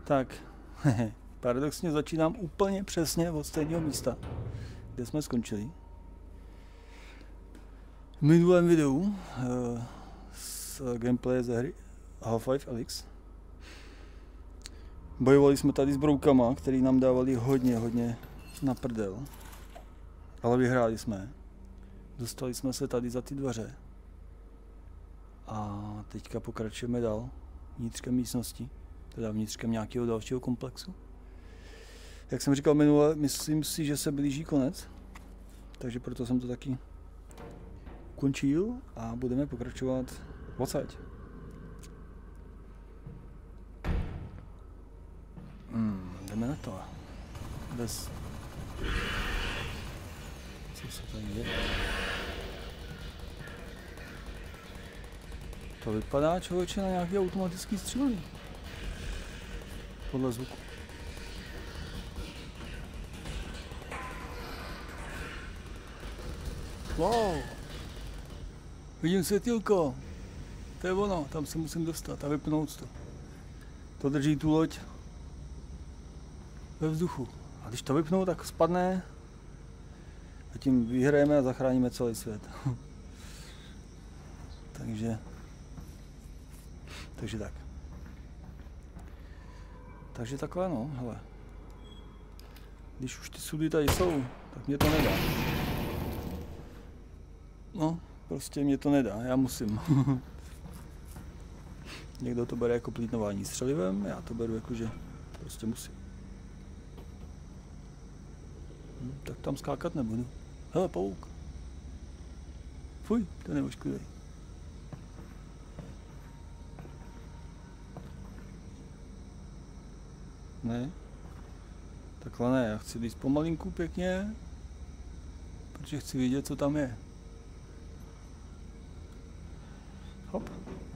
Tak, paradoxně začínám úplně přesně od stejného místa, kde jsme skončili. V minulém videu z gameplaye ze hry Half-Life Alyx bojovali jsme tady s broukama, který nám dávali hodně na prdel. Ale vyhráli jsme. Dostali jsme se tady za ty dveře. A teďka pokračujeme dál vnitřkem místnosti, teda vnitřkem nějakého dalšího komplexu. Jak jsem říkal minule, myslím si, že se blíží konec, takže proto jsem to taky ukončil a budeme pokračovat odsaď. Jdeme na to. Bez... Co se tady děje? To vypadá, člověče, na nějaký automatický střílení. Podle zvuku. Wow! Vidím světýlko. To je ono, tam se musím dostat a vypnout to. To drží tu loď ve vzduchu. A když to vypnou, tak spadne a tím vyhrajeme a zachráníme celý svět. Takže tak. Takže takhle no, hele. Když už ty sudy tady jsou, tak mě to nedá. No, prostě mě to nedá, já musím. Někdo to bere jako plýtnování střelivem, já to beru jako, že prostě musím. Tak tam skákat nebudu. Hele, pavouk. Fuj, to je neošklivý. Ne, takhle ne, já chci jít pomalinku pěkně, protože chci vidět, co tam je. Hop.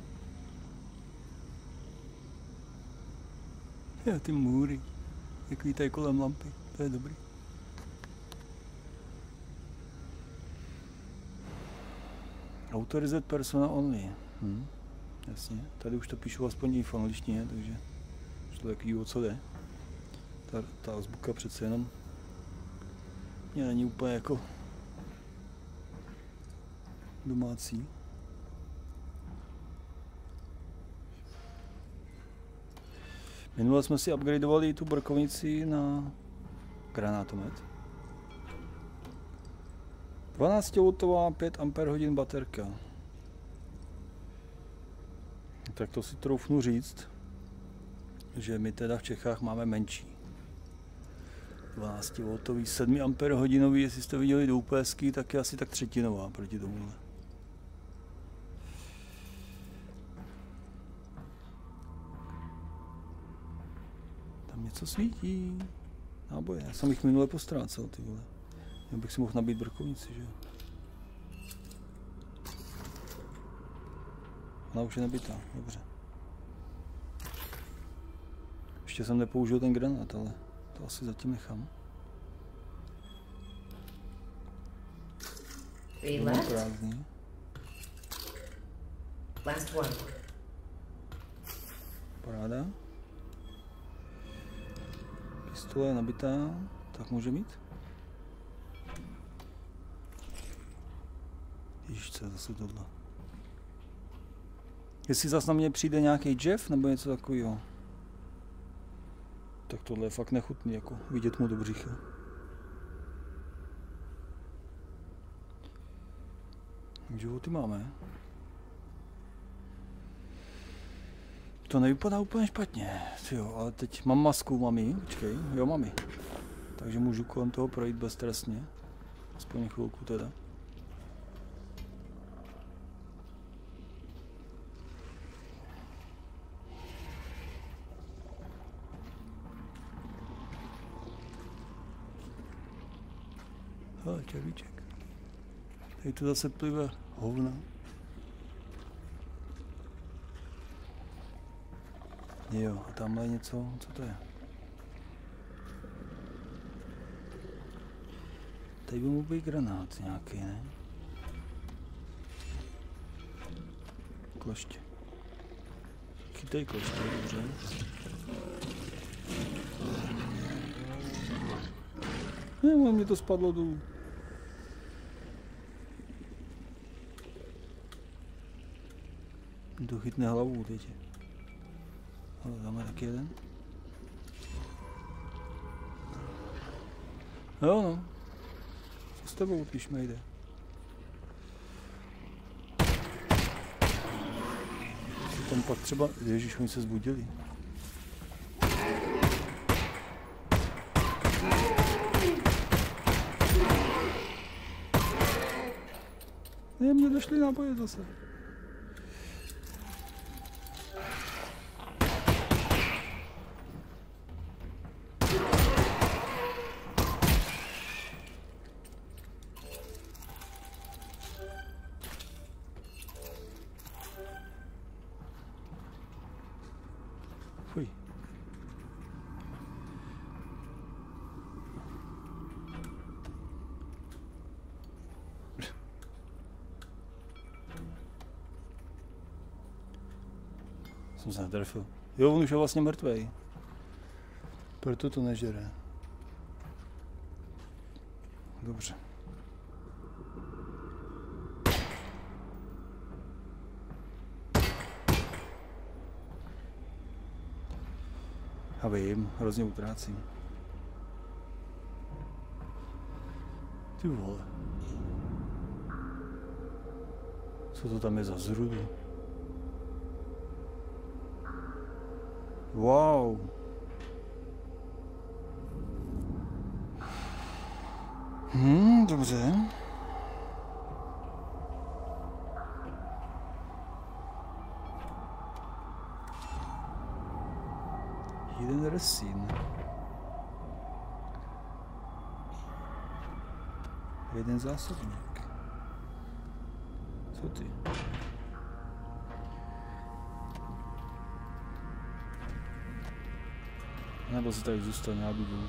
Jo, ty můry, jak vítají kolem lampy, to je dobrý. Authorized persona only. Jasně, tady už to píšu aspoň v angličtině, takže člověk ví, o co jde. Ta azbuka přece jenom mě není úplně jako domácí. Minule jsme si upgradeovali tu brkovnici na granátomet. 12V 5 Ah baterka. Tak to si troufnu říct, že my teda v Čechách máme menší. 12V 7 Ah, jestli jste viděli do UPSky, tak je asi tak třetinová proti tomuhle. Tam něco svítí. Náboje, já jsem jich minule postrácel, ty vole. Já bych si mohl nabít brkovnici, že? Ona už je nabitá, dobře. Ještě jsem nepoužil ten granát, ale to asi zatím nechám. Prázdný. Paráda. Pistole je nabitá, tak může mít. Ježiš, co je zase tohle. Jestli zase na mě přijde nějaký Jeff nebo něco takového, tak tohle je fakt nechutný, jako vidět mu do břicha. Životy máme. To nevypadá úplně špatně, jo, ale teď mám masku, mami, počkej, jo mami. Takže můžu kolem toho projít beztrestně, aspoň chvilku teda. Hele, červíček. Tady to zase plive hovna. Jo, a tamhle něco, co to je? Tady by mohl být granát nějaký, ne? Kloště. Chytej kloště, dobře. Ne, mě to spadlo dolů. To chytne hlavu teď. Ale dáme taky jeden. Jo no. Co s tebou, když jde? Tam pak třeba, ježiš, oni se zbudili. Ne, mě došly náboje zase. Fuj. Jsem se netrefil. Jo, on už je vlastně mrtvej. Proto to nežere. Dobře. A vím, hrozně utrácím. Ty vole. Co to tam je za zrudu? Wow. Dobře. Jeden resín. Jeden zásobník. Co ty? Nebo se tady zůstane, já budu.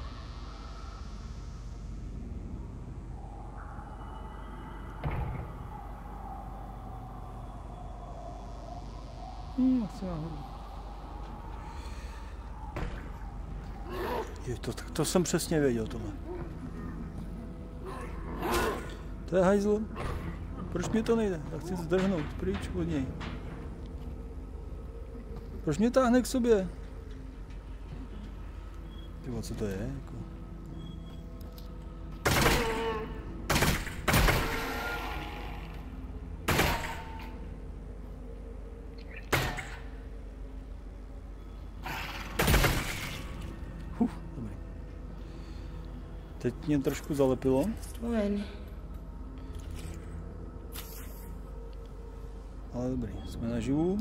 Chci nahoru. To jsem přesně věděl tohle. To je hajzl. Proč mě to nejde? Já chci zdrhnout pryč od něj. Proč mě táhne k sobě? Tyvo, co to je? Jako? Dobrý. Teď mě trošku zalepilo. Ale dobrý, jsme naživu.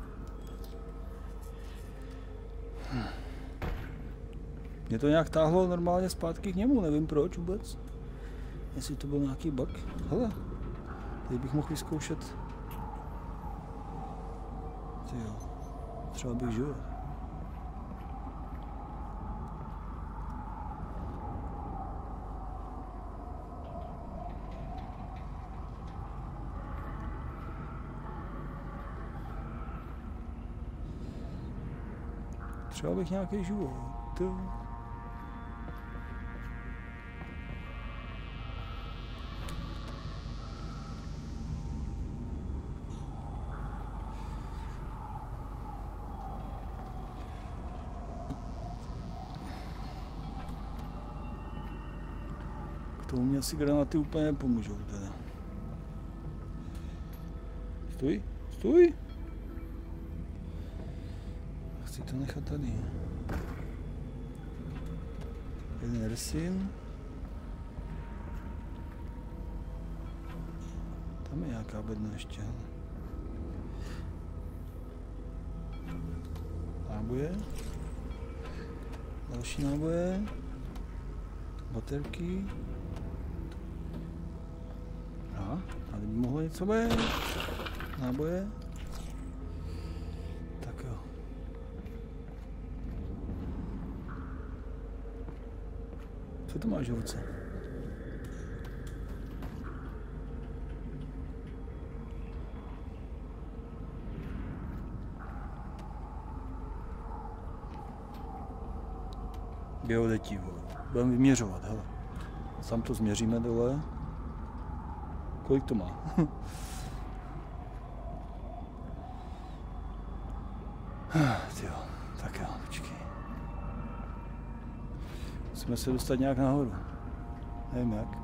Mě to nějak táhlo normálně zpátky k němu, nevím proč vůbec. Jestli to byl nějaký bug. Hele, tady bych mohl vyzkoušet. Tyjo, třeba bych žil. Třeba bych nějaký život. K tomu mě asi granaty úplně nepomůžou teda. Stůj, stůj! Chci to nechat tady. Jeden resin. Tam je nějaká bedna ještě. Náboje. Další náboje. Baterky. A tady by mohlo něco být. Náboje. Tak jo. Co to máš v ruce? Geodetí, vole. Budeme vyměřovat, hele. Sám to změříme dole. Kolik to má? Tyjo, tak jo, počkej. Musíme se dostat nějak nahoru. Nevím jak.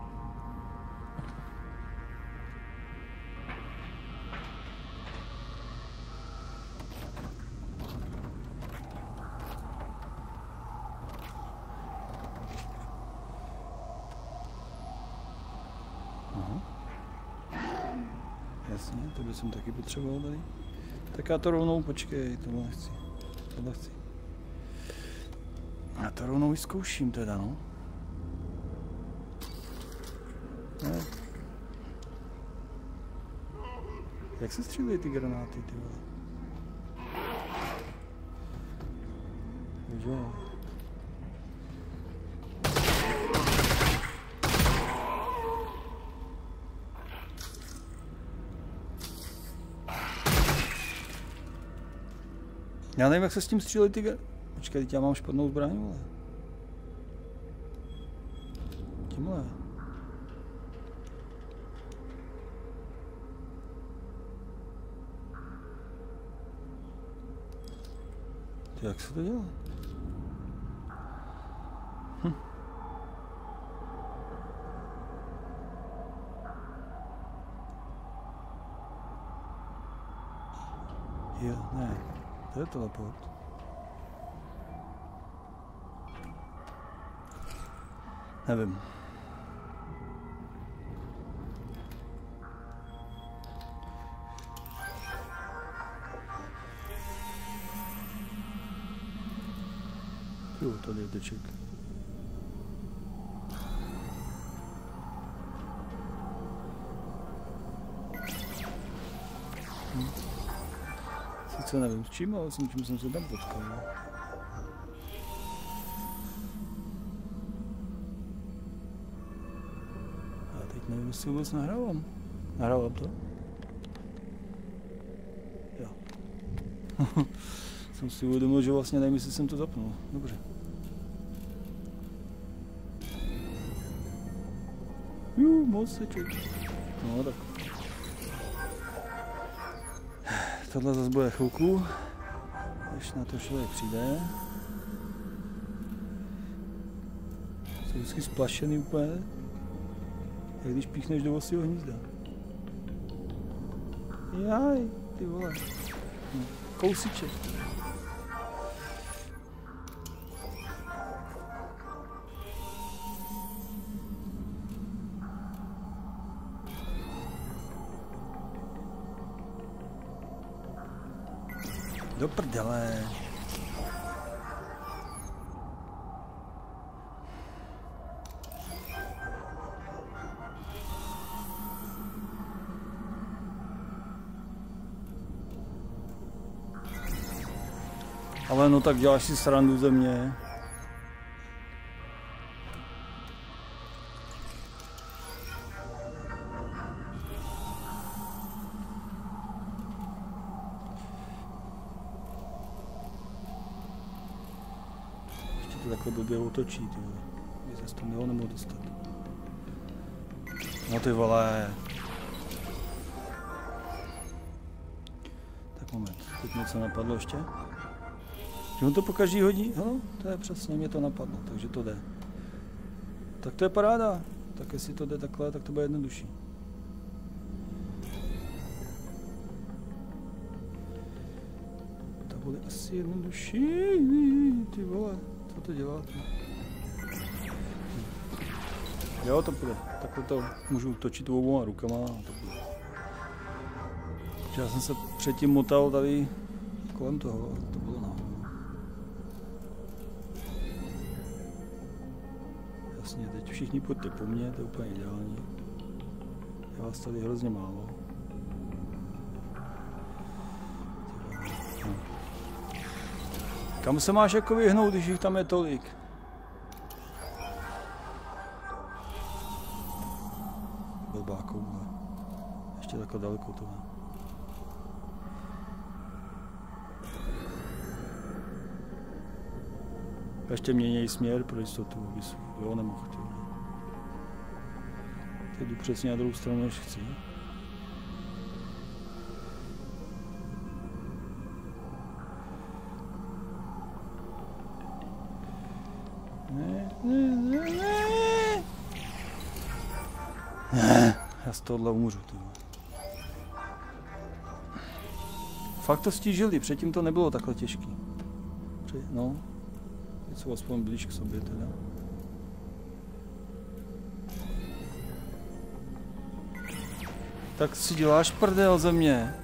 Jasně, to by jsem taky potřeboval tady. Tak já to rovnou, počkej, tohle chci. Tohle chci. Já to rovnou vyzkouším teda, no. Ne. Jak se střílejí ty granáty, ty vole? Jo. Já nevím, jak se s tím střílejí ty granáty. Počkej, teď já mám špatnou zbraň, vole. Tímhle. Ty, jak se to dělá? Jo, ne. To je teleport. Nevím. Jo, tady je teček. Sice nevím s čím, ale s čím jsem se tam potkal. Nevím, jestli vůbec nahrávám. Nahrávám to? Jo. Jsem si uvědomil, že vlastně nevím, jestli jsem to zapnul. Dobře. Moc se ček. No tak. Tohle zase bude chvilku, než na to člověk přijde. Jsem vždycky splašený úplně. Jak když píchneš do vosího hnízda. Jaj, ty vole. No, kousíček. Do prdele. Ale no tak děláš si srandu ze mě. Ještě to takhle blbě otočí, ty vole. By se z toho mělo nemohl dostat. No ty vole. Tak moment, teď něco napadlo ještě. Že on to pokaždý hodí? No, to je přesně, mě to napadlo, takže to jde. Tak to je paráda. Tak jestli to jde takhle, tak to bude jednodušší. To bude asi jednodušší. Ty vole, co to děláte? Jo, to bude. Takhle to můžu točit oboma rukama. To bude. Já jsem se předtím motal tady kolem toho. To bylo nahoru. Jasně, teď všichni pojďte po mně, to je úplně ideální. Já vás tady hrozně málo. Kam se máš jako vyhnout, když jich tam je tolik? Blbákou. Ještě takhle daleko to je. Ještě měněj směr pro jistotu, abys jo nemohl. Teď jdu přesně na druhou stranu, než chci. Ne. Já z tohohle umřu. Fakt to stížili, předtím to nebylo takhle těžký. No, teď jsou aspoň blíž k sobě teda. Tak si děláš prdel ze mě.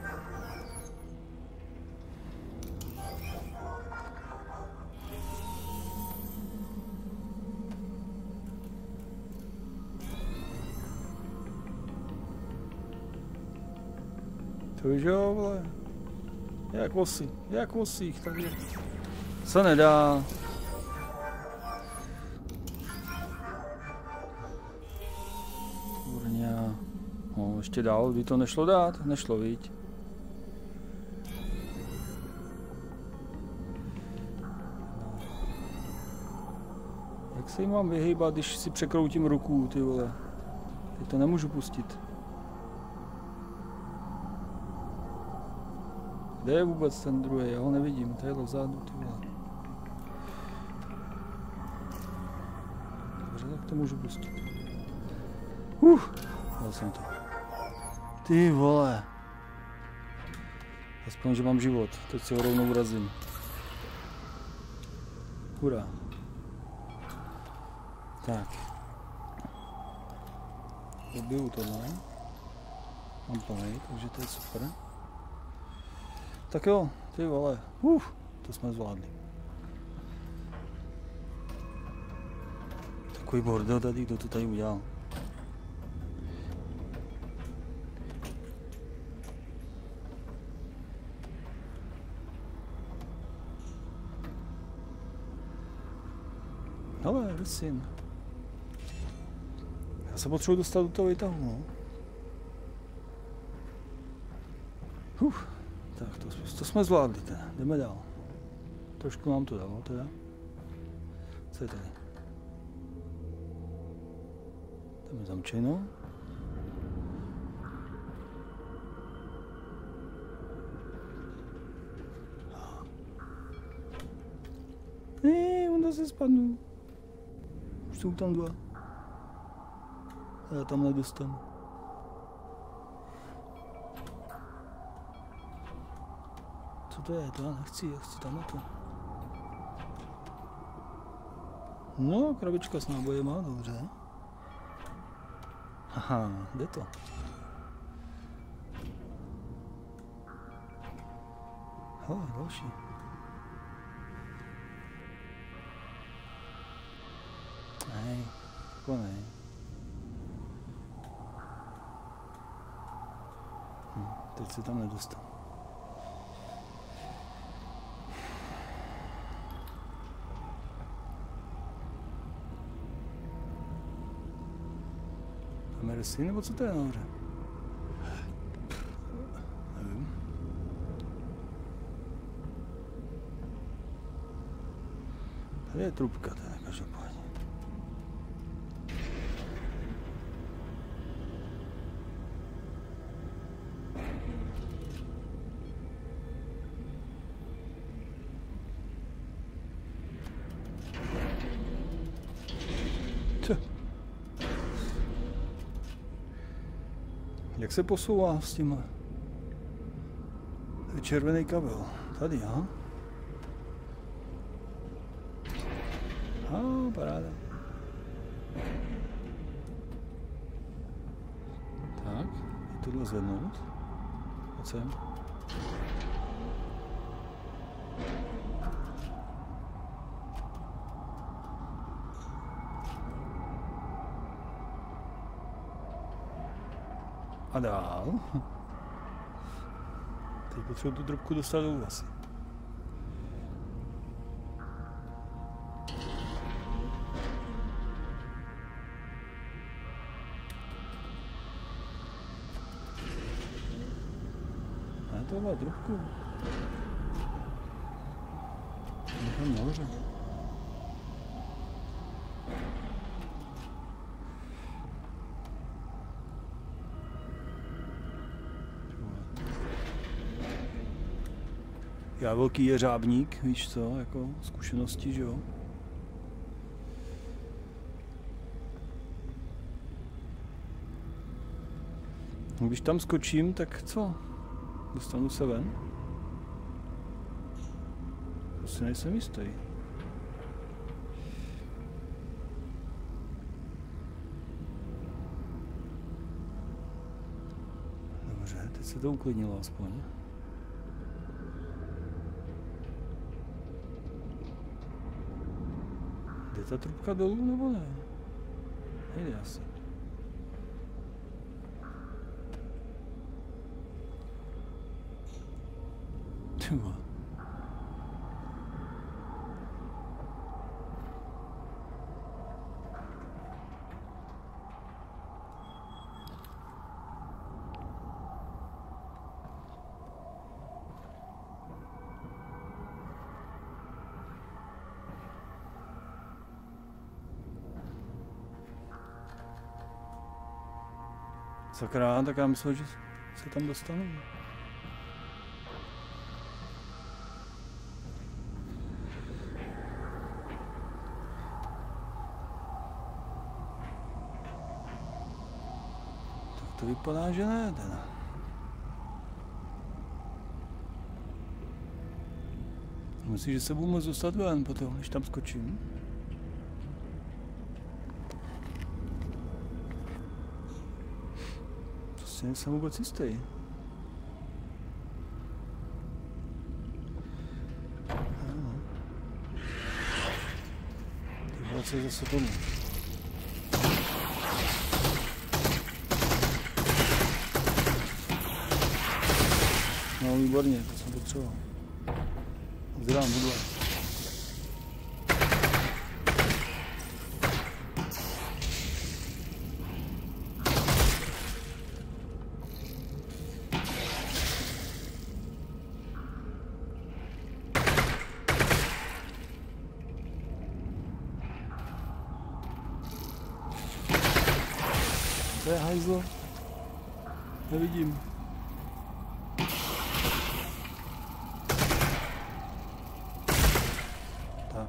To víš jo, vole. Jak vosích, takže se nedá. Kurňa. No, ještě dál by to nešlo dát, nešlo, viď. Jak se jim mám vyhýbat, když si překroutím ruku, ty vole. Teď to nemůžu pustit. Kde je vůbec ten druhý? Já ho nevidím, tady je vzadu, ty vole. Dobře, tak to můžu pustit. Dal jsem to. Ty vole. Aspoň, že mám život. Teď si ho rovnou urazím. Hurá. Tak. Dobiju tohle. Mám plnej, takže to je super. Tak jo, ty vole. To jsme zvládli. Takový bordel tady, kdo to tady udělal. Hele, Rusyn. Já se potřebuji dostat do toho výtahu, no. Tak, to jsme zvládli teda. Jdeme dál. Trošku nám to dalo teda. Co je tady? Tam je zamčeno. On zase spadnu. Už jsou tam dva. A já tam nedostanu. Co to je? To já nechci, já chci tam na to. No, krabička s nábojema, dobře. Haha, jde to. Hele, další. Nej, to ne. Teď se tam nedostanu. Mercy, nebo co to je nahoře? Nevím. Tady je trubka, to je každopádně. Jak se posouvá s tím? To je červený kabel. Tady, aha. Paráda. Tak, je tohle zvednout. Pojď sem. A dál. Teď potřebuji tu drobku dostat dolů asi. A tohle drobku. Nechám nahoře. Já velký jeřábník, víš co, jako zkušenosti, že jo. Když tam skočím, tak co? Dostanu se ven? To si nejsem jistý. Dobře, teď se to uklidnilo aspoň. Jde ta trubka dolů nebo ne? Nejde asi. Tyva. Sakra, tak já myslel, že se tam dostanu. Tak to vypadá, že ne teda. Myslíš, že se budu moct dostat ven potom, když tam skočím? Nejsem vůbec jistý. Dívat se zase tomu. No výborně, to jsem potřeboval. Zdrám hudla. To je hajzlo. Nevidím. Tak.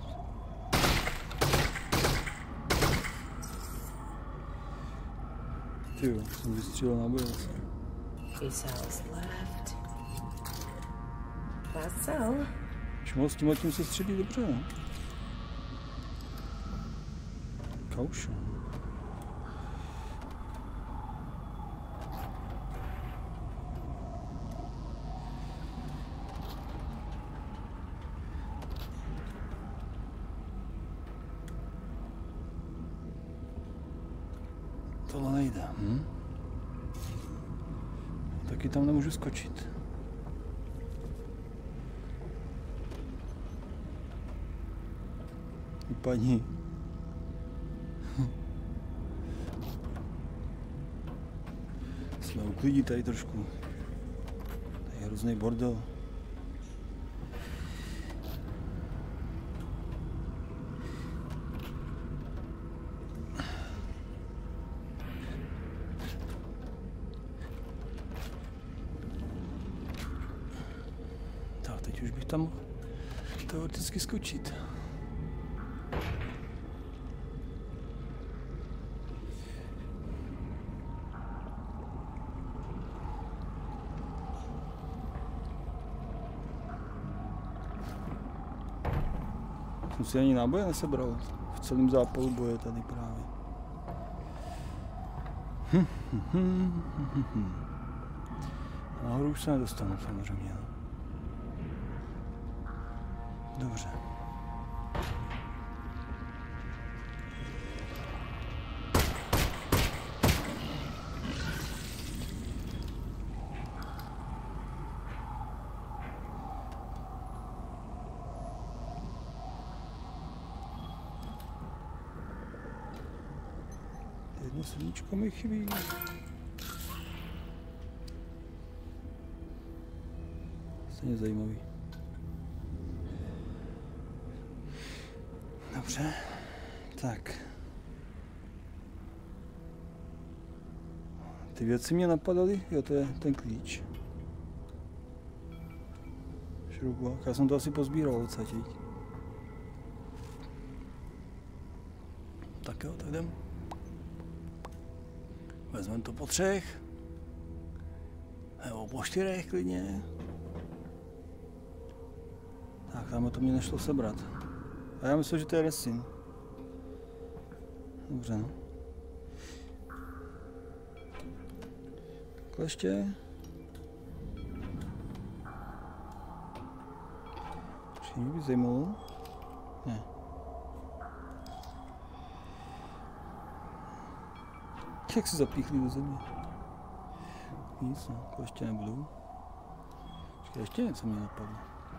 Tyjo, jsem vystřílel náboj asi. Šmo, s tímhletím se středí dobře, no? Kauš. Tohle nejde. Taky tam nemůžu skočit. Paní. Jsme uklidí tady trošku. Tady je hrozný bordel. Tak, teď už bych tam teoreticky skočit. Jsem si ani náboje nesebral v celém zápalu boje tady právě. Nahoru už se nedostanu samozřejmě. Dobře. Jedno srdíčko mi chybí. Stejně zajímavý. Dobře, tak. Ty věci mě napadaly, jo, to je ten klíč. Šroubovák. Já jsem to asi pozbíral odsaď. Tak jo, tak jdem. Vezmeme to po 3. Nebo po 4 klidně. Tak, tam to mě nešlo sebrat. A já myslím, že to je resin. Dobře, no. Takhle ještě. Mě by zajímalo. Ne. Jak se zapíchli do země? Nic, no, to ještě nebudu. Ještě něco mě napadlo.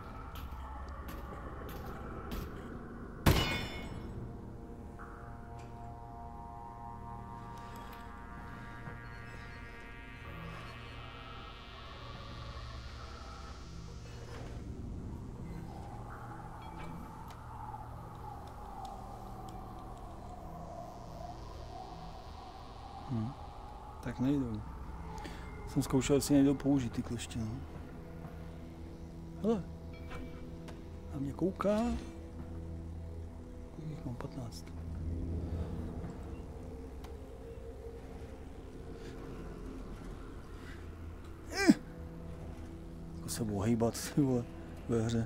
Tak nejdou. Jsem zkoušel, jestli nejdou použít ty kleště, no. Hele. Na mě kouká. Kolik mám? 15. Jako se budu hejbat, ty vole, ve hře.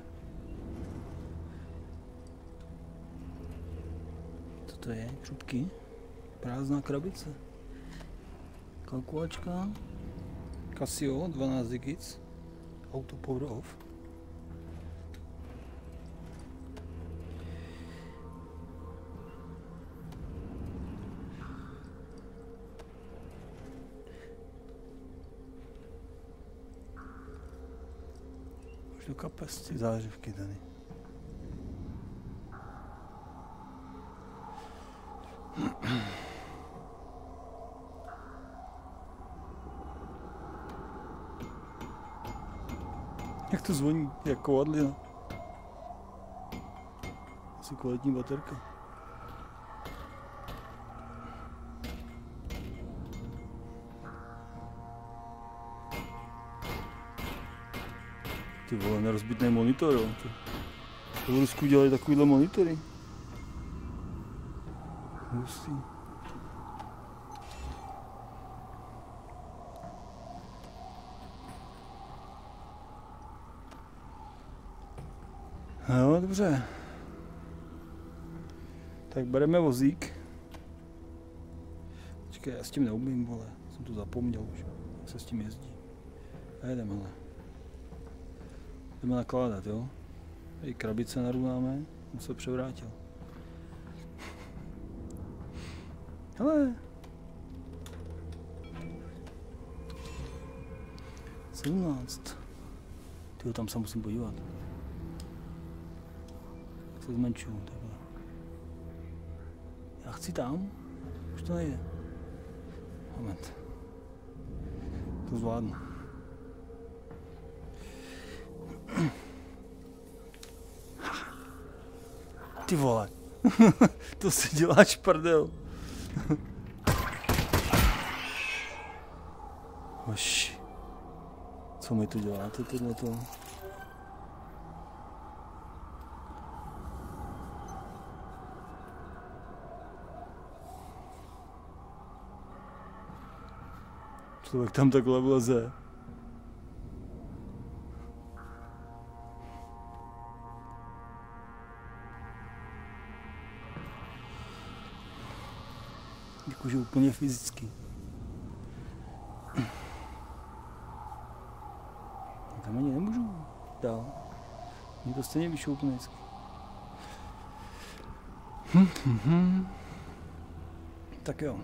Co to je? Křupky? Prázdná krabice. Kalkulačka. Casio 12 digits. Auto power off. Už do kapes ty zářivky tady. Jak to zvoní, jak kovadlina. Asi kvalitní baterka. Ty vole, nerozbitný monitor, jo. To v Rusku dělají takovýhle monitory. Hustý. No, dobře. Tak bereme vozík. Počkej, já s tím neumím, vole. Jsem to zapomněl už. Jak se s tím jezdí. A jedeme, hele. Jdeme nakládat, jo. Tady krabice narunáme. On se převrátil. Hele. 17. Tyjo, tam se musím podívat. Se zmenšuju, takhle. Já chci tam, už to nejde. Moment. To zvládnu. Ty vole. To si děláš prdel. Oši. Co mi tu děláte tohleto? Člověk tam takhle vleze. Jakože úplně fyzicky. Tam ani nemůžu dál. Mě to stejně vyšoupne vždycky. Tak jo.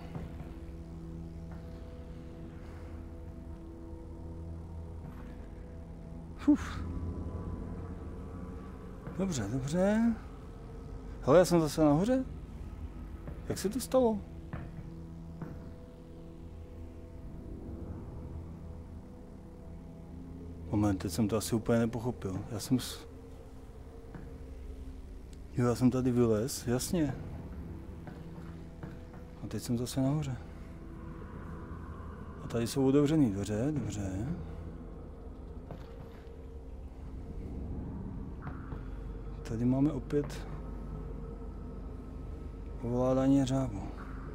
Dobře, dobře. Hele, já jsem zase nahoře. Jak se to stalo? Moment, teď jsem to asi úplně nepochopil. Já jsem tady vylez, jasně. A teď jsem zase nahoře. A tady jsou otevřený dveře, dobře. Tady máme opět ovládání jeřábu.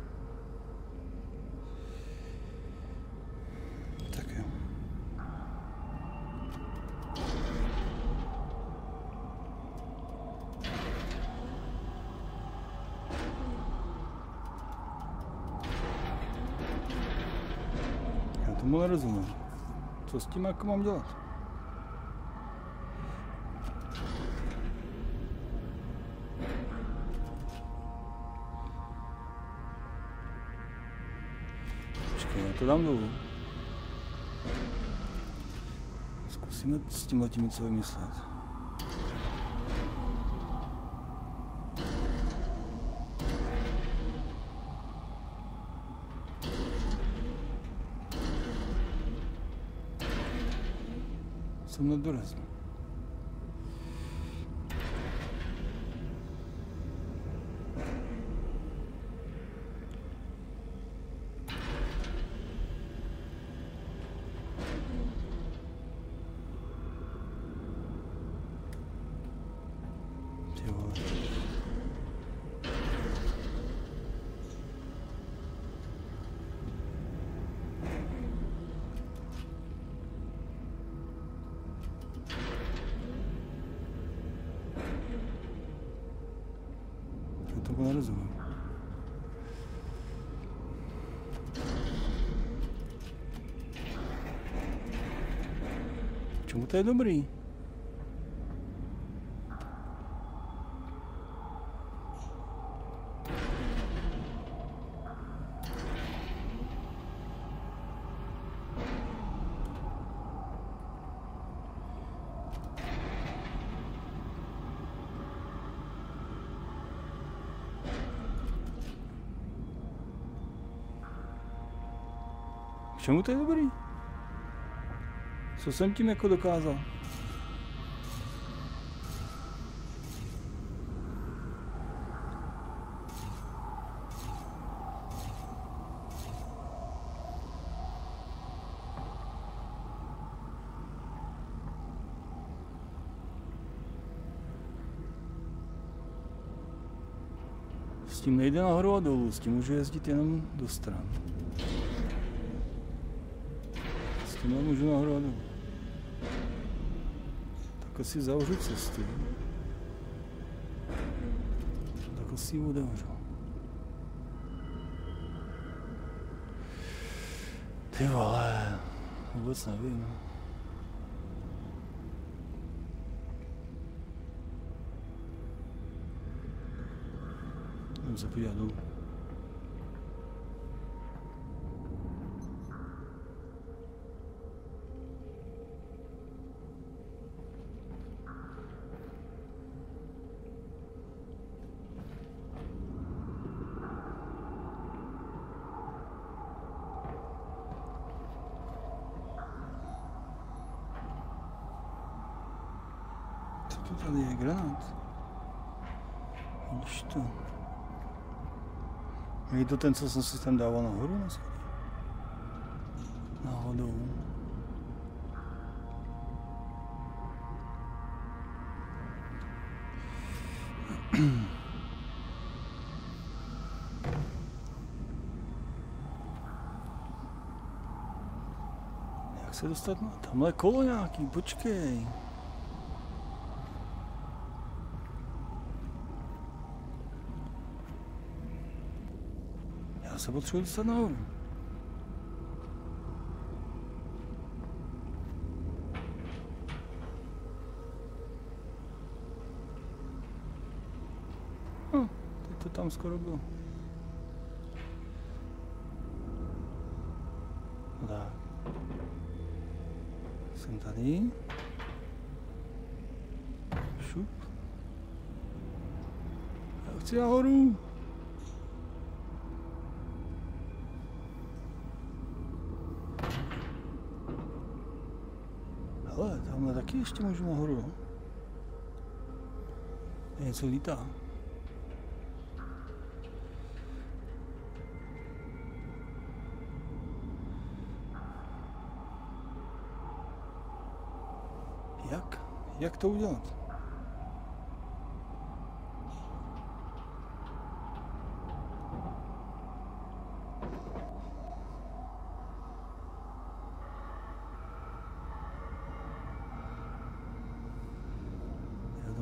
Tak jo. Já tomu nerozumím. Co s tím jako mám dělat? Počkej, já to dám dolů. Zkusíme s tímhletím něco vymyslet. Jsem nedorazil. Ty vole. Já tomu nerozumím. Čemu to je dobrý? K čemu to je dobrý? Co jsem tím jako dokázal? S tím nejde nahoru a dolů, s tím můžu jezdit jenom do stran. S tím můžu nahoru a dolů. Tak si zavřu cestu. Tak si ji otevřu. Ty vole, vůbec nevím. Jdem se podívat dolů. Co to tady je? Granát? Vidíš to? Je to ten, co jsem si tam dával nahoru na schody? Náhodou. Jak se dostat na tamhle kolo nějaký? Počkej. Já se potřebuji dostat nahoru. Teď to tam skoro bylo. Tak. Jsem tady. Šup. Já chci nahoru. Hele, tamhle taky ještě můžu nahoru. Něco lítá. Jak? Jak to udělat?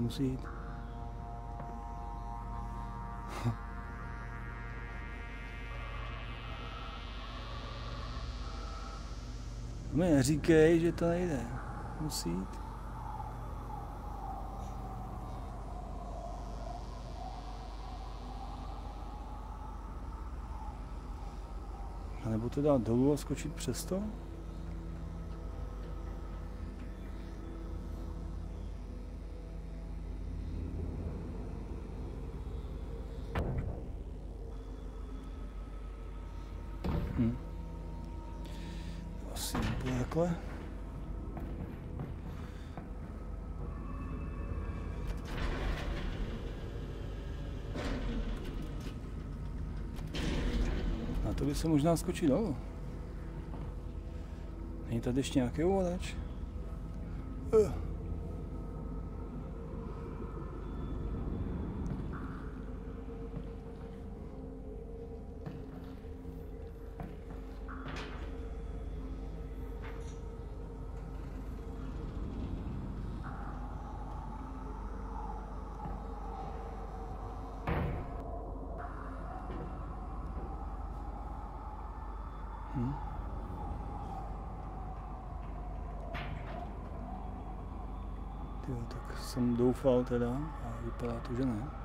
musí jít. Mi neříkej, že to nejde. Musí jít. A nebo to dát dolů a skočit přes to? Asi úplně takhle. Na to by se možná skočit dolů. Není tady ještě nějaký ovladač? Jo, tak jsem doufal teda a vypadá to, že ne.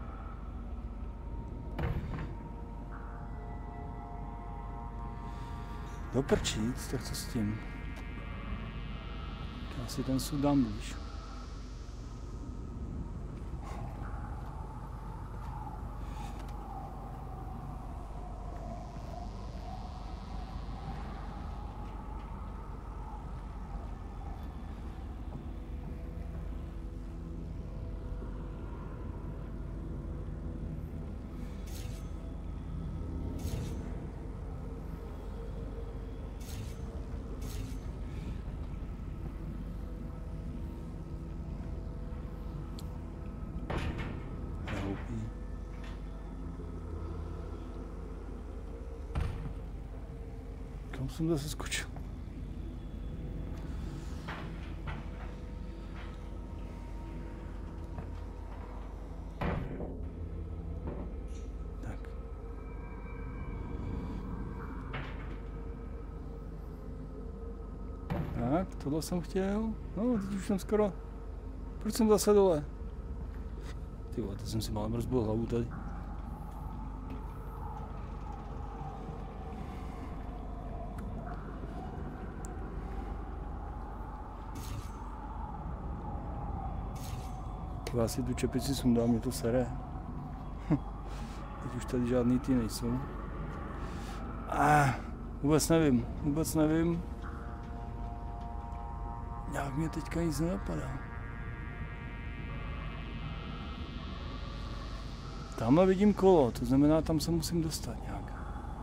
Doprčit, tak co s tím? Já si ten sud dám blíž. Kam jsem zase skočil? Tak. Tak, tohle jsem chtěl. No, teď už jsem skoro. Proč jsem zase dole? Ty vole, teď jsem si málem rozbil hlavu tady. Já si tu čepici sundám, mě to sere. Teď už tady žádný ty nejsou. Vůbec nevím. Nějak mě teďka nic nenapadá. Tamhle vidím kolo, to znamená, tam se musím dostat nějak.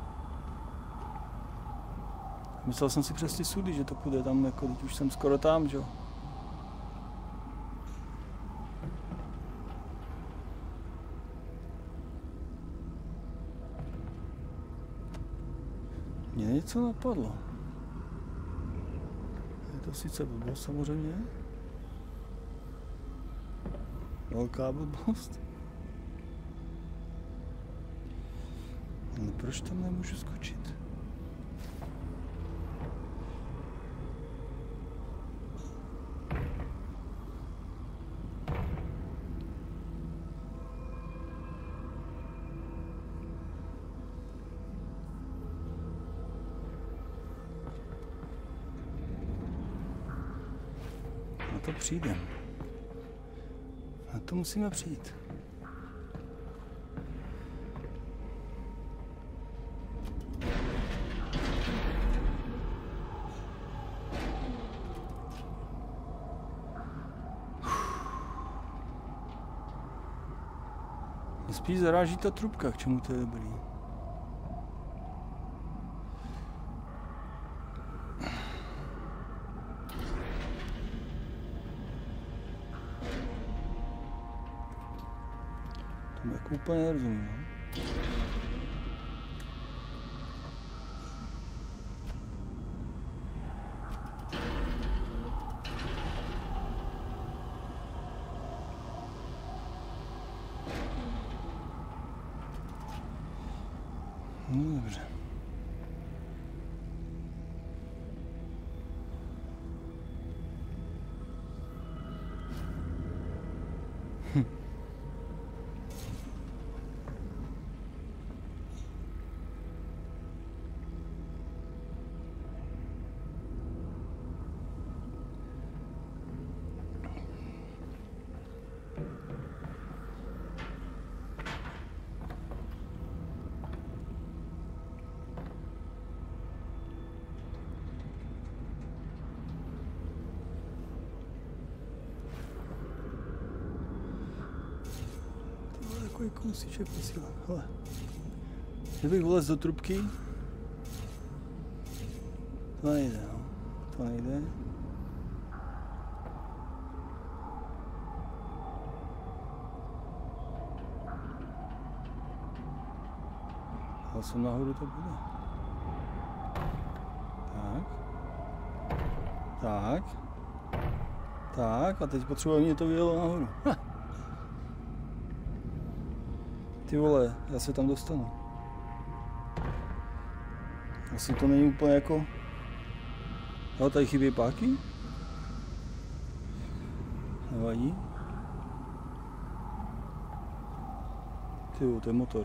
Myslel jsem si přes ty sudy, že to půjde tam, jako teď už jsem skoro tam, že jo. Mně něco napadlo. Je to sice blbost samozřejmě. Velká blbost. Ale proč tam nemůžu skočit? Na to přijdem. Na to musíme přijít. Mě spíš zaráží ta trubka, k čemu to je dobrý. Tomu jako úplně nerozumím, no? Takový kousíček posílám. Hele. Kdybych vlez do trubky. To nejde, no. To nejde. Ale jsem nahoru to bude. Tak. Tak, a teď potřebuji, mě to vyjelo nahoru. Ty vole, já se tam dostanu. Asi to není úplně jako... Jo, tady chybí páky? Nevadí. Ty, to je motor.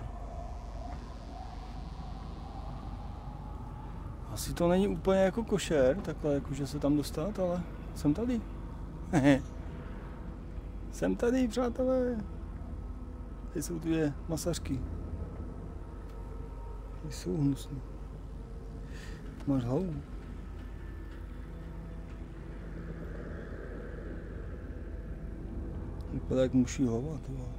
Asi to není úplně jako košer, takhle jakože se tam dostat, ale jsem tady. Jsem tady, přátelé. Tady jsou dvě masažky. Ty jsou hnusný. Máš hlavu. Vypadá jak muší hlava, to vole.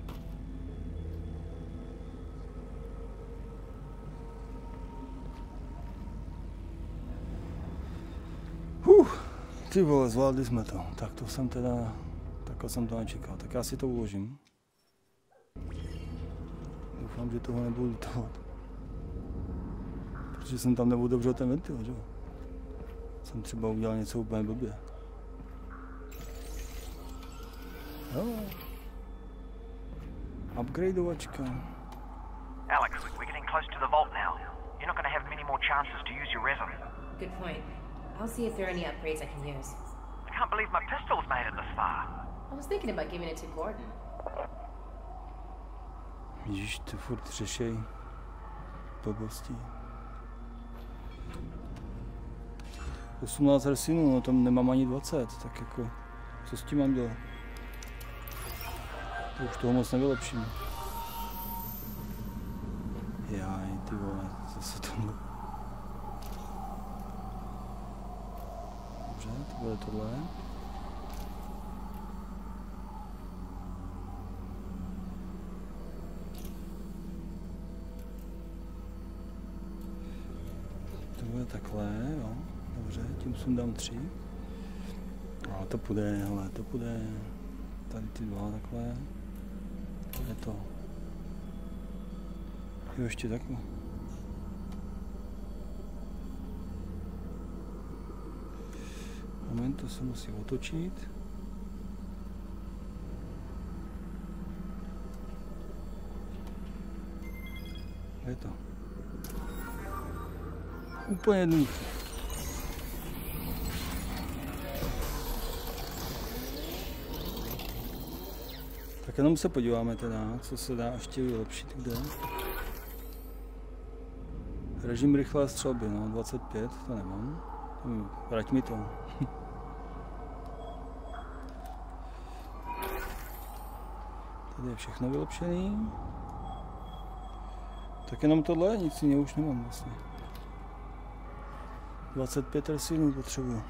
Ty vole, zvládli jsme to. Tak to jsem teda... Takhle jsem to nečekal. Tak já si to uložím. Doufám, že toho nebudu litovat. Protože jsem tam neotevřel ten ventil, že jo? Jsem třeba udělal něco úplně blbě. Jo. Upgradeovačka. Alex, we're getting close to the vault now. You're not going to have many more chances to use your resin. Good point. I'll see if there are any upgrades I can use. I can't believe my pistol's made it this far. I was thinking about giving it to Gordon. Ježiš, ty furt řešej blbosti. 18 resinů, no tam nemám ani 20, tak jako, co s tím mám dělat? To už toho moc nevylepším. Jaj, ty vole, zase tohle. Dobře, to bude tohle. To bude takhle, jo. Dobře, tím sundám 3. A to půjde, hele, to půjde. Tady ty dva takhle. To je to. Jo, ještě takhle. Moment, to se musí otočit. Je to. Úplně jednoduché. Tak jenom se podíváme teda, co se dá ještě vylepšit, kde. Režim rychlé střelby, no 25, to nemám. Vrať mi to. Tady je všechno vylepšený. Tak jenom tohle, nic jiného už nemám vlastně. 25 resinů potřebuji.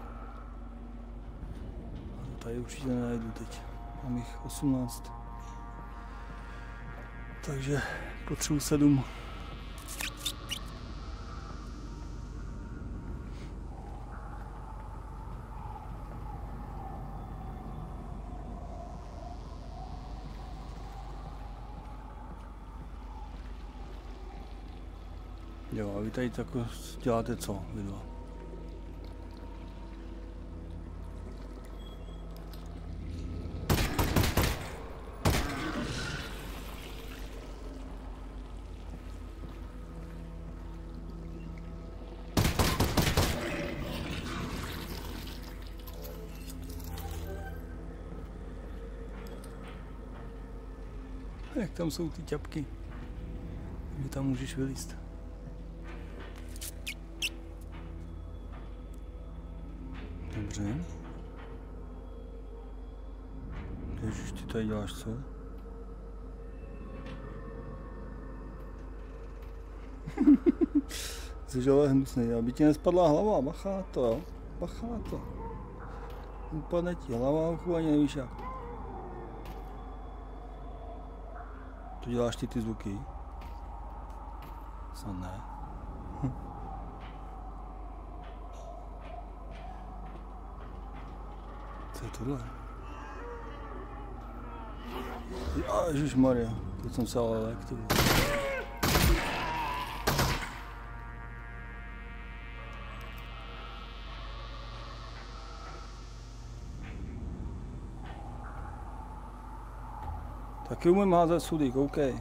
Tady určitě nenajdu teď. Mám jich 18. Takže potřebuji 7. Jo, a vy tady tak děláte co, vy dva? Jak tam jsou ty ťapky? Kde tam můžeš vylízt? Dobře. Ježiš, ty tady děláš co? Jsi ale hnusný, aby ti nespadla hlava, bacha na to, jo? Bacha na to. Upadne ti hlava, uchu, ani nevíš jak. To děláš ty zvuky? Snad ne. Co je tohle? Ježišmarja, teď jsem se ale lek, Taky umím házet sudy, koukej.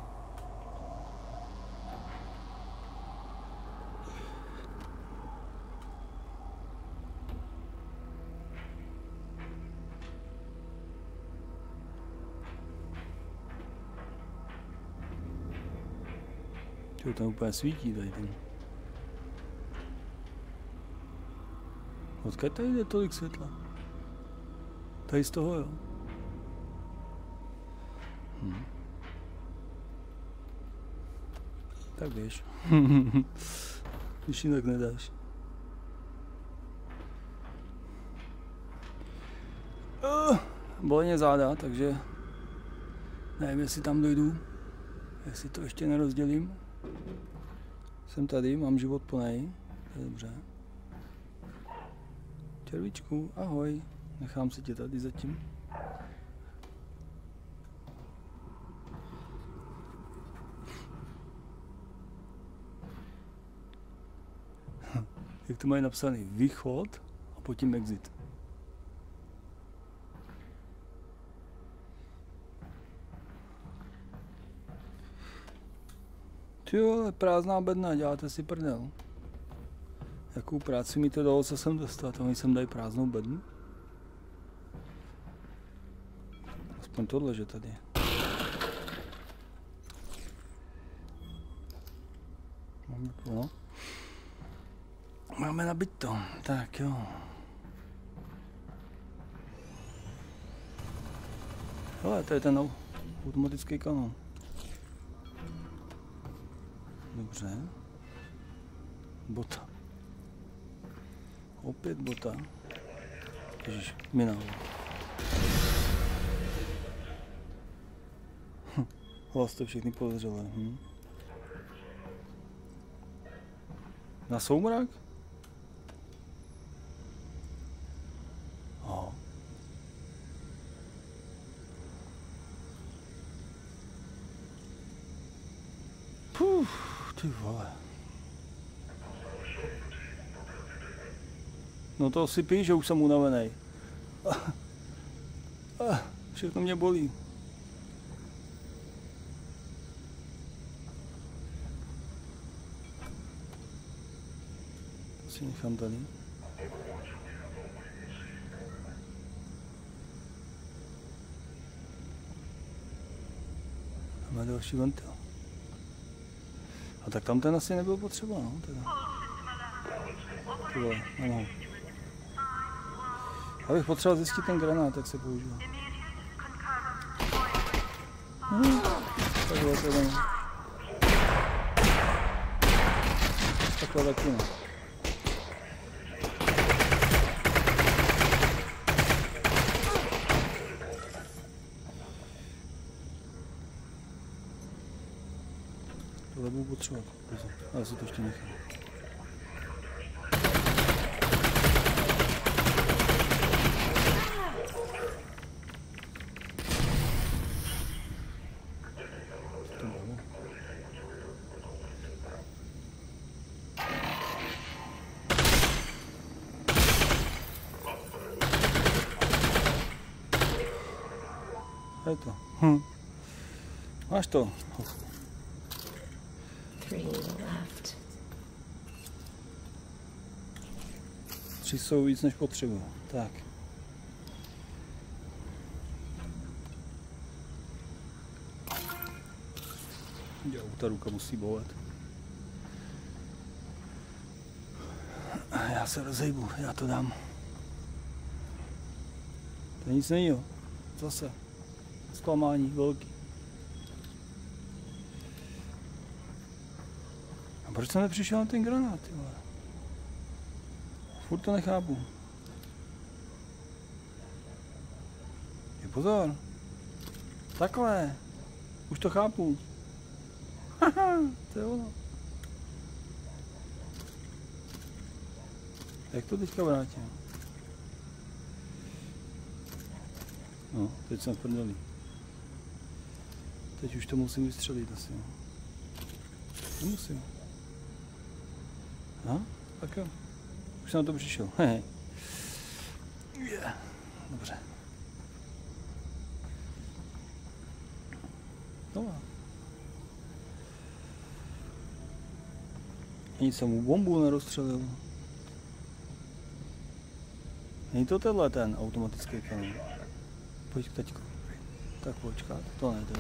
Čo tam úplně svítí tady ten. Odkud tady jde tolik světla? Tady z toho, jo. Tak běž. Když jinak nedáš. Bolí mě záda, takže nevím, jestli tam dojdu. Jestli to ještě nerozdělím. Jsem tady, mám život plnej. To je dobře. Červíčku, ahoj. Nechám si tě tady zatím. Jak to mají napsaný? Východ a potom exit. Tyjo, prázdná bedna, děláte si prdel. Jakou práci mi to dalo, co jsem dostal? Tam jsem dají prázdnou bednu? Aspoň tohle, že tady. Máme plno. Máme nabito, tak jo. Hele, to je ten automatický kanon. Dobře. Bota. Opět bota. Ježiš, mina. Hlas to všechny podezřelé. Na soumrak? Ty vole. No to si píš, že už jsem unavený. Všechno mě bolí. To si nechám tady. Máme další ventil. A tak tam ten asi nebyl potřeba, no, teda. Tyhle, ano. Abych potřeboval zjistit ten granát, jak se používá. Takhle to jdeme. Takhle taky ne. Tohle budu potřebovat, ale si to ještě nechám. Je to. Máš to. 3 jsou víc než potřebuji. Tak. Jo, ta ruka musí bolet. Já se rozejbu, já to dám. To nic není, jo. Zase. Zklamání velký. A proč jsem nepřišel na ten granát, tyhle? Furt to nechápu. Je pozor. Takhle. Už to chápu. To je ono. Jak to teďka vrátím? No, teď jsem v prdeli. Teď už to musím vystřelit asi. Nemusím. No, tak jo. Už jsem na to přišel. Hehe. Yeah. Dobře. No. Ani jsem mu bombu nerozstřelil. Není to tenhle ten automatický kanon. Pojď k taťku. Tak počkat, to nejde.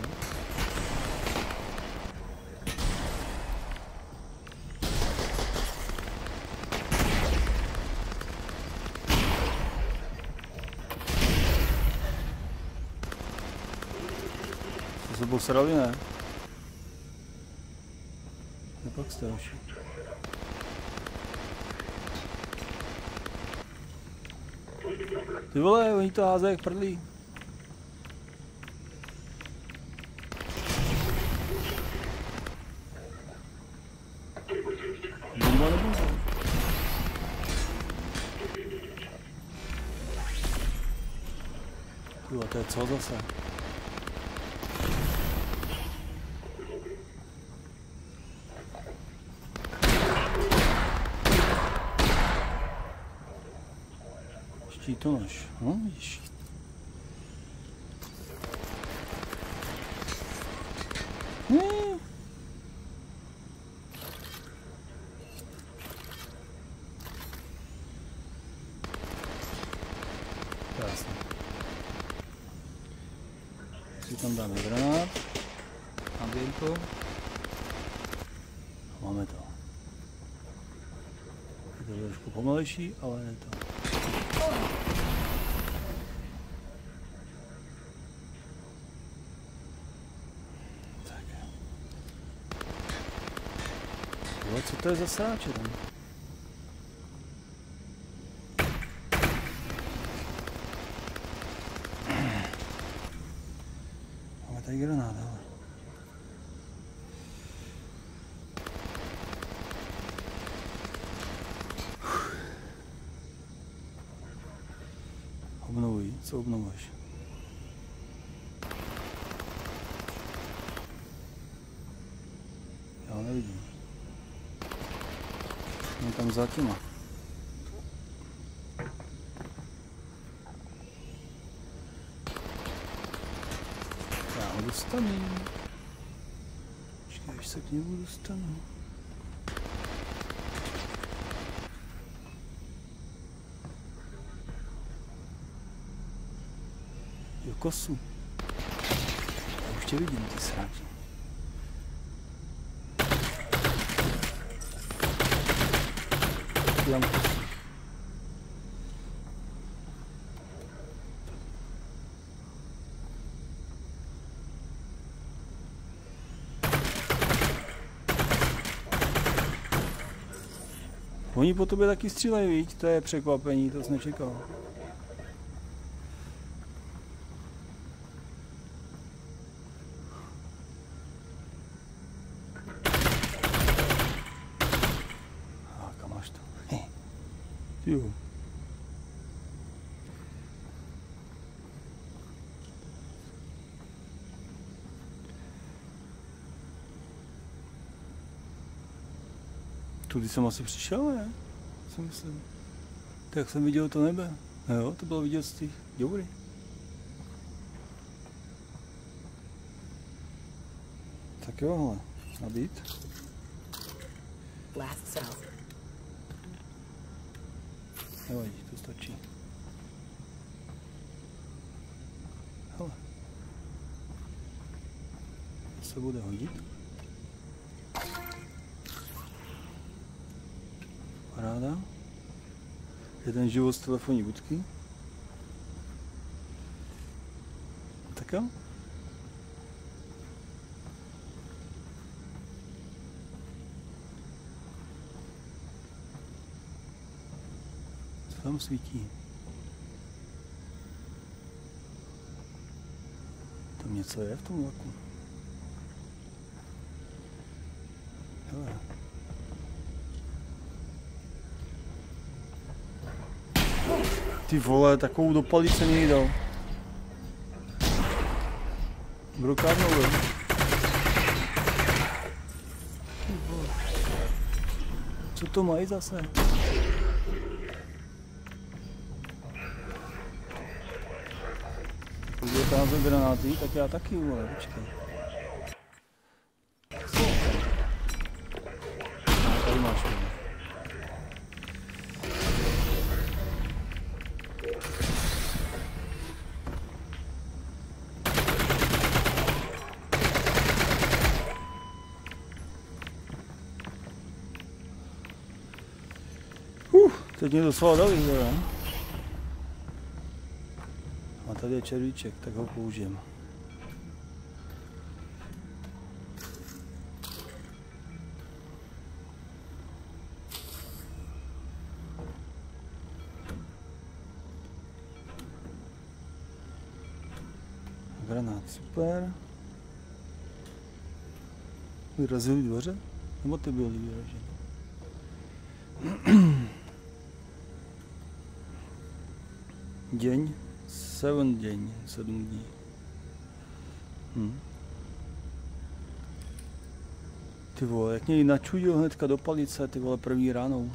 To se posrali, ne? Nepak jste další. Ty vole, oni to házejí jak prdlí. Bomba nebo? Tyhle, to je co zase? Štítonož, no vidíš. Krásně. Si tam dáme granát. Ambientu. Máme to. Je to trošku pomalejší, ale je to. Co to je za sáče tam? Máme tady granát, ale. Obnovuj, co obnovuješ? Já nevidím. Mě tam za těma. Já ho dostanu. Počkej, až se k němu dostanu. Jo, kosu. Já už tě vidím, ty sráči. Tam. Oni po tobě taky střílejí, viď? To je překvapení, to jsi nečekal. Jo. Tudy jsem asi přišel, ne? Si myslím. Tak jsem viděl to nebe. Jo, to bylo vidět z těch děury. Tak jo, hele. Nabít. Last cell. Nevadí, to stačí. Hele. To se bude hodit. Paráda. Jeden život z telefonní budky. Tak jo. Co tam svítí? Tam něco je v tom vlaku. Ty vole, takovou dopalí se mi dal. Brokárnou, jo. Co to mají zase? Podívejte na to granáty, tak já taky, vole, počkej. Tady máš, vole. Teď mě docela dali, ne? A tady je červíček, tak ho použijem. Granát, super. Vyrazili dvoře? Nebo ty byly vyraženy? Děň, 7 dní. Ty vole, jak mě ji načudil hnedka do palice, ty vole, první ránou.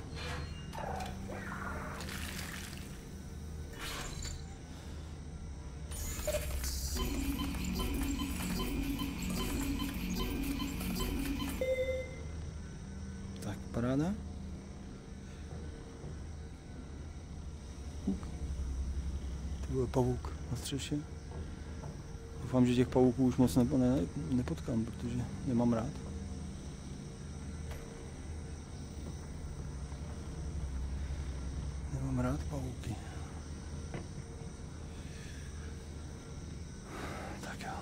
Tak, paráda. Bude pavouk na střeše. Doufám, že těch pavouků už moc nepotkám, protože nemám rád. Nemám rád pavouky. Tak jo.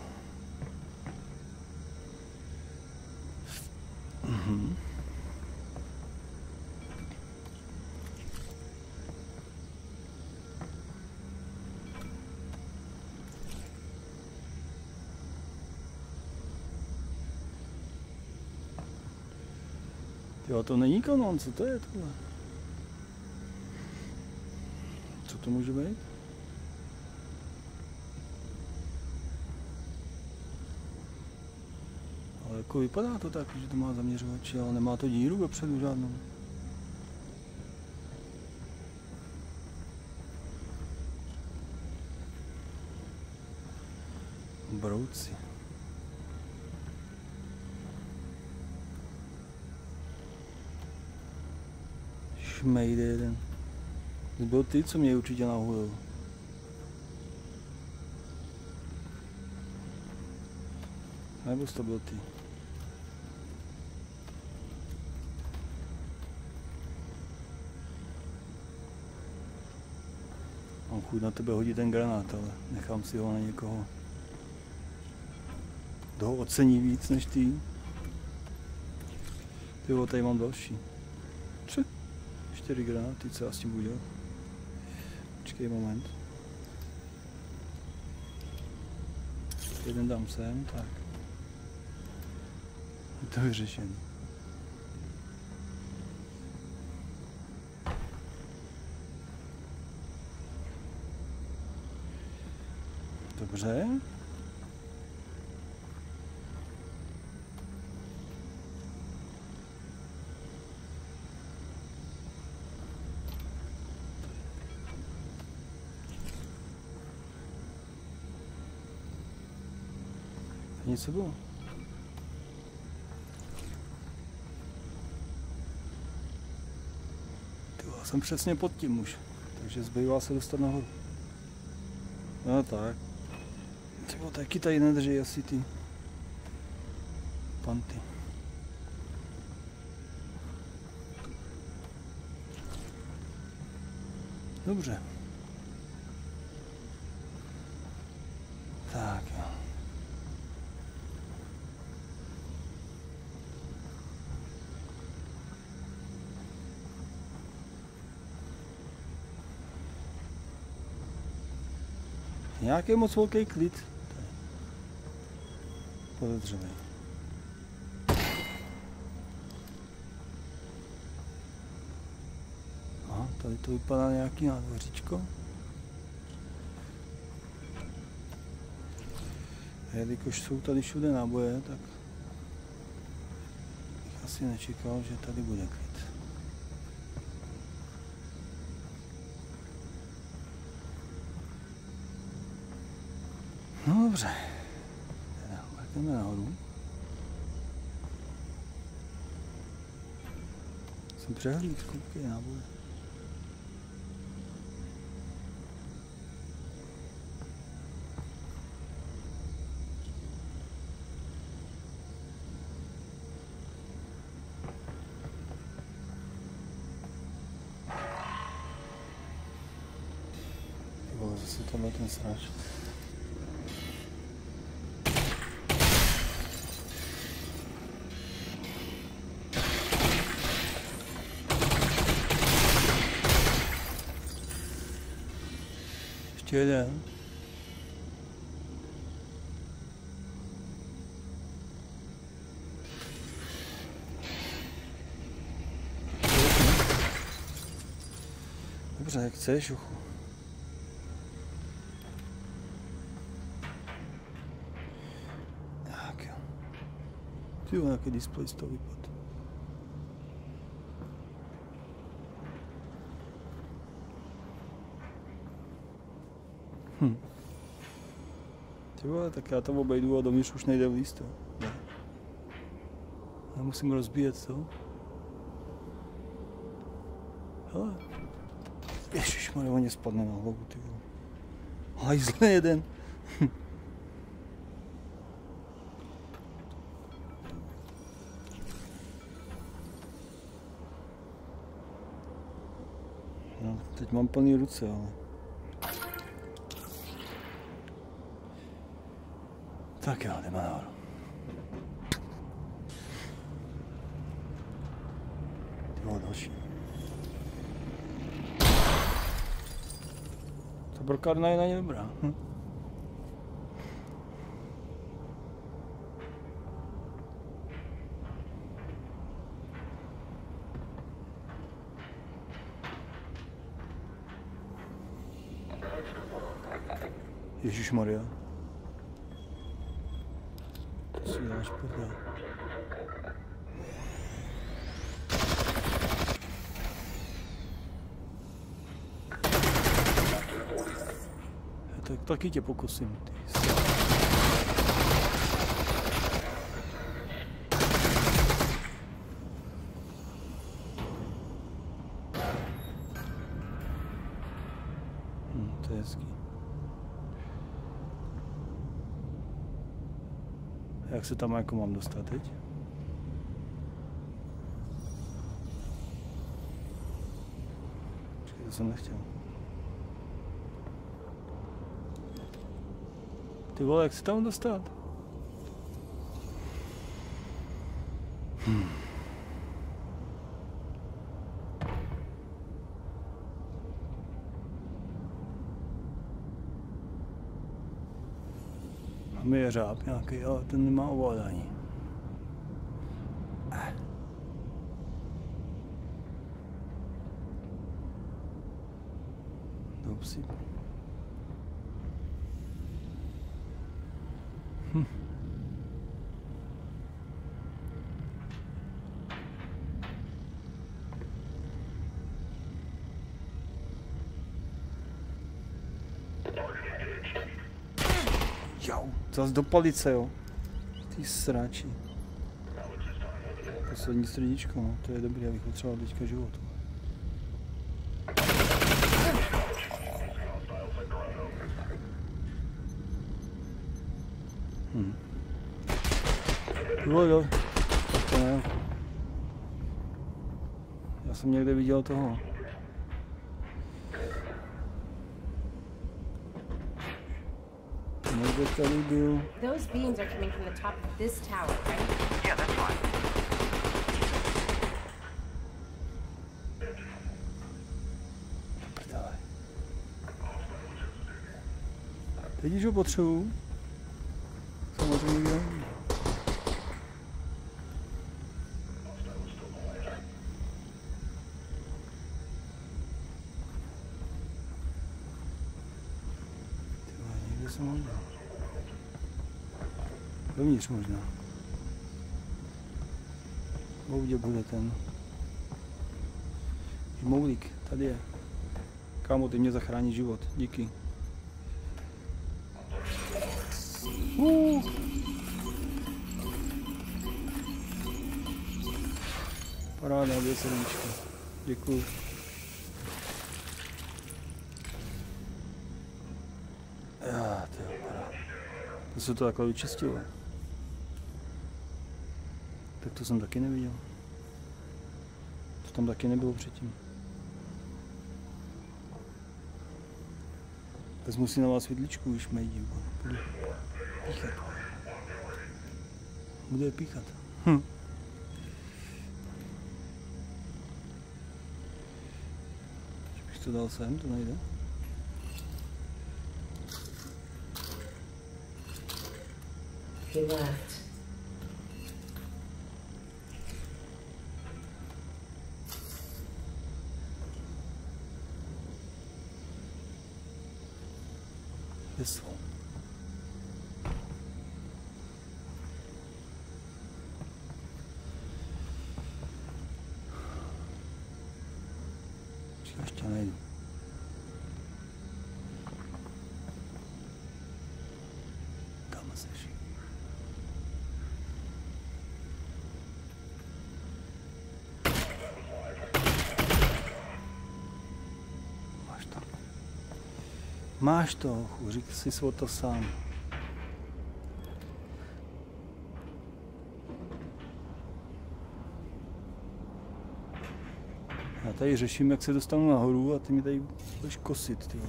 Jo, to není kanon, co to je tohle? Co to může být? Ale jako vypadá to tak, že to má zaměřovači, ale nemá to díru vepředu žádnou. Brouci. Šmejde jeden. To byl ty, co mě určitě nahulil. Nebo to byl ty. Mám chuť na tebe hodit ten granát, ale nechám si ho na někoho. Kdo ho ocení víc než ty. Ty jo, tady mám další. 4 granáty, co já s tím budu dělat? Počkej moment. Jeden dám sem, tak. Je to vyřešené. Dobře. Něco bylo. Tyhle, jsem přesně pod tím už, takže zbývá se dostat nahoru. No tak. Tyhle, taky tady nedrží asi ty panty. Dobře. Tak jo. Nějaký moc velký klid. Podezřelý. Aha, tady to vypadá nějaký nádvoříčko. Jelikož jsou tady všude náboje, tak bych asi nečekal, že tady bude klid. No dobře, teda vrátíme nahoru. Jsem přehlídku, jaký náboje. Ty vole, zase tamhle ten sráč. Ještě jeden. Dobře, jak chceš, uchu. Tak jo. Ty jo, nějaký displej z toho vypadl. Ty vole, tak já to obejdu a dovnitř už nejde vlízt, to. Ne. Já musím rozbíjet to. Hele. Ježišmarja, on mě spadne na hlavu, ty vole. Hajzle jeden. No, teď mám plný ruce, ale... Tak jo, jdeme nahoru. Ty vole, další. Ta brokárna je na ně dobrá. Ježišmarja. To si děláš prdel. Tak taky tě pokusím. To je hezký. Jak se tam jako mám dostat teď? Počkej, to jsem nechtěl. Ty vole, jak se tam dostat? Máme jeřáb nějaký, ale ten nemá ovládání. Dobře. Jau, zas do palice, jo. Ty sráči. Poslední srdíčko, no, to je dobrý, abych potřeboval teďka život. Jo, to ne. Já jsem někde viděl toho. Někde tady byl. Those beams are coming from the top of this tower, right? Yeah, that's right. Prdele. Teď, když ho potřebuju, samozřejmě vidím. Někde jsem ho dělal. Dovnitř možná. Kde bude ten žmoulík? Tady je. Kámo, ty mě zachrání život. Díky. Paráda, 2 srdíčka. Děkuju. To se to takhle vyčistilo. Tak to jsem taky neviděl. To tam taky nebylo předtím. Vezmu si nová světličku, už mejdím. Budu píchat. Budu je píchat. Když bych to dal sem, to nejde. He left. This one. Ještě nejdu. Kam seš? Máš to, řík si to sám. Já tady řeším, jak se dostanu nahoru a ty mi tady budeš kosit, ty vole.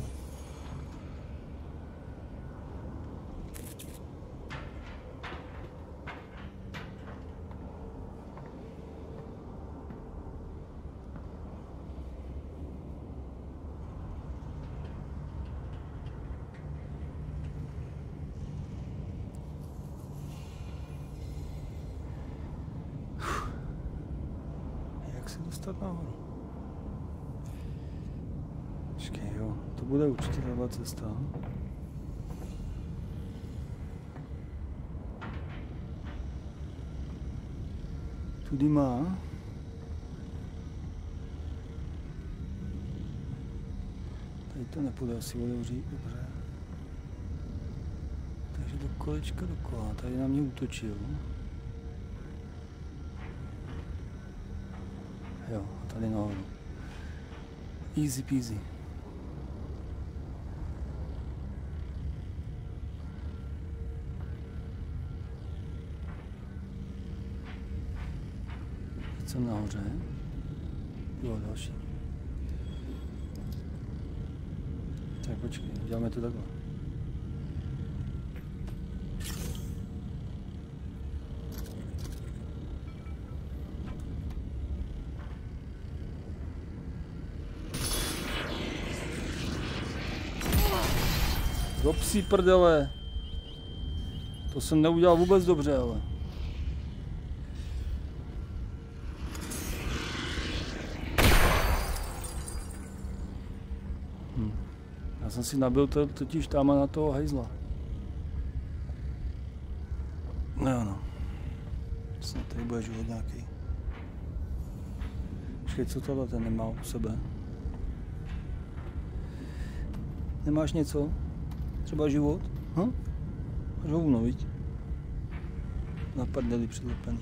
Dostat nahoru. Počkej, jo, to bude určitě tahle cesta. Tudy má. Tady to nepůjde asi otevřít, dobře. Takže do kolečka dokola, tady na mě útočil. Jo, a tady nahoru. Easy peasy. Teď jsem nahoře. Jo, další. Tak počkej, děláme to takhle. Do psí prdele. To jsem neudělal vůbec dobře, ale. Já jsem si nabil totiž tam na toho hejzla. No. Snad tady bude život nějaký. Počkej, co tohle ten nemá u sebe? Nemáš něco? Třeba život? Máš hovno, viď? Na prdeli přilepený.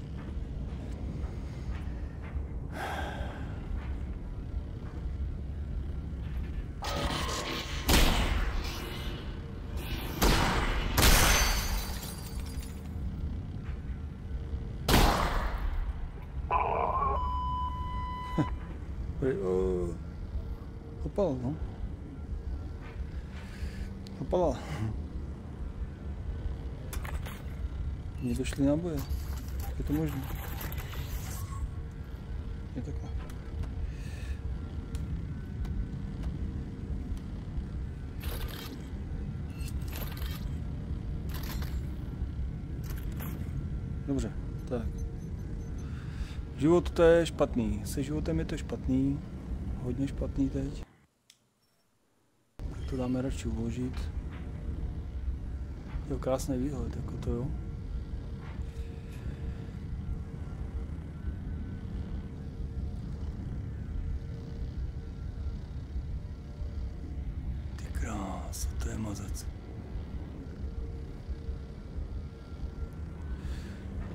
Opal, no. Opala. Mně došly náboje. Je to možné? Je takhle. Dobře, tak. Život to je špatný. Se životem je to špatný. Hodně špatný teď. To dáme radši uložit. Jo, krásný výhled, jako to jo.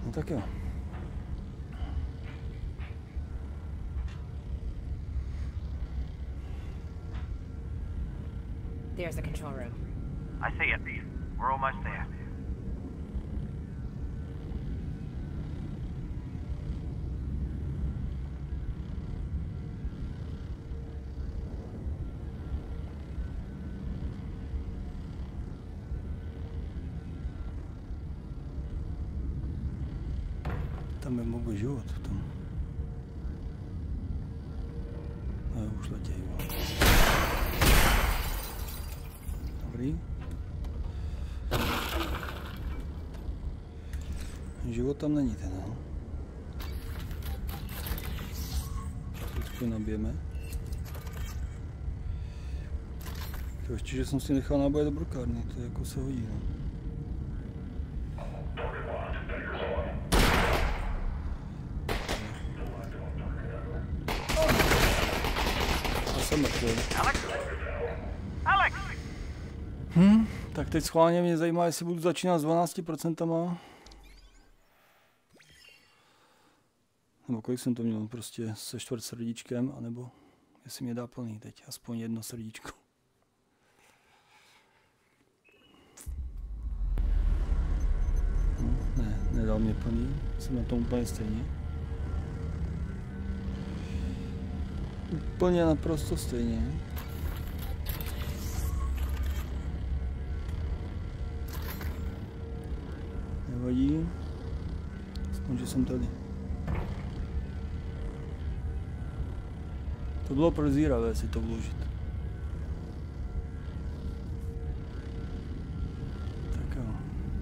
No tak jo. There's the control room. I see it. We're almost there. Tam je mobil život v tom. No, už letějí. Dobrý. Život tam není ten, no. Trošku nabijeme. To ještě, že jsem si nechal náboje do brokárny, to jako se hodí, no. Alex! Tak teď schválně mě zajímá, jestli budu začínat s 12%. Nebo kolik jsem to měl, prostě se 4 srdíčkem, anebo jestli mě dá plný teď, aspoň 1 srdíčko. Ne, nedal mě plný, jsem na tom úplně stejně. Úplně naprosto stejně. Nevadí. Aspoň, že jsem tady. To bylo prozíravé si to vložit. Tak jo.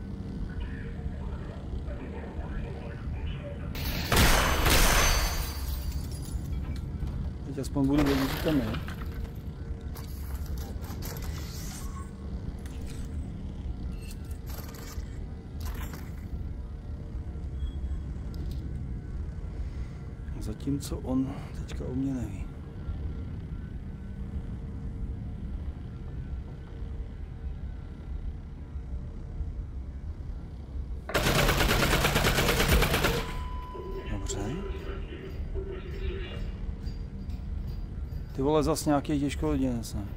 Teď aspoň budu vědět, že tam je. Zatímco on teďka o mě neví. Dobře. Ty vole, zas nějaký těžkoledinec, ne?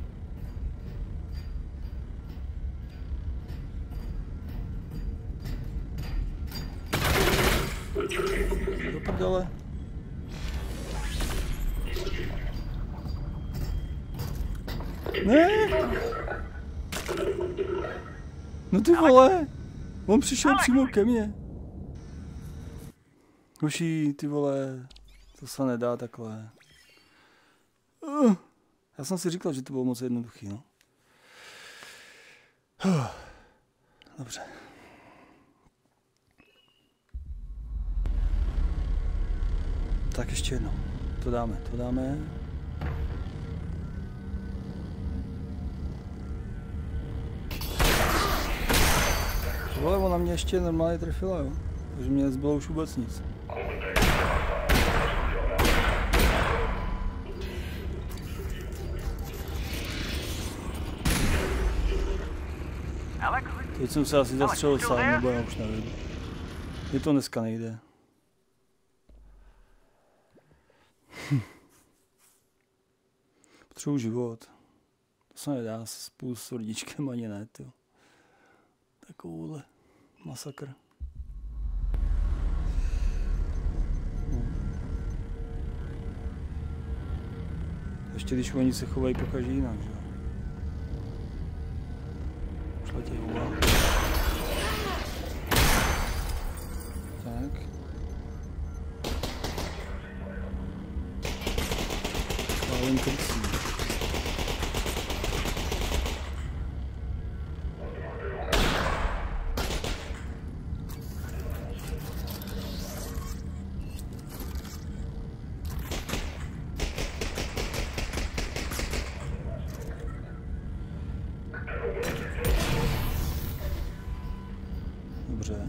Do prdele. Ne! No ty vole! On přišel přímo ke mně. Hoší, ty vole, to se nedá takhle. Já jsem si říkal, že to bylo moc jednoduchý, no. Dobře. Tak ještě jednou. To dáme. Vole, ona mě ještě normálně trefila, jo. Takže mě nezbylo už vůbec nic. Teď jsem se asi zastřelil sám, nebo já už nevím. Mně to dneska nejde. Potřebuji život. To se nedá spolu s srdíčkem ani ne, tyjo. Takovouhle masakr. Ještě když oni se chovají pokaždé jinak, že jo. Už letějí hůba. Tak. Pálím krcí. Dobře.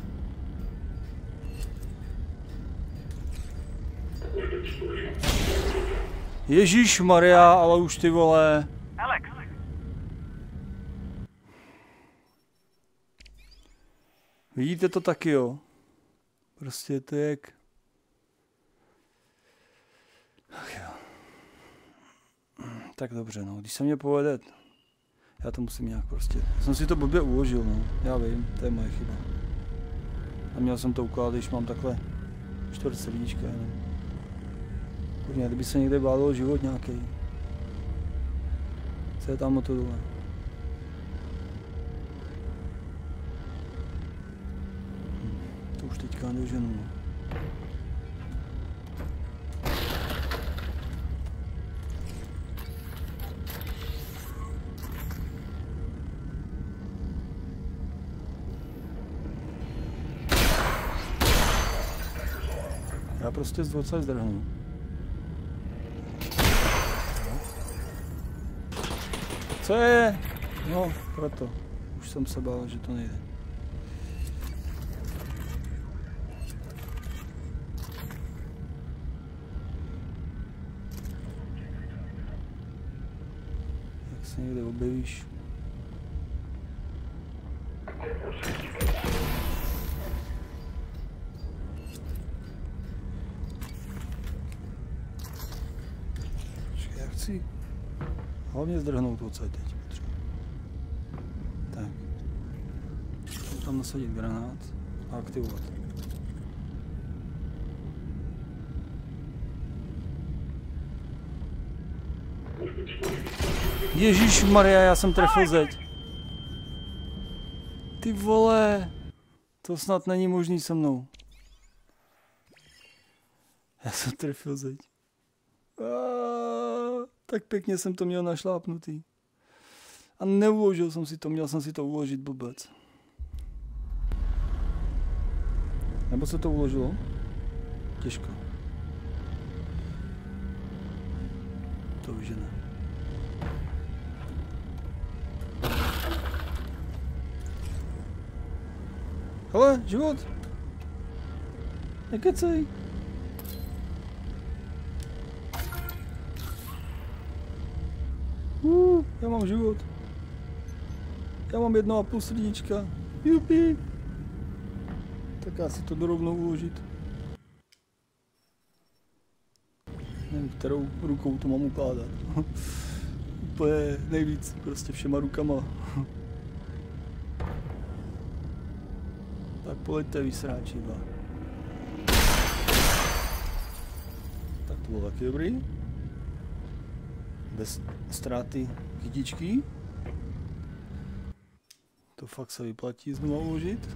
Ježíšmarja, ale už ty vole. Alex. Vidíte to taky, jo? Prostě to je jak... Ach jo. Tak dobře, no, když se mě povede, já to musím nějak prostě, jsem si to blbě uložil, no, já vím, to je moje chyba. A měl jsem to ukládat, když mám takhle čtvrt srdíčka, jenom. Kurně, kdyby se někde bálil život nějaký. Co je tam o to dole? To už teďka nedoženu, no. Já prostě z docela zdrhnu. Co je? No, proto. Už jsem se bál, že to nejde. Jak se někde objevíš? Já chci hlavně zdrhnout odsaď teď. Tak. Tam nasadit granát a aktivovat. Ježíšmarja, já jsem trefil zeď. Ty vole, to snad není možný se mnou. Já jsem trefil zeď. Tak pěkně jsem to měl našlápnutý. A neuložil jsem si to, měl jsem si to uložit, blbec. Nebo se to uložilo? Těžko. To už ne. Hele, život! Nekecej! Já mám život. Já mám 1,5 srdíčka. Jupi! Tak já si to jdu rovnou uložit. Nevím, kterou rukou to mám ukládat. Úplně nejvíc, prostě všema rukama. Tak pojďte vysráči, dva. Tak to bylo taky dobrý. Bez ztráty kytičky. To fakt se vyplatí znovu uložit.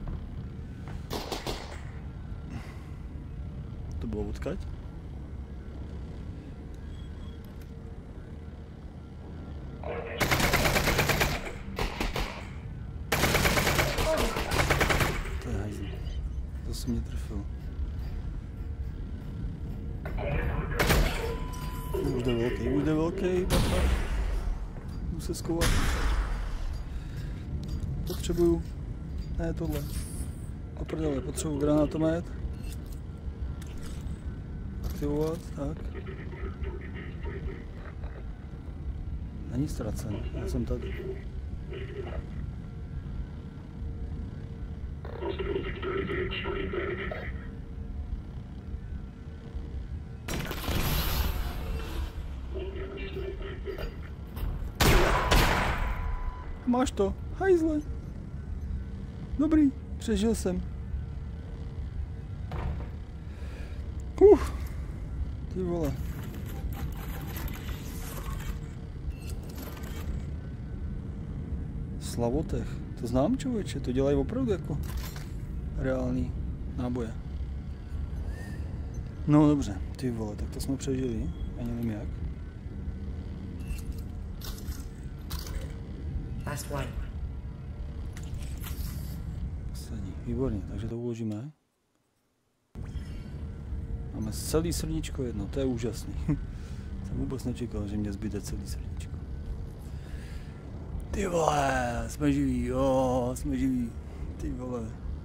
To bylo odkaď? To je hajzl. To se mě trefil. Už jde velký, papa. Jdu se skovat. Potřebuju. Ne, tohle. A prdele, potřebuju granátomet. Aktivovat, tak. Není ztracen, já jsem tady. Máš to, hajzle. Dobrý, přežil jsem. Ty vole. Slavotech, to znám, člověče, to dělají opravdu jako reální náboje. No dobře, ty vole, tak to jsme přežili, ani nevím jak. Poslední, výborně, takže to uložíme. Máme celý srdíčko jedno, to je úžasný. Jsem vůbec nečekal, že mě zbyde celý srdíčko. Ty vole, jsme živí, jo, jsme živí. Ty vole.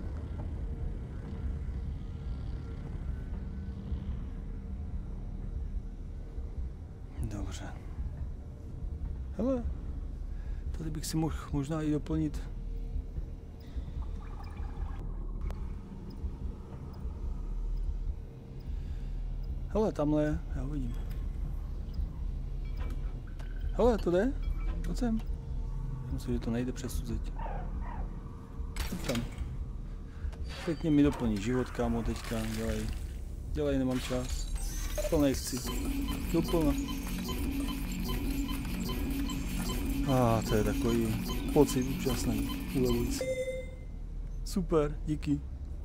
Dobře. Hele, tady bych si mohl možná i doplnit Hele, tamhle je, já ho vidím. Hele, to jde? Pojď sem. Myslím, že to nejde přes tu zeď. Pojď tam. Pěkně mi doplní život, kámo, teďka, dělej. Dělej, nemám čas. Plnej chci. Doplno. To je takový pocit úžasný, ulevující. Super, díky.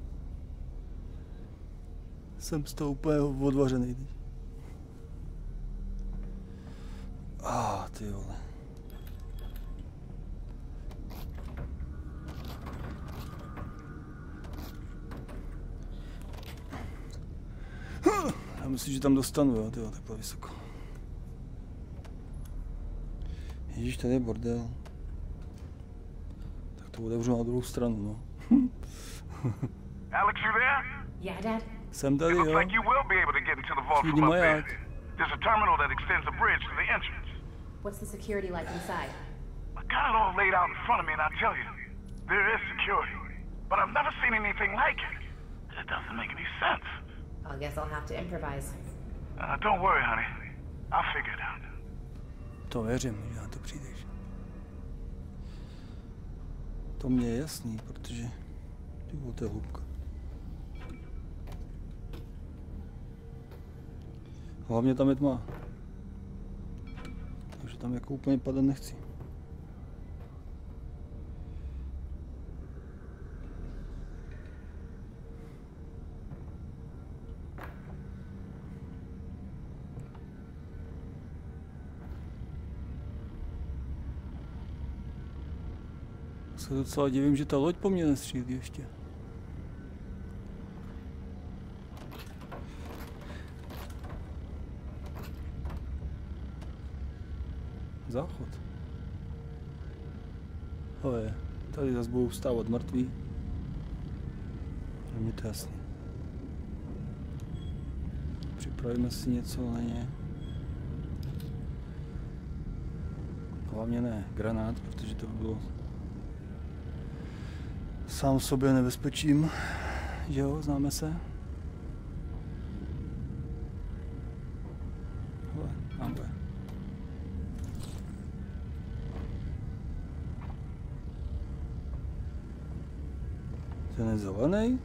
Jsem z toho úplně odvařený teď. Ty vole. Já myslím, že tam dostanu, jo, tyjo, takhle vysoko. Ježíš, tady je bordel. Tak to otevřu na druhou stranu, no. Alex, you there? Yeah, Dad? Jsem tady, It looks jo. like you will be able to get into the vault Svítí from up there. maják. There's a terminal that extends a bridge to the entrance. What's the security like inside? I got it all laid out in front of me, and I tell you, there is security. But I've never seen anything like it. It doesn't make any sense. I guess I'll have to improvise. Don't worry, honey. I'll figure it out. To věřím, že na to přijdeš. To mě je jasný, protože ty vole, to je hlubka. Hlavně tam je tma. Takže tam jako úplně padat nechci. Se docela divím, že ta loď po mně nestřílí ještě. Záchod. Hele, tady zase budou vstávat mrtví. Mně to jasný. Připravíme si něco na ně. Hlavně ne granát, protože to by bylo sám sobě nebezpečím, že jo, známe se. Hele, tamhle. Ten je zelený?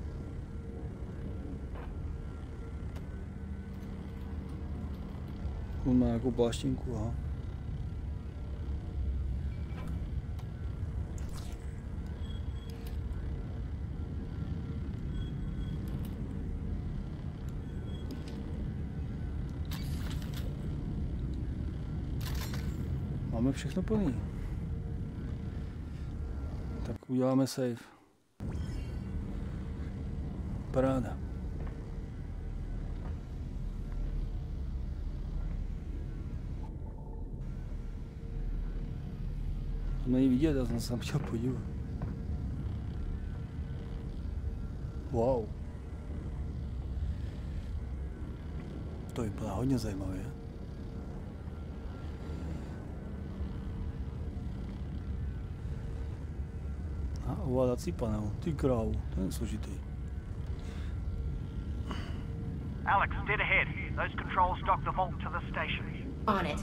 On má nějakou pláštěnku, aha. Máme všechno plný. Tak uděláme save. Paráda. To není vidět, já jsem se tam chtěl podívat. Wow. To vypadá hodně zajímavě. A ovládací panel, ty krávu, to je složitý. Alex, dead ahead. Those controls dock the vault to the station. On it.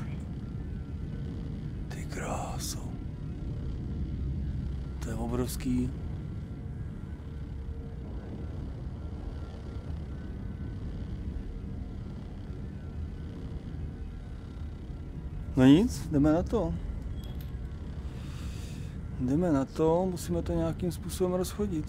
Ty kráso. To je obrovský. No nic, jdeme na to. Jdeme na to, musíme to nějakým způsobem rozchodit.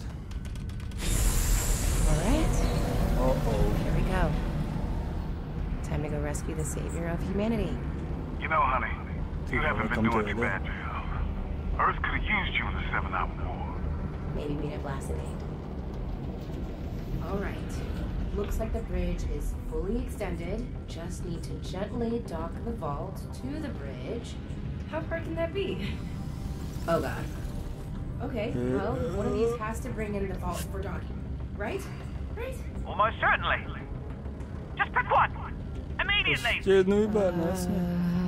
All right. Oh. Here we go. Time to go rescue the savior of humanity. You know, honey, you haven't been doing too bad to yourself. Earth could have used you in the 7-Hour War. Maybe we need a blasted aid. All right. Looks like the bridge is fully extended. Just need to gently dock the vault to the bridge. How hard can that be? Oh god. Okay, well, one of these has to bring in the vault for docking, right? Right? Almost certainly. Just pick one. Immediately. Ještě jednu vyber, no jasně.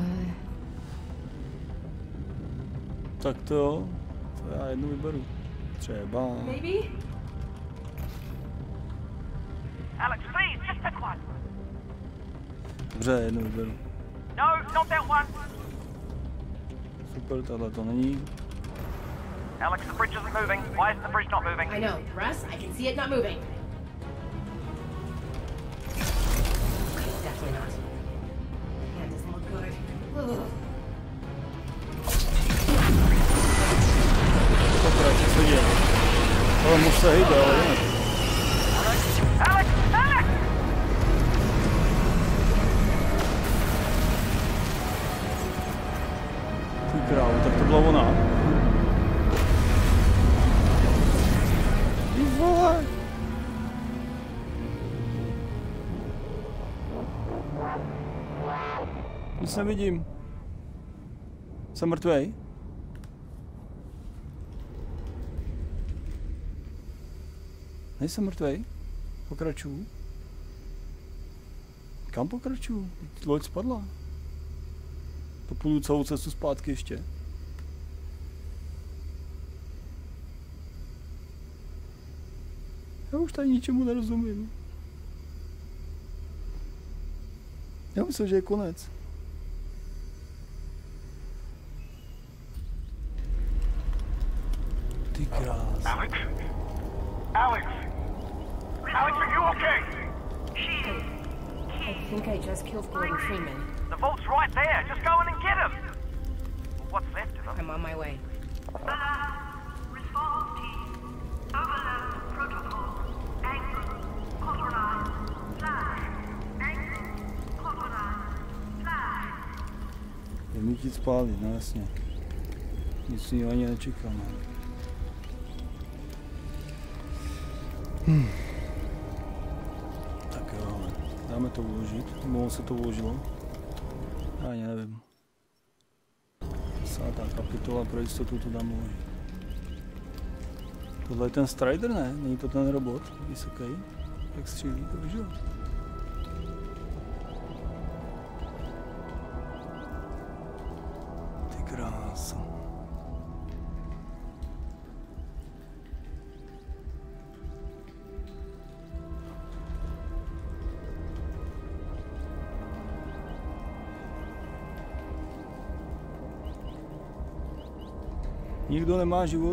Tak to já jednu vyberu. Třeba. Maybe? Alex, please, just pick one. Dobře, jednu vyberu. No, not that one. Super, tohle to není. Alex, the bridge isn't moving. Why is the bridge not moving? I know. Russ, I can see it not moving. Definitely not. That doesn't look good. Ugh. Co se děje? Ale muž se hejbe, ale jinak. Alex! Alex! Ty krávo, tak to byla ona. Ty vole! Nic nevidím. Jsem mrtvej? Nejsem mrtvej? Pokračuju. Kam pokračuju? Loď spadla. To půjdu celou cestu zpátky ještě. Já už tady ničemu nerozumím. Já myslím, že je konec. Ty krás. Alex? Alex? Alex, are you okay? I think I just killed Gordon Freeman. The vault's right there. Just go in and get him. What's left of him? I'm on my way. Response team. Overload protocol. Angle. Compromise. Flash. Angle. Compromise. Flash. Je mi ti spálit, no jasně. Nic jiného ani nečekám. Tak jo, ale dáme to uložit. Mohlo se to uložilo? Já ani nevím. 10. kapitola, pro jistotu to dám uložit. Tohle je ten Strider, ne? Není to ten robot vysoký? Jak střílí, to víš, jo? Ty krása. Nikdo nemá život?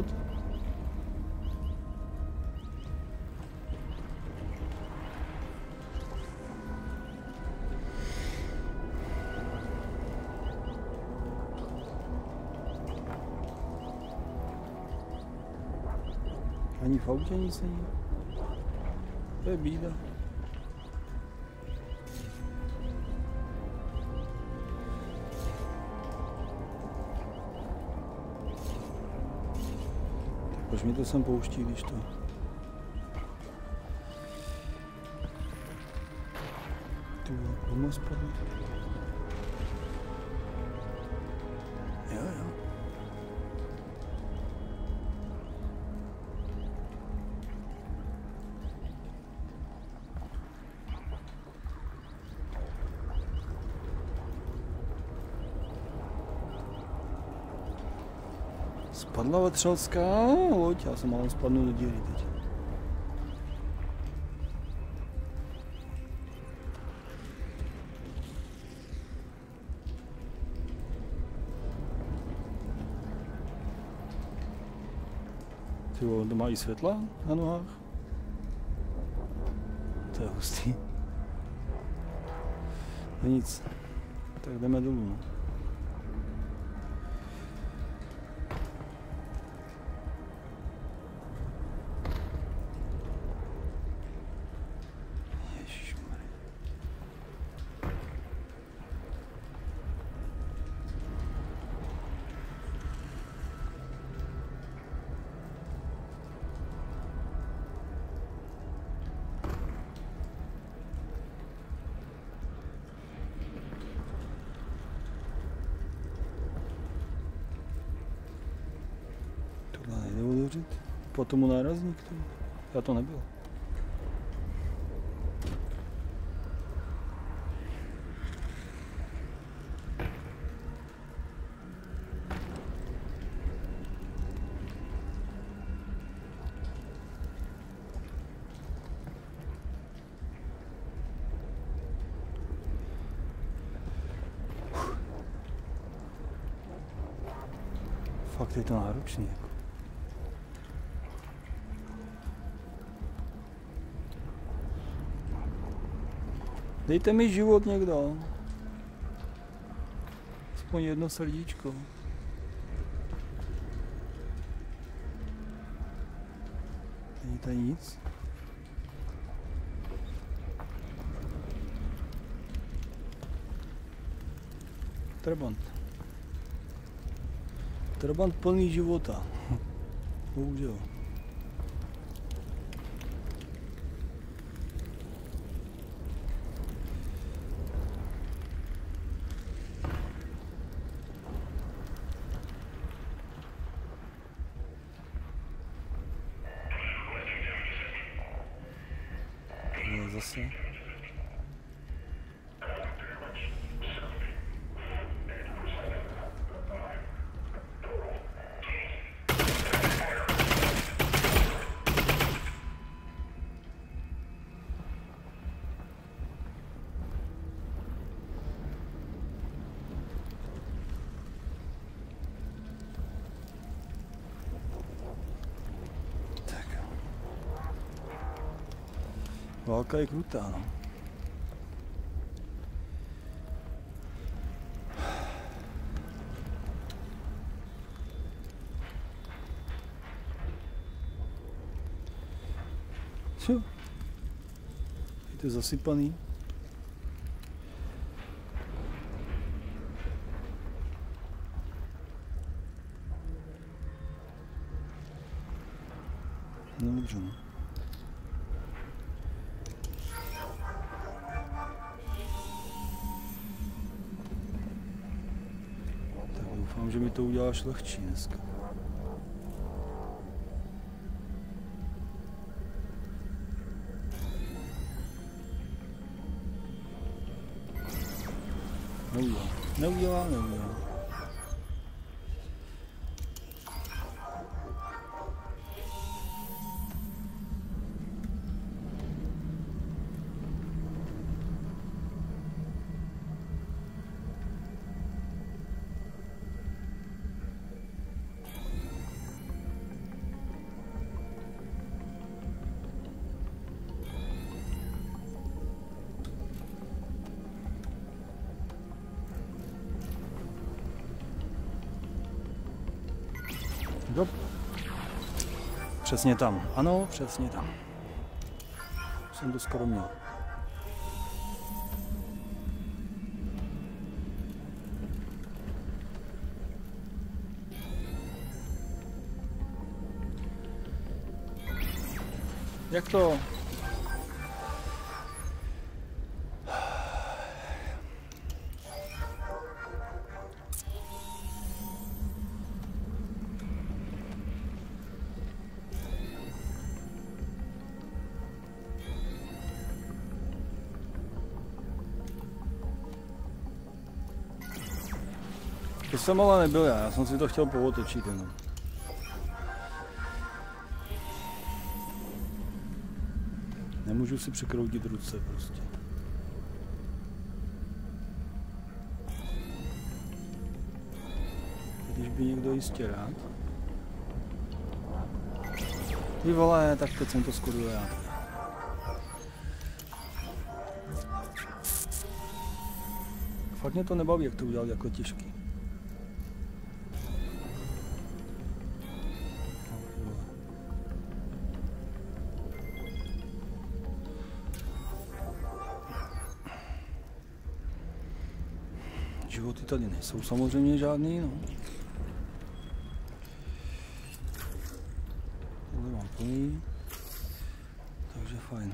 Ani v autě nic není. To je bída. Proč mi to sem pouští, když to... Ty vole, guma spadla. Jo, jo. Spadla vetřelská loď, já jsem mal spadnout do díry teď. Ty vole, to má i světla na nohách? To je hustý. No nic, tak jdeme dolů, no. Po tomu nárazník, já to nebyl. Fakt je to náročný. Jako. Dejte mi život někdo. Aspoň jedno srdíčko. Není tady nic. Trabant. Trabant plný života. Bohužel. Zase. Válka je krutá, no. Co? Je to zasypaný. No dobře, no. Doufám, že mi to uděláš lehčí dneska. Neudělá. Přesně tam. Ano, přesně tam. Jsem to skoro měl. Jak to? To jsem ale nebyl já jsem si to chtěl pootočit jenom. Nemůžu si překroutit ruce prostě. Když by někdo jistě rád. Ty vole, tak teď jsem to skodil já. Fakt mě to nebaví, jak to udělal jako těžký. Životy tady nejsou samozřejmě žádný, no. Tohle mám plný, takže fajn.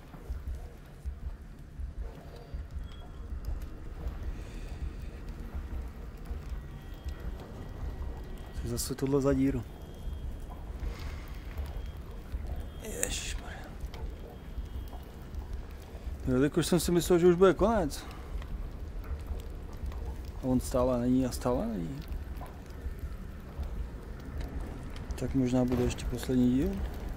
Co je zase tohle za díru? Ježišmarja. Jelikož jsem si myslel, že už bude konec. A on stále není a stále není. Tak možná bude ještě poslední díl.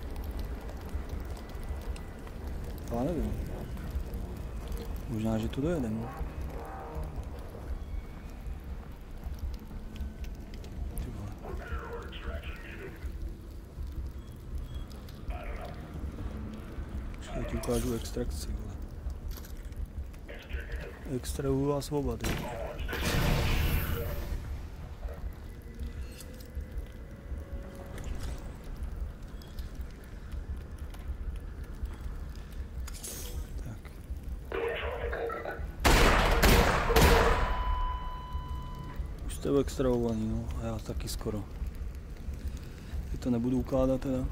Já nevím. Možná, že tu dojedeme. Ty vole. Já ti ukážu extrakci. Extrahuju vás oba, ty. Tak. Už jste extrahovaný, no, a já taky skoro. Teď to nebudu ukládat teda.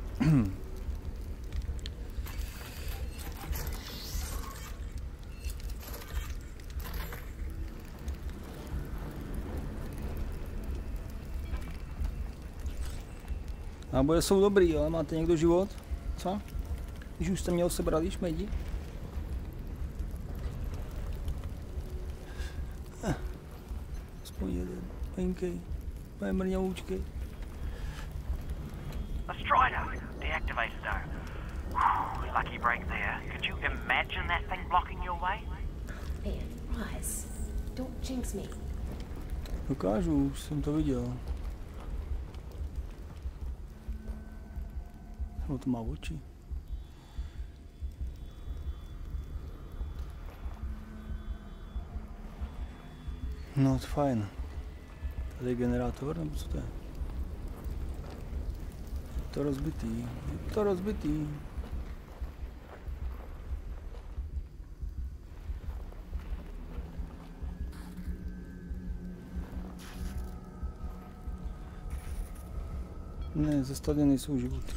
Náboje jsou dobrý, ale máte někdo život? Co? Když už jste měl sebrat již šmejdi? Aspoň jeden. Majinkej. Moje mrňavoučkej. A Strider, deactivated though. Whew, lucky break there. Could you imagine that thing blocking your way? Man, Russ, don't jinx me. Dokážu, už jsem to viděl. No to má oči. No to fajn. Tady je generátor, nebo co to je? Je to rozbitý. Je to rozbitý. Ne, ze stady nejsou životy.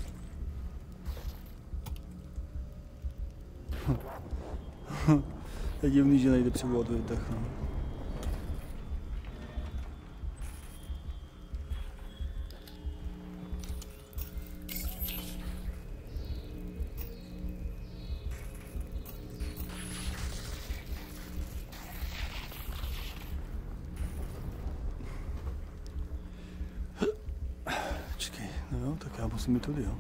Je divný, že nejde přivolat výtah, no. Čekej, no jo, tak já musím jít tudy, jo.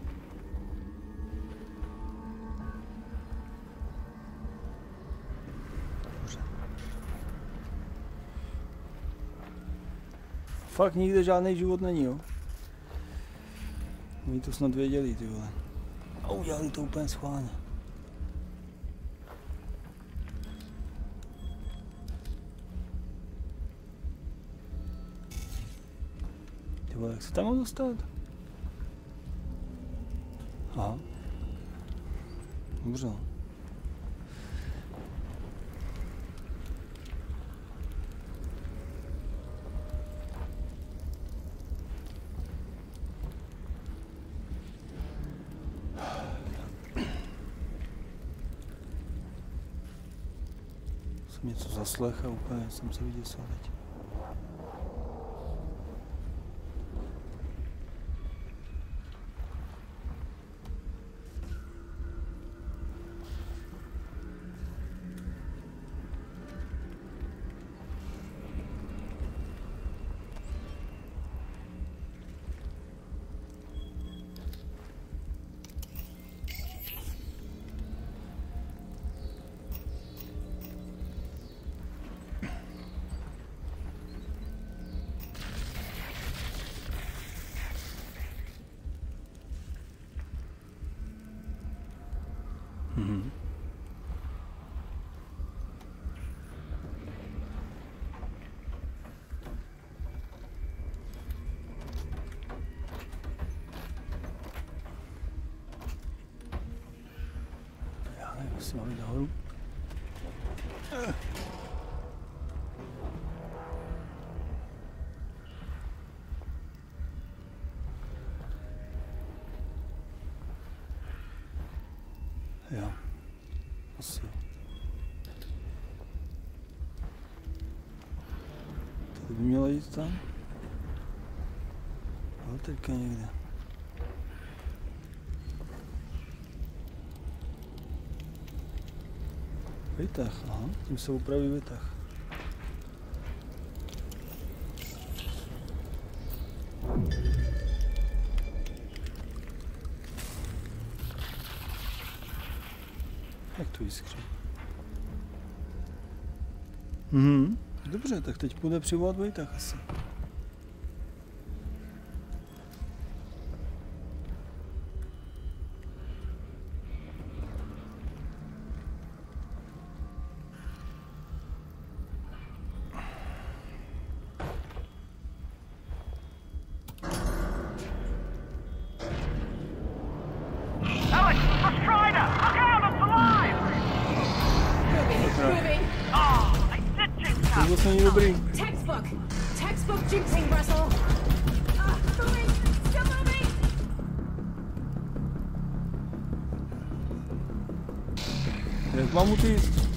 Fakt nikde žádný život není, jo. Oni to snad věděli, ty vole. A udělali to úplně schválně. Ty vole, jak se tam mohl dostat? Aha. Dobře. Jsem něco zaslech a úplně jsem se vyděsil teď. Mhm. Já nevím, jestli mám jít nahoru. Jo, asi jo. Tady by mělo jít tam. Ale teďka někde. Vytah, aha, tím se upraví vytah. Jak to jiskří? Dobře, tak teď půjde přivolat výtah asi. a Strider! Look out, it's alive! Moving. Oh, they did jinx To us! zase není dobrý. Textbook jinxing, Russell. Moving. Still moving. Jak mám utíct?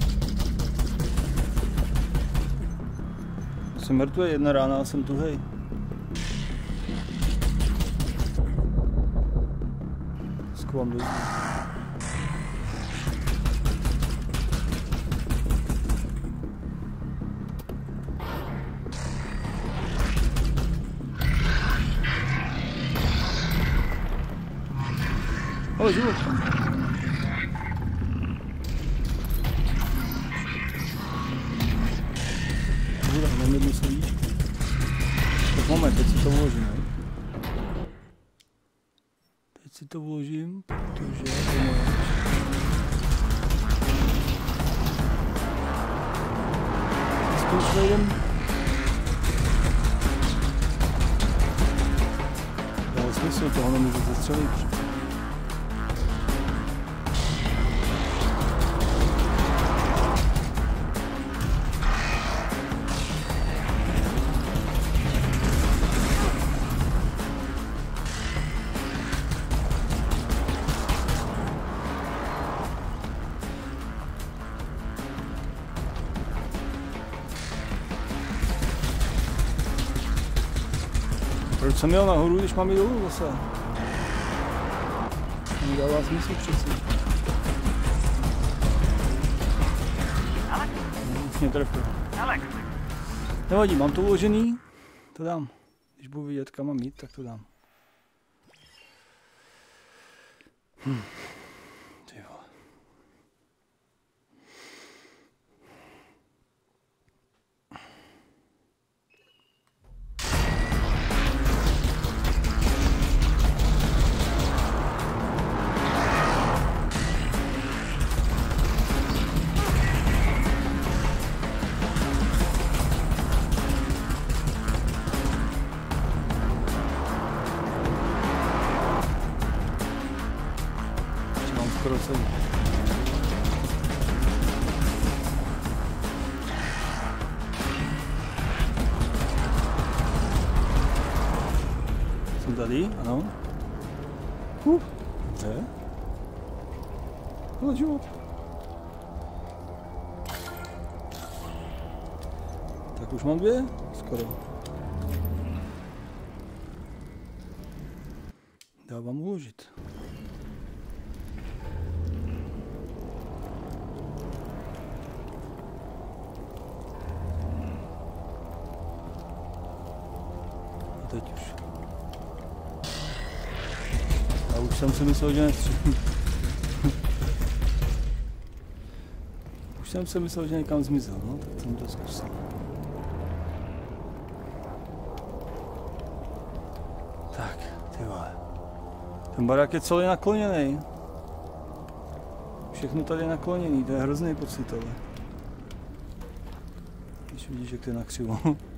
Jsem mrtvý, jedna rána a jsem tuhej. Schovám do. Ale život. Mám jednu svíčku. Tak moment, teď si to vložím, ne? Teď si to vložím, protože... Spíš vejdem. Dává smysl, toho nemůžu zastřelit. Proč jsem jel nahoru, když mám jít dolů zase? Nedává smysl přeci. Nic mě trefil. Nevadí, mám to uložený, to dám. Když budu vidět, kam mám jít, tak to dám. Ty vole. Skoro celý. Jsem tady, ano. Dobře. Ale život. Tak už mám 2? Skoro. Dávám uložit. Teď už. A už jsem si myslel, že nestřihnu. Už jsem si myslel, že někam zmizel, no, tak jsem to zkusil. Tak, ty vole. Ten barák je celý nakloněný. Všechno tady je nakloněný, to je hrozný pocit, ale. Když vidíš, jak to je nakřivo.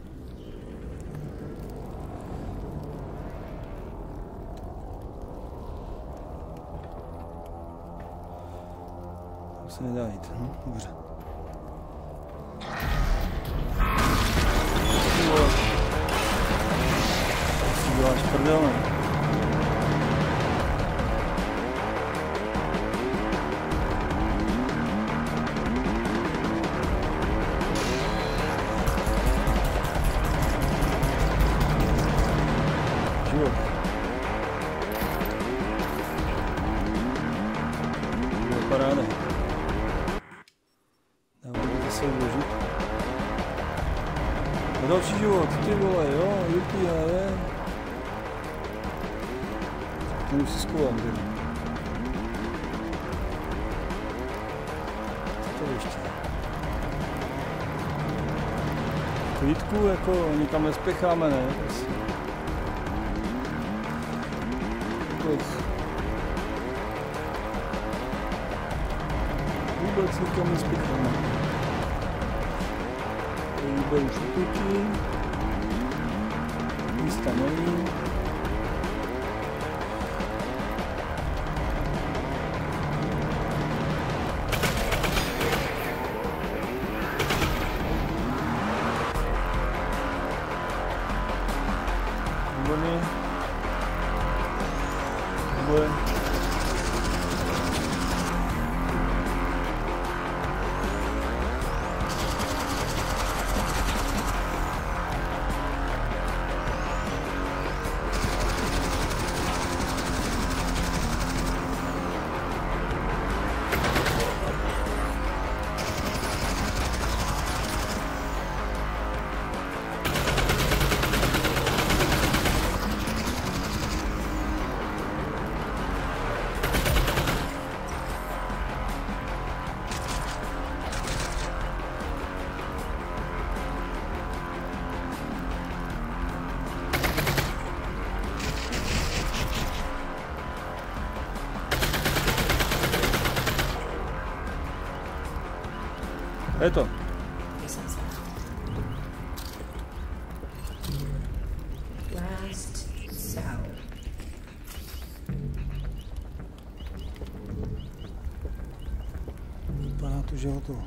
Se nedá jít, no, dobře. Co děláš prdel, ne? Život. Život paráda. Vložit. A další život, ty vole, jo, jupí, ale. Ten už si schovám, kde. Co to ještě? Klidku, jako nikam nespěcháme, ne? Vůbec nikam nespěcháme. Byl už ututí, místa není. boje. Je to. Last cell. Vypadá to, že je hotovo.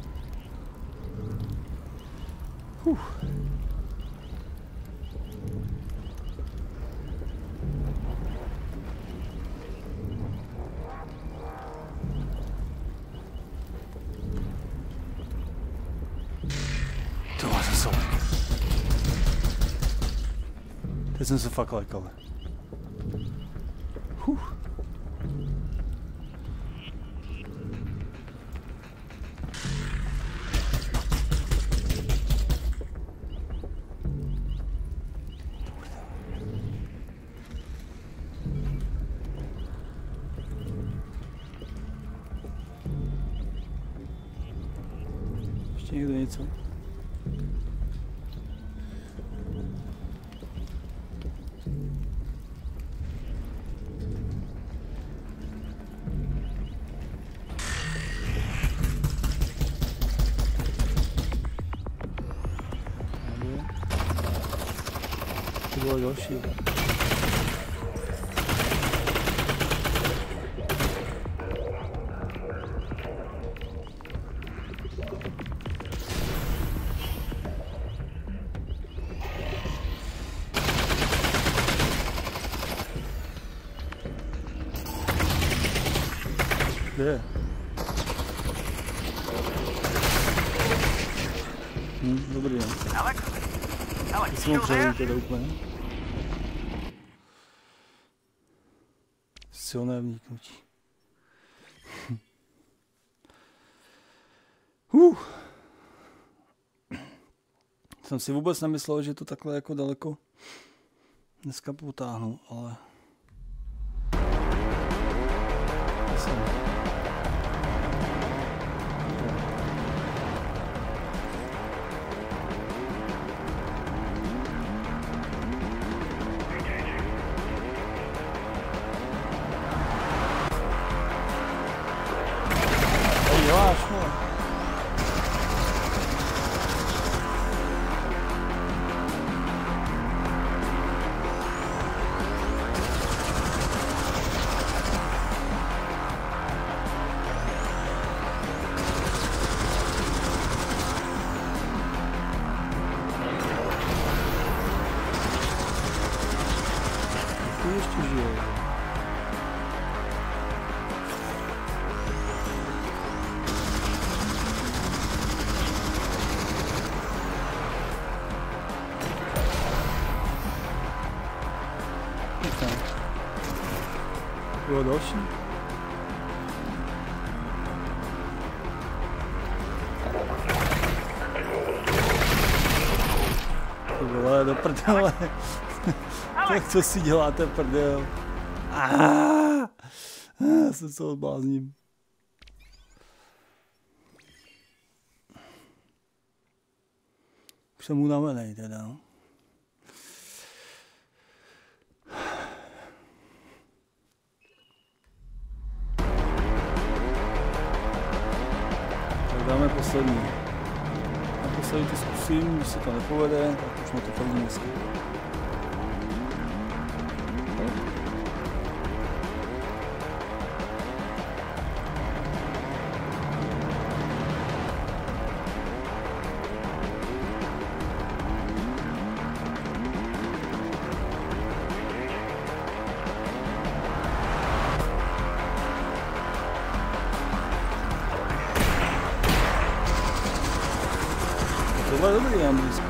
To má zase. Teď jsem se fakt lekal. Ještě někdo něco? To bylo další. Kde je? Dobrý, jo. Alex? Alex, Teď jsem ho přehodil teda úplně. Silné vniknutí. Jsem si vůbec nemyslel, že to takhle jako daleko dneska potáhnu, ale... Ještě žije. Bylo další? To vole, do prdele. Tak co si děláte, prdel? Já se z toho odblázním. Už jsem unavenej teda, no. Tak dáme poslední. Naposledy to zkusím, když se to nepovede, tak už na to fakt dneska. Tohle je dobrý, mám blízko.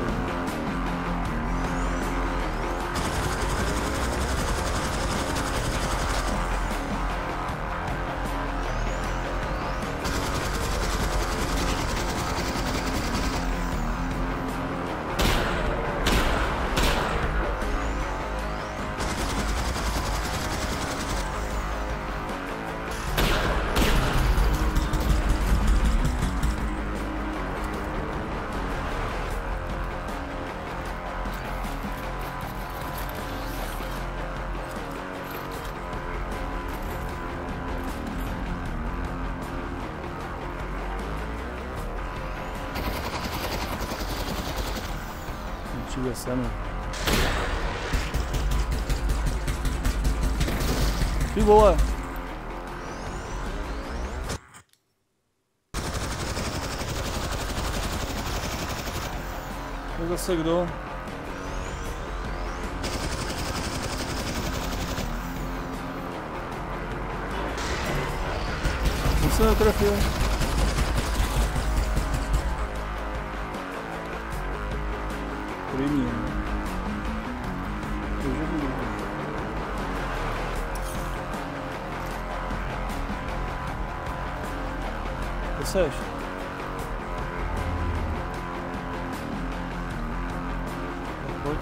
Přijde sem. Ty vole! To je zase kdo? To se netrefil. První. Kde seš? Pojď.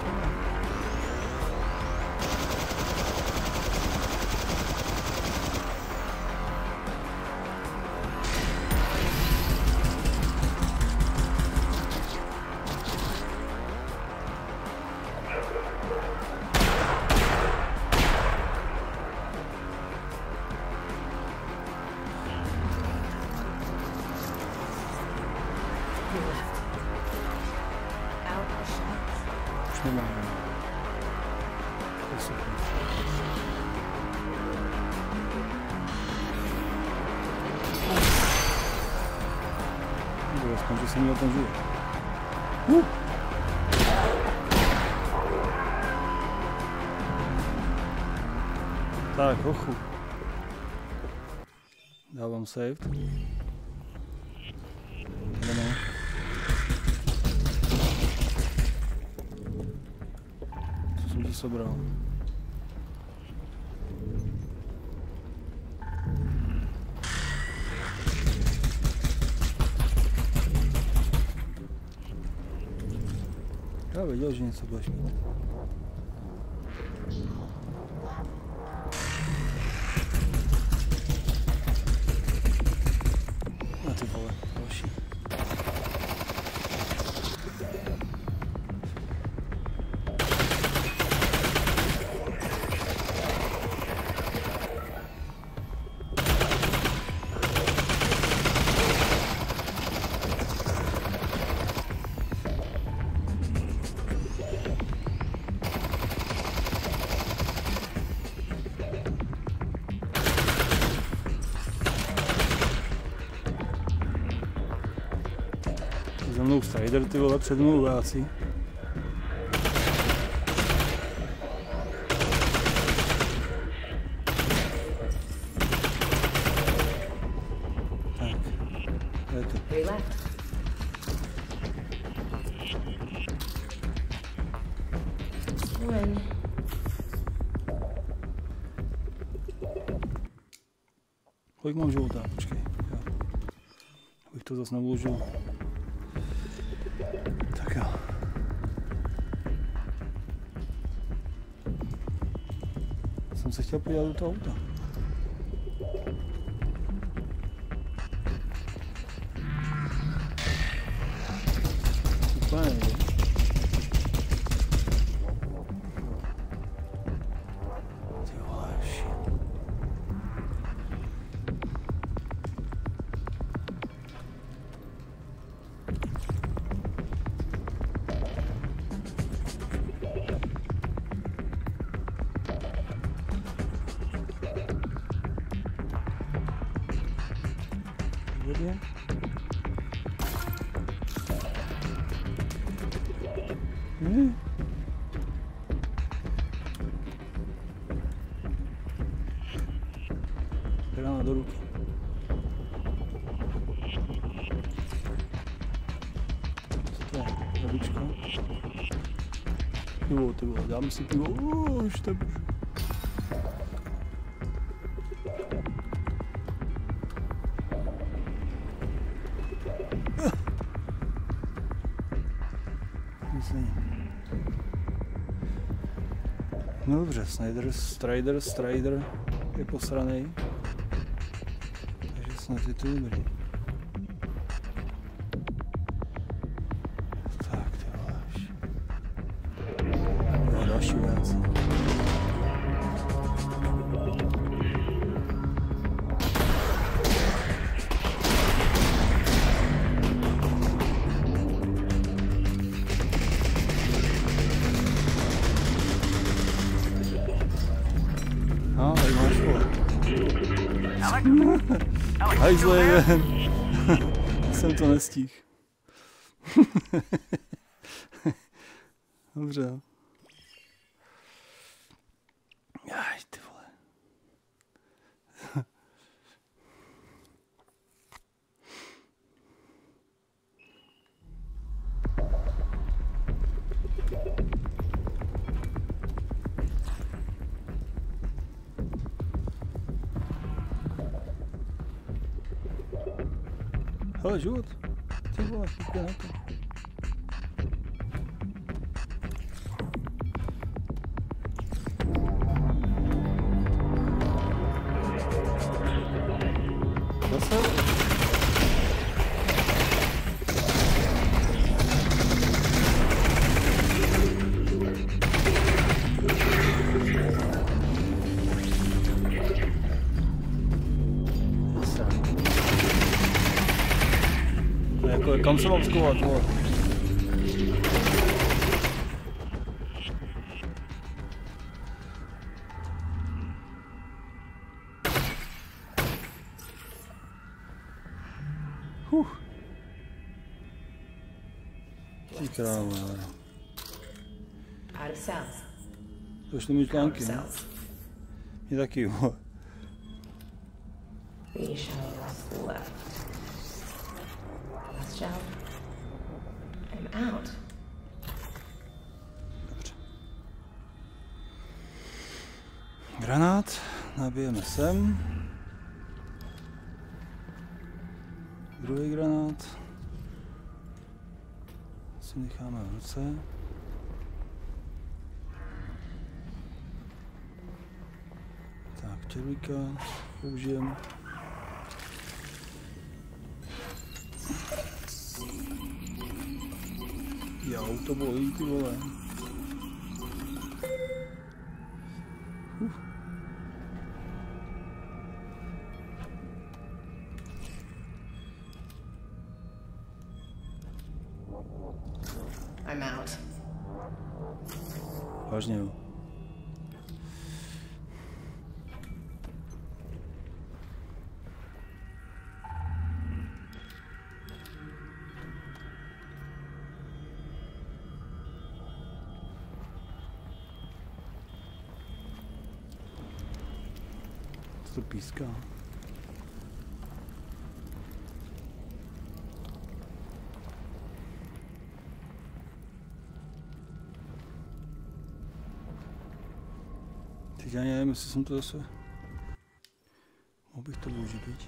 Aspoň, že jsem měl ten život. Tak, hochu. Dávám save. Jdeme. Co jsem si sobral? Já věděl, že něco budeš mít. A ty vole, další. Za mnou Strider, ty vole, před mnou vojáci. Tak, to je to. Kolik mám života? Počkej. Abych to zase nevložil. Tak jo. Jsem se chtěl podívat do toho auta. Úplně nejde. Ty vole, shit. Výborně. Dáme do ruky. Co to je? Pička. Ty vole, dáme si pivo, už to už. No dobře, Strider je posranej. Takže snad je to dobrý. Tak, ty voláš. Jo, další věc. Hajzle, jsem to nestihl. Dobře. Aj, ty vole. Hele, život. Ty vole, pěkně na to. Zase? Kam se mám skovat, vole? Ty krávo, ale. Došly mi články, ne? Mě taky, vole. Shell. I'm out. Dobře. Granát, nabijeme sem. Druhý granát. Si necháme v ruce. Tak, červíka použijeme. Jo, to bolí, ty vole. I'm out. Vážně jo. To píská. Teď já nevím, jestli jsem to zase... Mohl bych to využít, viď?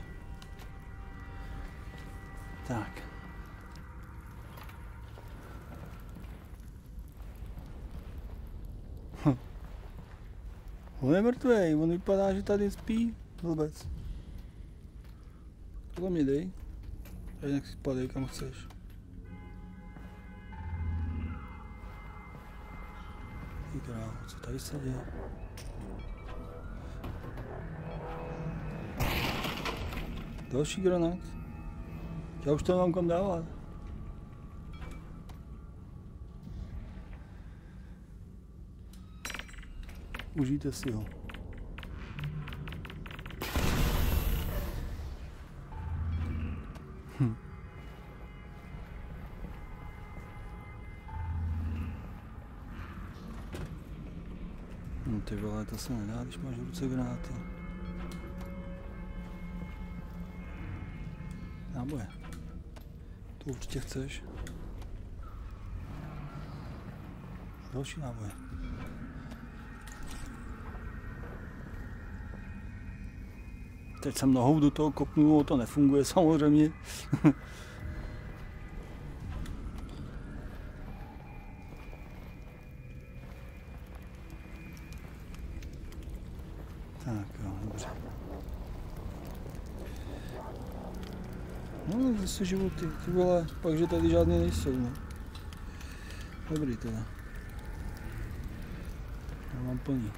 Tak. On je mrtvej, on vypadá, že tady spí vůbec. Tohle mě dej. A jinak si spadej kam chceš. Ty krávo, co tady se děje? Další granát. Já už to nemám kam dávat. Užijte si ho. No ty vole, to se nedá, když máš v ruce granáty. Náboje. To určitě chceš. Další náboje. Teď jsem nohou do toho kopnul, to nefunguje samozřejmě. Tak jo, dobře. No, zase životy, ty vole, pak, že tady žádný nejsou, no. Dobrý teda. Já mám plný.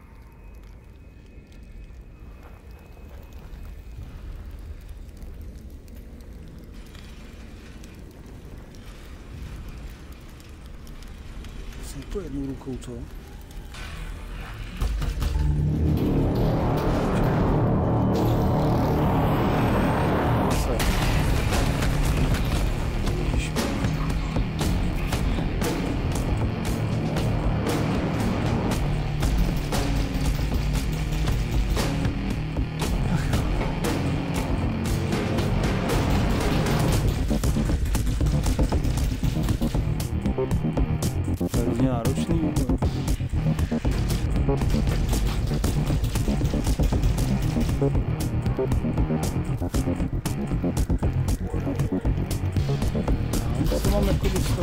Jsem to jednou rukou, co? Náročný. Co mám jako dostat?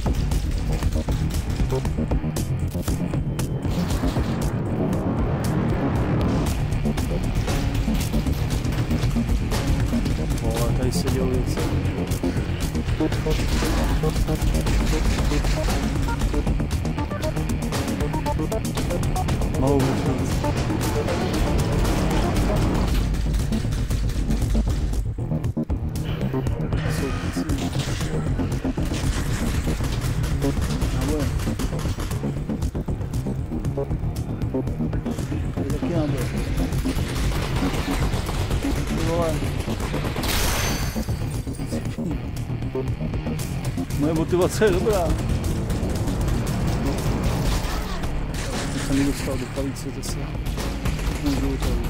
Vole, tady se dělou věci. Malou vůbec. Náboje. Tady taky náboje. Ty vole. Moje motivace je dobrá. Jsem ji dostal do palice, to se můžu tady.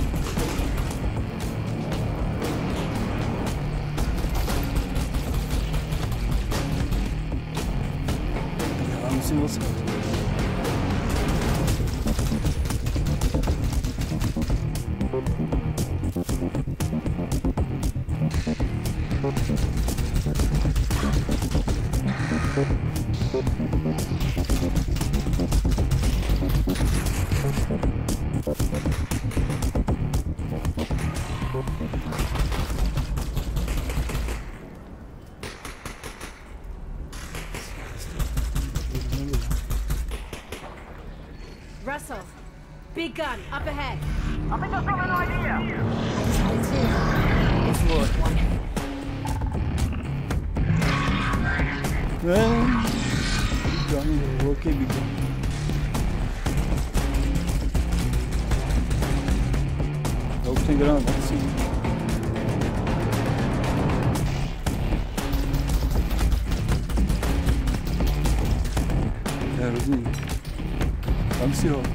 Já musím odspat. Russell, big gun, up ahead. I think I've got an idea. Okay, big gun. Já už ten granát nechci. To je hrozný. Dám si ho.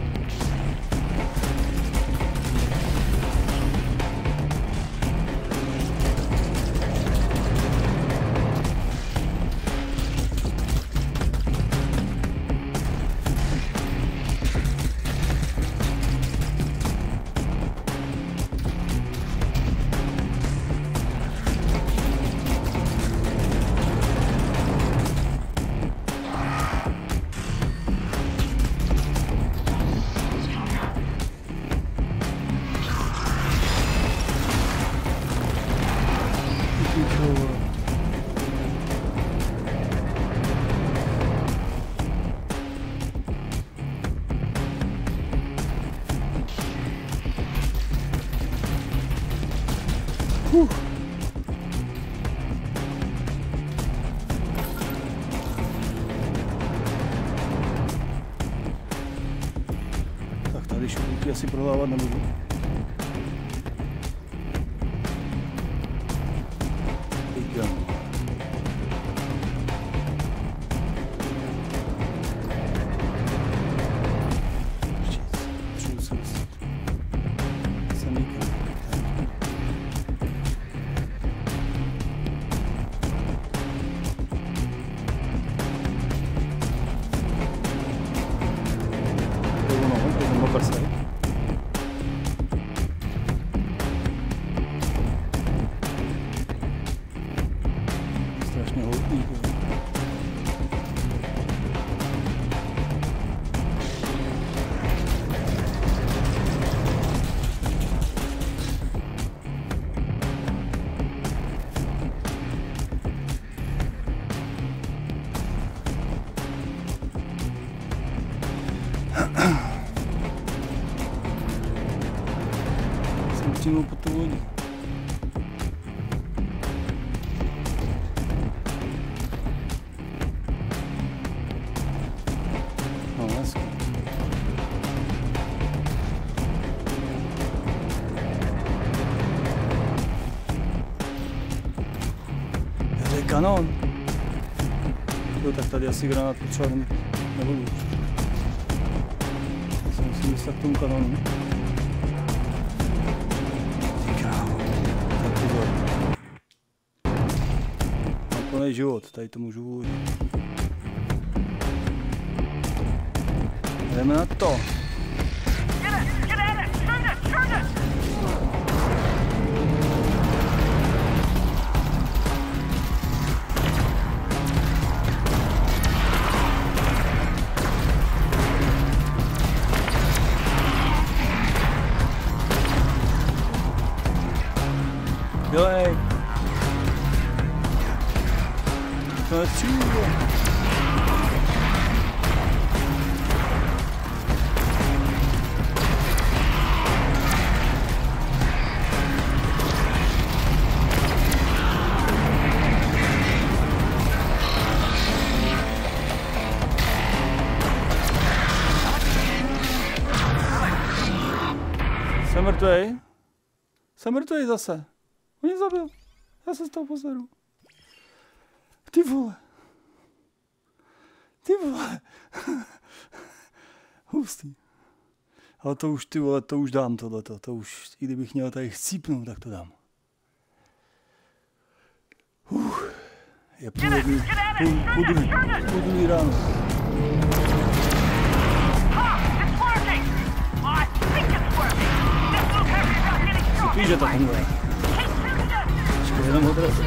Tak tady šuplíky asi prodávat nebudu. Jsem přímo pod tou lodí. No, hezky. To je kanon. Jo, tak tady asi granát potřeba nebudu. Se musím dostat k tomu kanonu. Mám plný život, tady to můžu uhodit. Jdeme na to. Dělej! To nestřílí. Jsem mrtvej. Jsem mrtvej zase. On mě zabil. Já se z toho pozeru. Ty vole. Ty vole. Hustý. Ale to už, ty vole, to už dám tohleto. To už, i kdybych měl tady chcípnout, tak to dám. Je půl druhý ráno. Víš, že to funguje. Počkej, jenom odrazit.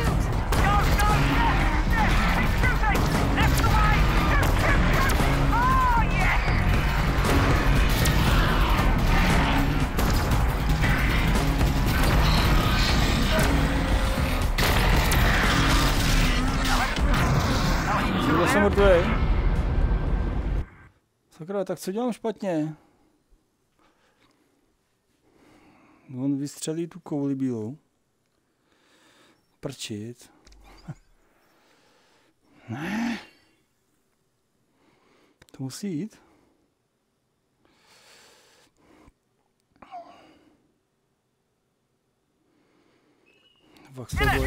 Kde jsem mrtvej? Sakra, tak co dělám špatně? On vystřelí tu kouli bílou. Prčit. Ne. To musí jít. Fakt se to bojí.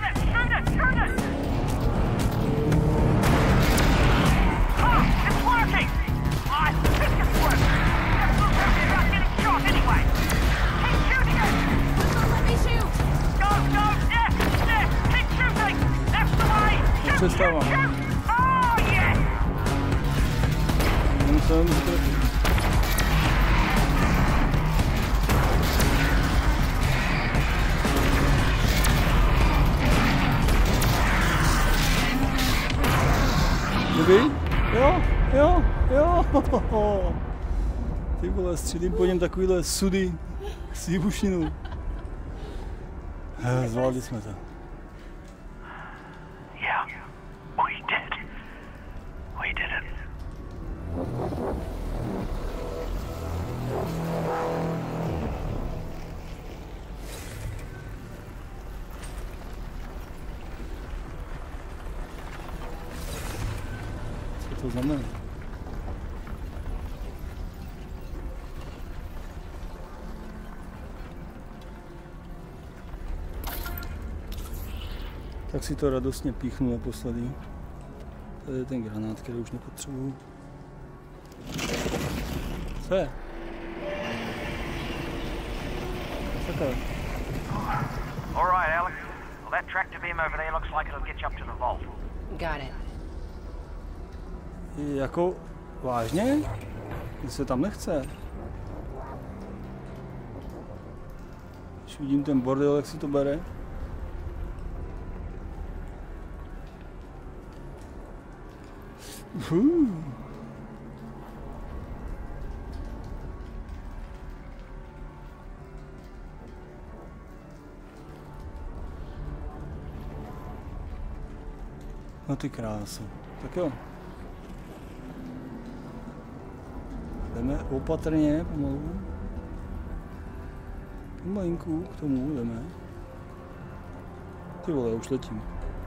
Přestávám. Nemusím trefit. Dobrý? Jo, jo, jo. Ty vole, střílím po něm takovýhle sudy s výbušninou. Zvládli jsme to. Co to znamená? Tak si to radostně píchnu naposledy. Tady je ten granát, který už nepotřebuju. Co je? Sakra. All right, Alex. Well, that tractor beam over there looks like it'll get you up to the vault. Got it. Jako vážně? Když se tam nechce. Když vidím ten bordel, jak si to bere. No ty krásu. Tak jo. Jdeme opatrně, pomalu. Malinku k tomu jdeme. Ty vole, už letím.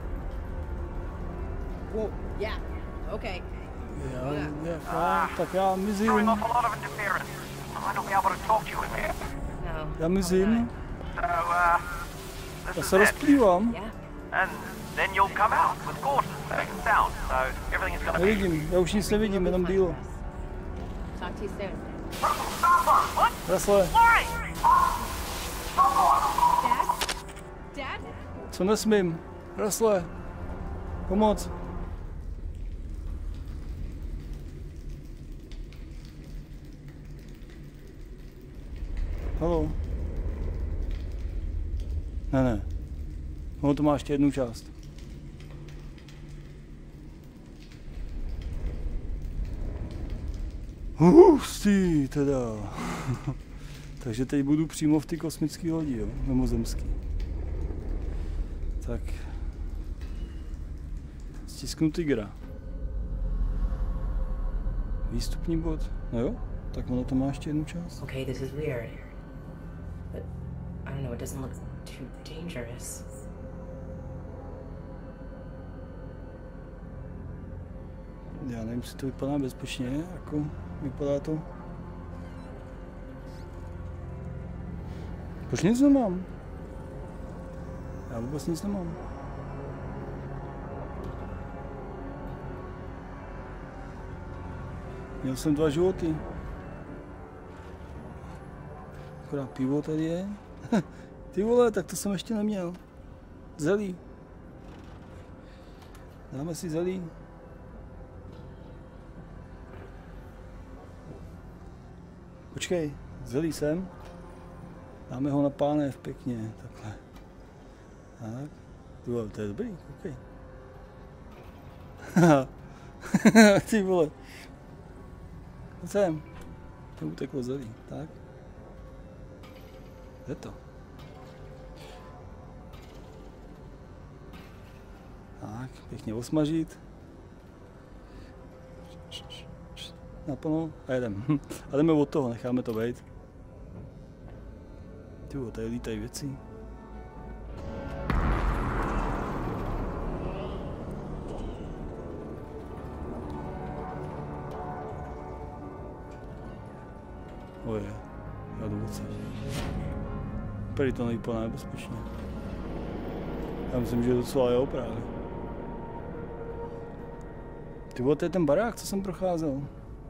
Whoa, yeah, okay. Tak já mizím. Throwing off a lot of interference. I might not be able to talk to you in here. No. Já mizím. So, Já this se is it. rozplývám. Yeah. And then you'll come out with Gordon, safe and sound. So everything is gonna be... Nevidím, já už nic nevidím, jenom bílo. Talk to you soon. Rasle, Dad? co nesmím? Rasle, pomoc. Haló. Ne. No to má ještě jednu část. Hustý teda. Takže teď budu přímo v ty kosmické lodi, jo, mimozemský. Tak. Stisknu tygra. Výstupní bod. No jo, tak ono to má ještě jednu část. Okay, this is weird. But I don't know, it doesn't look too dangerous. Já nevím, jestli to vypadá bezpečně, jako vypadá to. Proč nic nemám? Já vůbec nic nemám. Měl jsem 2 životy. Akorát pivo tady je. Ty vole, tak to jsem ještě neměl. Zelí. Dáme si zelí. Počkej, zelí sem. Dáme ho na pánev pěkně, takhle. Tak. Ty vole, to je dobrý, ok. Ty vole. Pojď sem. To uteklo zelí, tak. Je to. Tak, pěkně osmažit. Naplno a jedem. A jdeme od toho, necháme to být. Tyjo, tady lítají věci. Oje, já jdu odsaď. Tady to nevypadá nebezpečně. Já myslím, že docela jo právě. Tyjo, to je ten barák, co jsem procházel.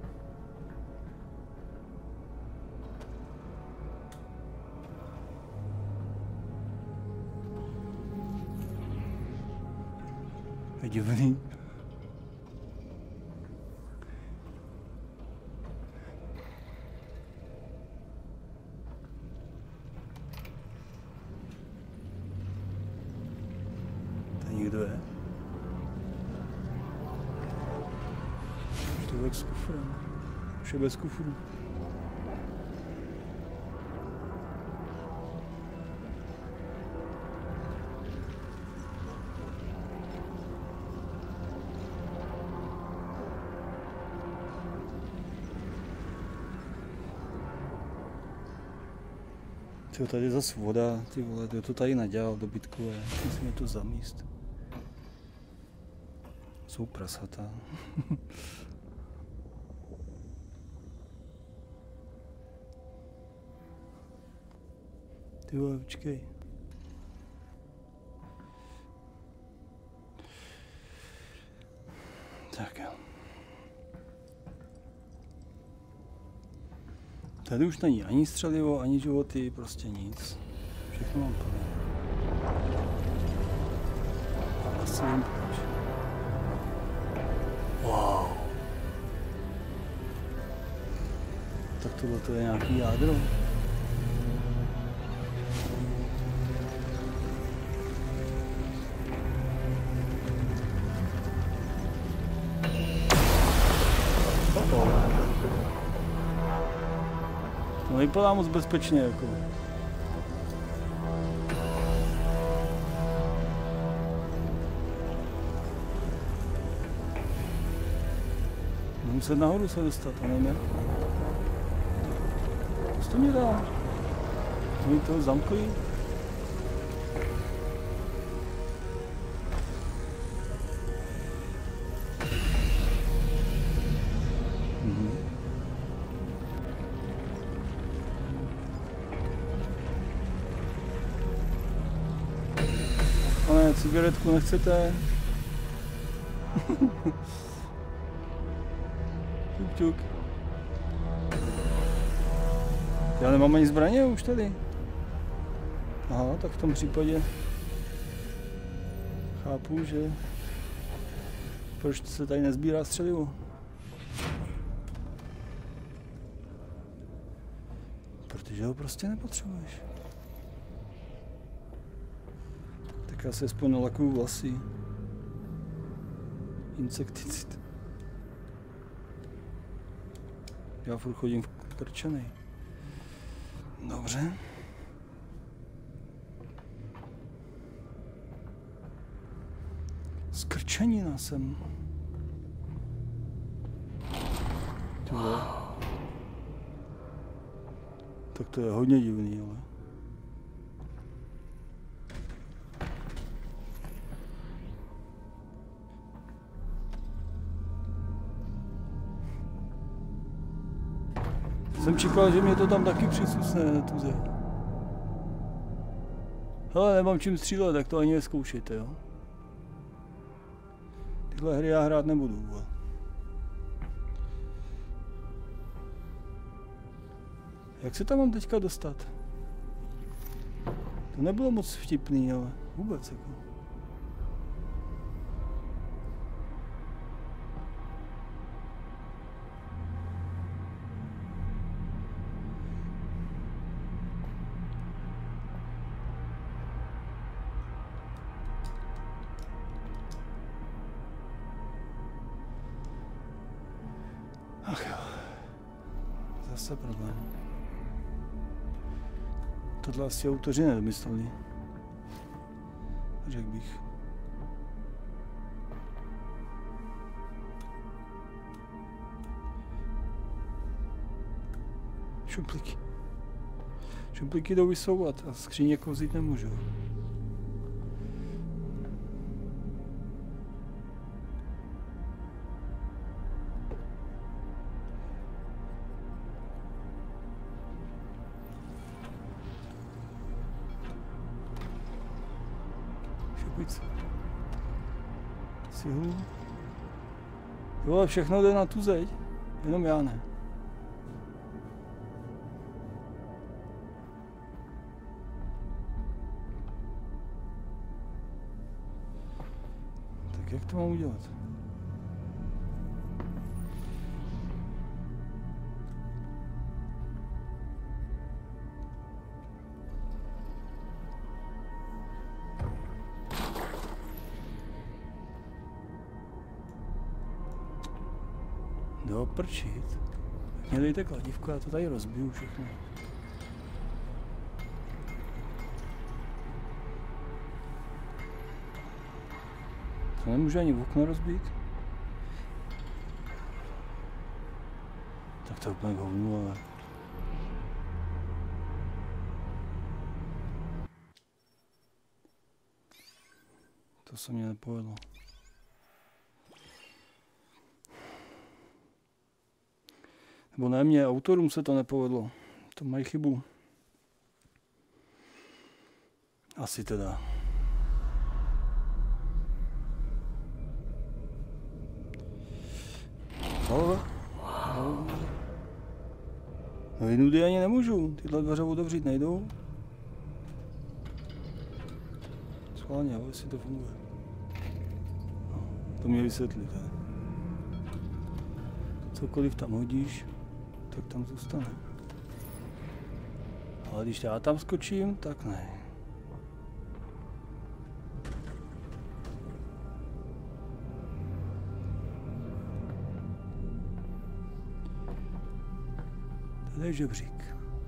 Je divný. Tady někdo je? Už to je s kufrem. Už je bez kufru. Tyjo, tady je zase voda, ty vole, kdo to tady nadělal dobytkové, musíme to zamíst. Jsou prasata. Ty vole, počkej. Tak jo. Tady už není ani střelivo, ani životy, prostě nic. Všechno mám plné. Asi vím proč. Wow. Tak tohle to je nějaký jádro. To nevypadá moc bezpečně, jako. Budu muset nahoru se dostat, a nevím jak. Co to mě dá? Oni toho zamkli. Pane, cigaretku nechcete? Čuk, čuk. Já nemám ani zbraně už tady. Aha, tak v tom případě chápu, že proč se tady nezbírá střelivo. Protože ho prostě nepotřebuješ. Tak já si aspoň nalakuju vlasy. Insekticid. Já furt chodím krčenej. Dobře. Skrčenina jsem. Tyhle. Tak to je hodně divný, ale. Jsem čekal, že mě to tam taky přisusne na tu zem. Hele, nemám čím střílet, tak to ani nezkoušejte, jo. Tyhle hry já hrát nebudu. Jak se tam mám teďka dostat? To nebylo moc vtipný, ale vůbec jako. Ach jo, zase problém. Tohle asi autoři nevymysleli. Řekl bych. Šuplíky. Šuplíky jdou vysouvat a skříně kouzit nemůžu. Cihlu. Jo, všechno jde na tu zeď, jenom já ne. Tak jak to mám udělat? Doprčit. Tak mě dejte kladívko, já to tady rozbiju všechno. To nemůžu ani v okno rozbít. Tak to úplně hovnu, ale... To se mě nepovedlo. Nebo ne mě, autorům se to nepovedlo. To mají chybu. Asi teda. No jinudy ani nemůžu. Tyhle dveře otevřít nejdou. Schválně, ale jestli to funguje. No, to mě vysvětlit. Cokoliv tam hodíš, tak tam zůstane. Ale když já tam skočím, tak ne. Tady je žebřík.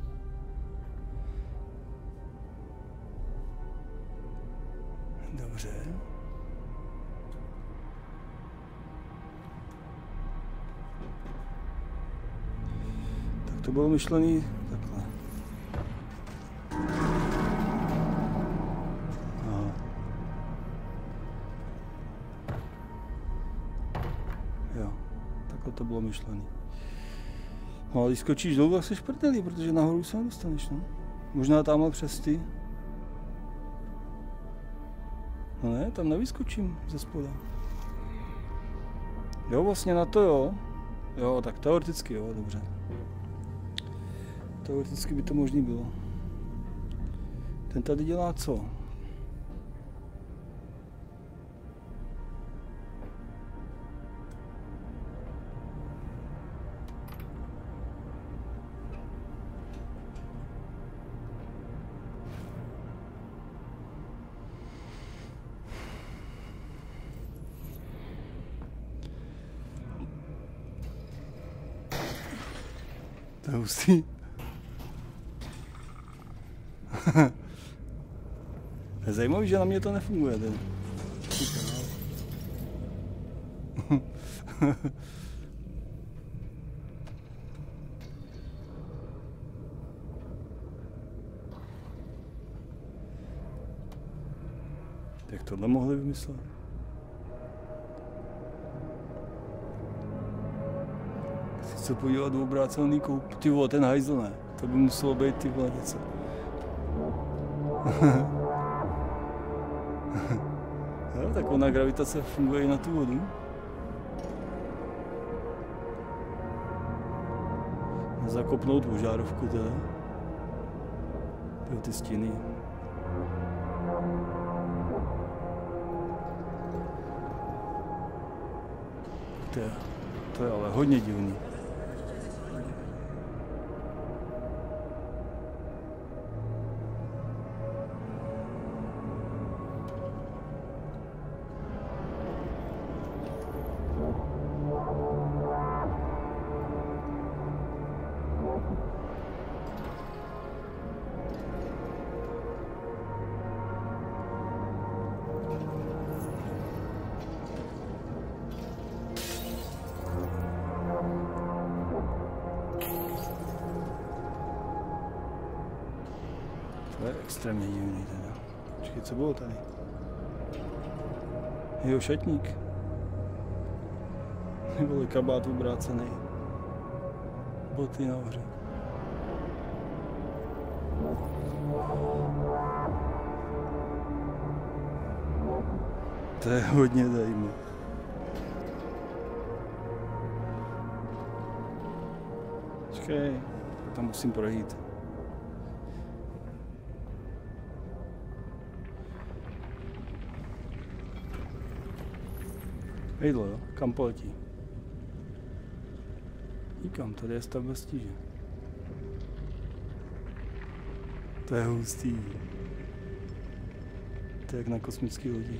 Dobře. Tak to bylo myšlený takhle. takhle to bylo myšlený. No ale když skočíš dolů, tak seš prdelí, protože nahoru se nedostaneš, no. Možná tamhle přes ty. No ne, tam nevyskočím ze spoda. Jo, vlastně na to jo. Jo, tak teoreticky jo, dobře. Teoreticky by to možný bylo. Ten tady dělá co? To je hustý. Je zajímavý, že na mě to nefunguje. Ten. Jak tohle mohli vymyslet? Chci se podívat do obrácený koup. Ty vole, ten hajzl ne. To by muselo být ty vole něco. Jo, tak ona gravitace funguje i na tu vodu. Zakopnout požárovku teda. Pro ty stěny. To je ale hodně divný. To je extrémně divný teda. Počkej, co bylo tady? Jeho šatník. Byl kabát obrácený. Boty nahoře. To je hodně zajímavé. Počkej, tam musím projít. Jídlo, jo? Kam poletí? Nikam, tady je stavba stíže. To je hustý. To je jak na kosmické lodi.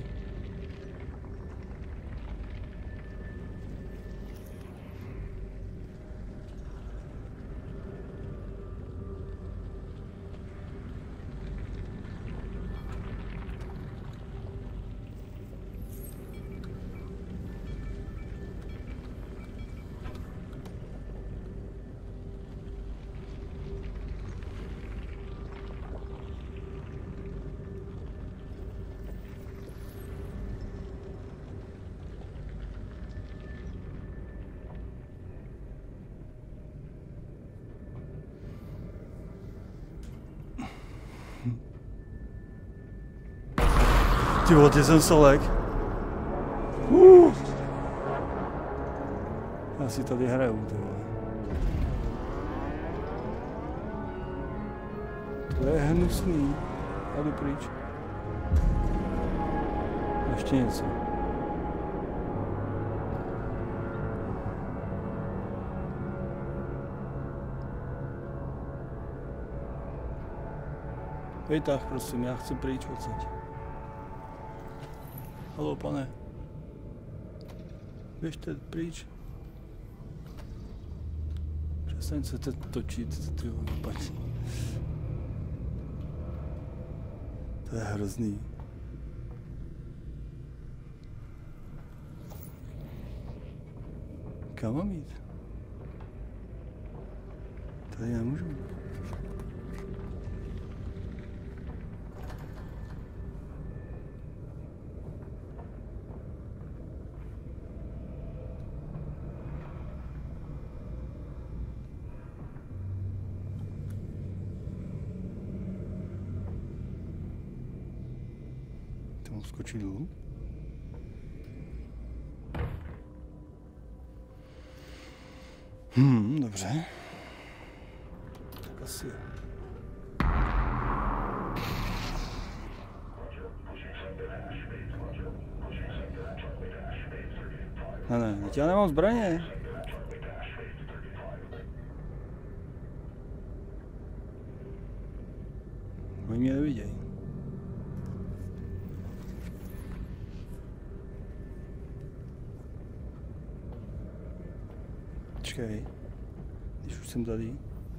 Ty vole, ty jsem solek. Já si tady hraju, ty vole. To je hnusný. Já jdu pryč. Ještě něco. Vytah, prosím, já chci pryč odsaď. Haló, pane. Běžte pryč. Přestaň se točit, ty pať. To je hrozný. Kam mám jít? Tady nemůžu. Musím skočit dolů. Dobře. Tak asi jo. Ne, teď já nemám zbraně. Oni mě nevidějí. Počkej, když už jsem tady.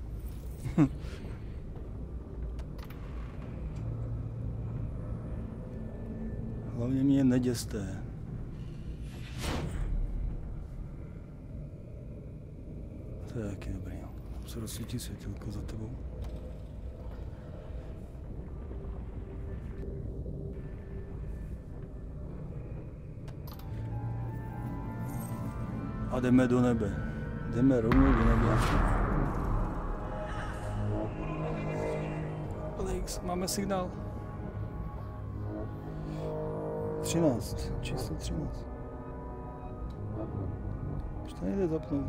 Hlavně mě neděste. To je taky dobrý. Tam se rozsvítí světilko za tebou. A jdeme do nebe. Jdeme rovnou do nebe. Alex, máme signál. 13, číslo 13. Už to nejde zapnout.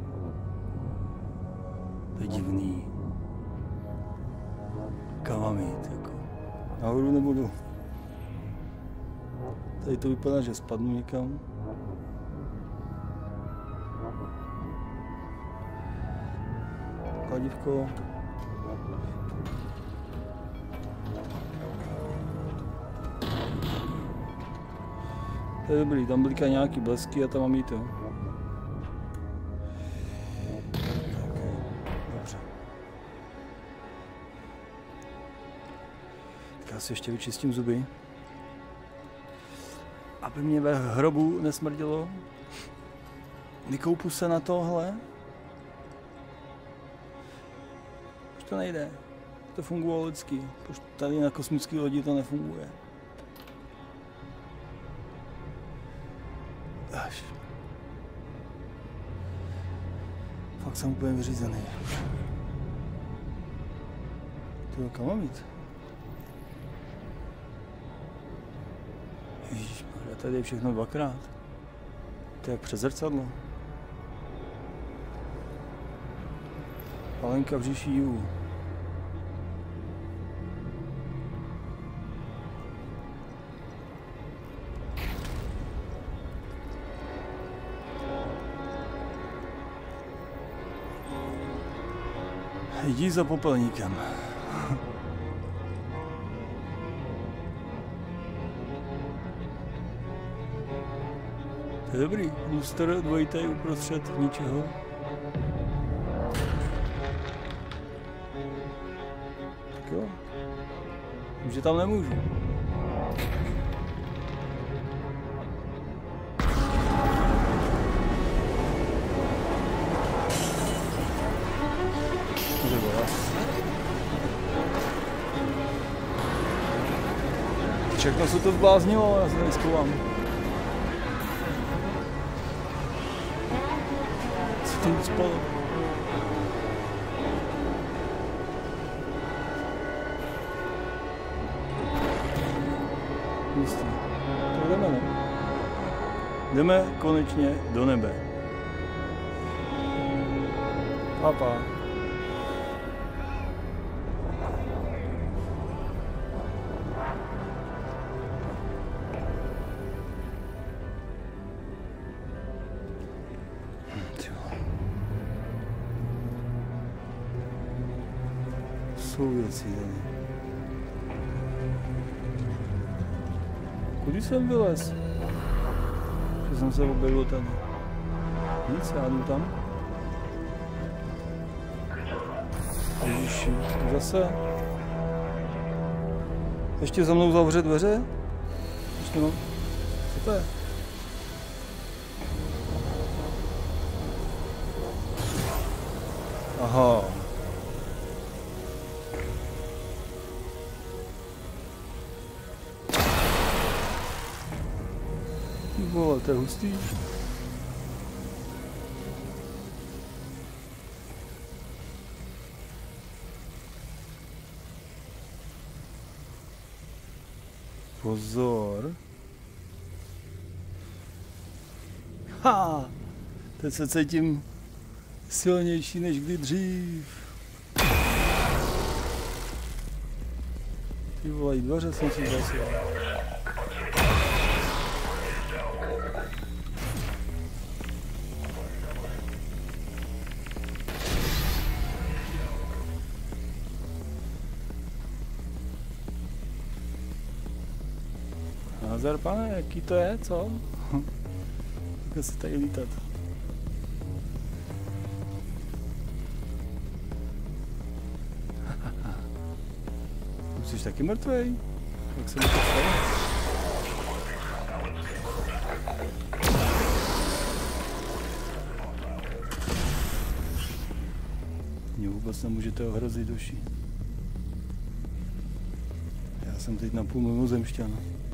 To je divný. Kam mám jít, jako? Nahoru nebo dolů? Tady to vypadá, že spadnu někam. Kladívko. To je dobrý, tam blikají nějaký blesky a tam mám jít to. Dobře. Tak já si ještě vyčistím zuby. Aby mě ve hrobu nesmrdilo. Vykoupu se na tohle. Už to nejde. To fungovalo lidsky. Už tady na kosmické lodi to nefunguje. Až. Fakt jsem úplně vyřízený. To kam mám jít? Ježišmarja, tady je všechno dvakrát. To je jak přes zrcadlo. Palenka v říši jihu. Jdi za popelníkem. To je dobrý. Lustr dvojitej uprostřed ničeho. Tak jo. Už že tam nemůžu. Všechno se to zbláznilo, já se neskovám. Co tam spalo? Jistý. Tak jdeme, ne? Jdeme konečně do nebe. Papa. Jsou věci tady. Kudy jsem vylez? Že jsem se objevil tady. Nic, já jdu tam. Ježiši, zase. Ještě za mnou zavře dveře? Ještě mám. Co to je? Aha. Vole, to je hustý. Pozor. Ha! Teď se cítím silnější než kdy dřív. Ty vole, dveře jsem si zasil. Nazar, pane, jaký to je, co? Jak se tady lítat? Jsi taky mrtvej? Jak se mi to stalo? Mě vůbec nemůžete ohrozit duši. Já jsem teď napůl mimozemšťan.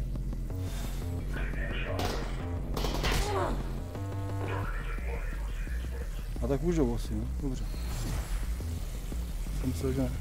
A tak můžu asi, no? Dobře. Jsem se, že ne.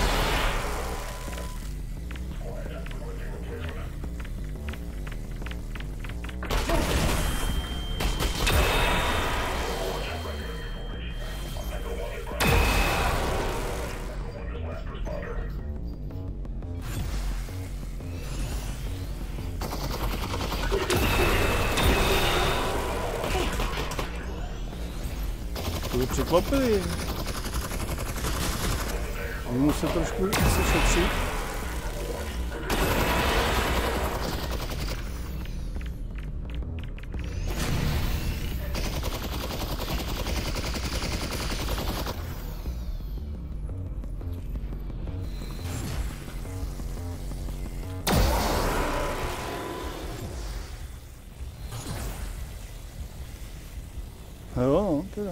To překvapili. Oni musí trošku se šetřit. Jo, no, teda.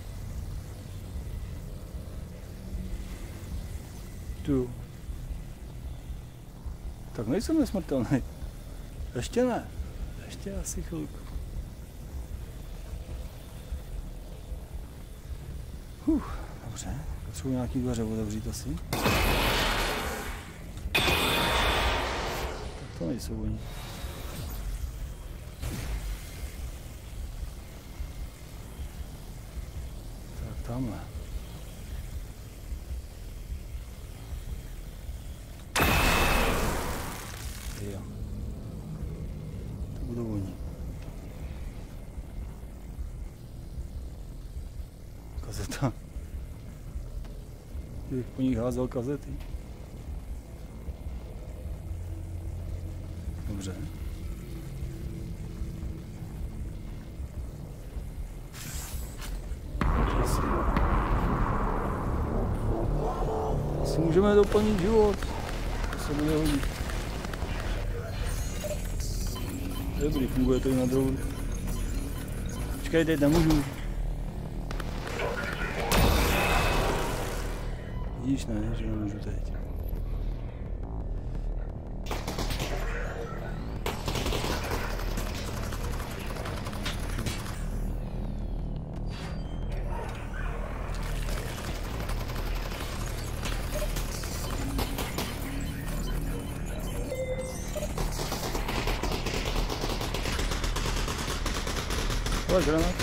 Tu. Tak nejsem nesmrtelný. Ještě ne. Ještě asi chvilku. Dobře. Potřebuji nějaký dveře otevřít asi. Tak to nejsou oni. Tak tamhle. Jo. To budou oni. Kazeta. Kdybych po nich házel kazety. Dobře. Asi můžeme doplnit život. To se bude hodit. Dobrý, funguje to i na druhou. Počkej, teď nemůžu. Vidíš, ne, že nemůžu teď. Давай гранату.